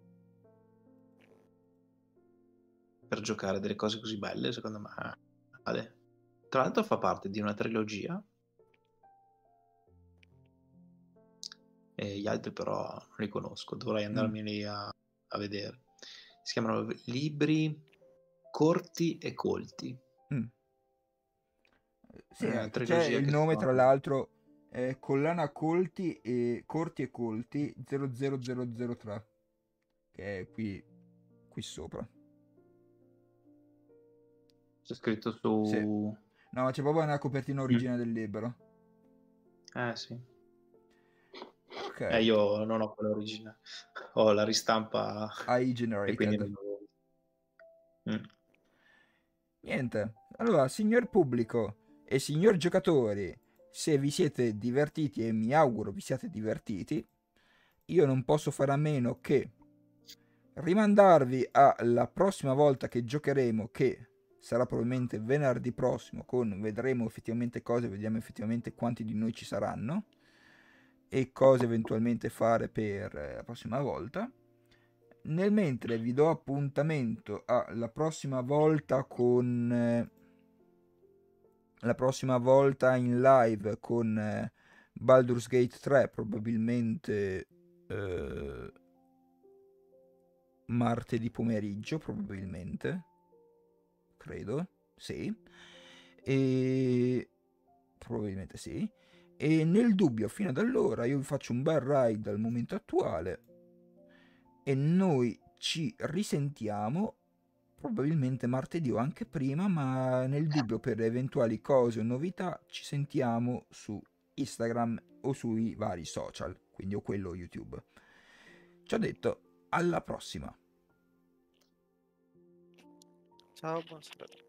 per giocare delle cose così belle, secondo me vale. Tra l'altro fa parte di una trilogia, e gli altri però non li conosco, dovrei andarmeli a vedere. Si chiamano libri corti e colti. Mm. Sì, È una che c'è trilogia il che nome, tra sono... l'altro, Collana Colti e Corti e Colti 00003, che è qui sopra. C'è scritto Sì. su... No, c'è proprio una copertina originale del libro. Sì. Ok. Io non ho quella originale, ho la ristampa AI e quindi generated. non ho... Niente. Allora, signor pubblico e signor giocatori, se vi siete divertiti, e mi auguro vi siate divertiti, io non posso fare a meno che rimandarvi alla prossima volta che giocheremo, che sarà probabilmente venerdì prossimo, vedremo effettivamente cose, vediamo effettivamente quanti di noi ci saranno e cosa eventualmente fare per la prossima volta. Nel mentre vi do appuntamento alla prossima volta la prossima volta in live con Baldur's Gate 3, probabilmente martedì pomeriggio, probabilmente, credo, sì, e probabilmente sì. E nel dubbio, fino ad allora, io vi faccio un bel ride al momento attuale e noi ci risentiamo probabilmente martedì o anche prima, ma nel dubbio, per eventuali cose o novità, ci sentiamo su Instagram o sui vari social, quindi o quello YouTube. Ci ho detto, alla prossima. Ciao, buon sabato.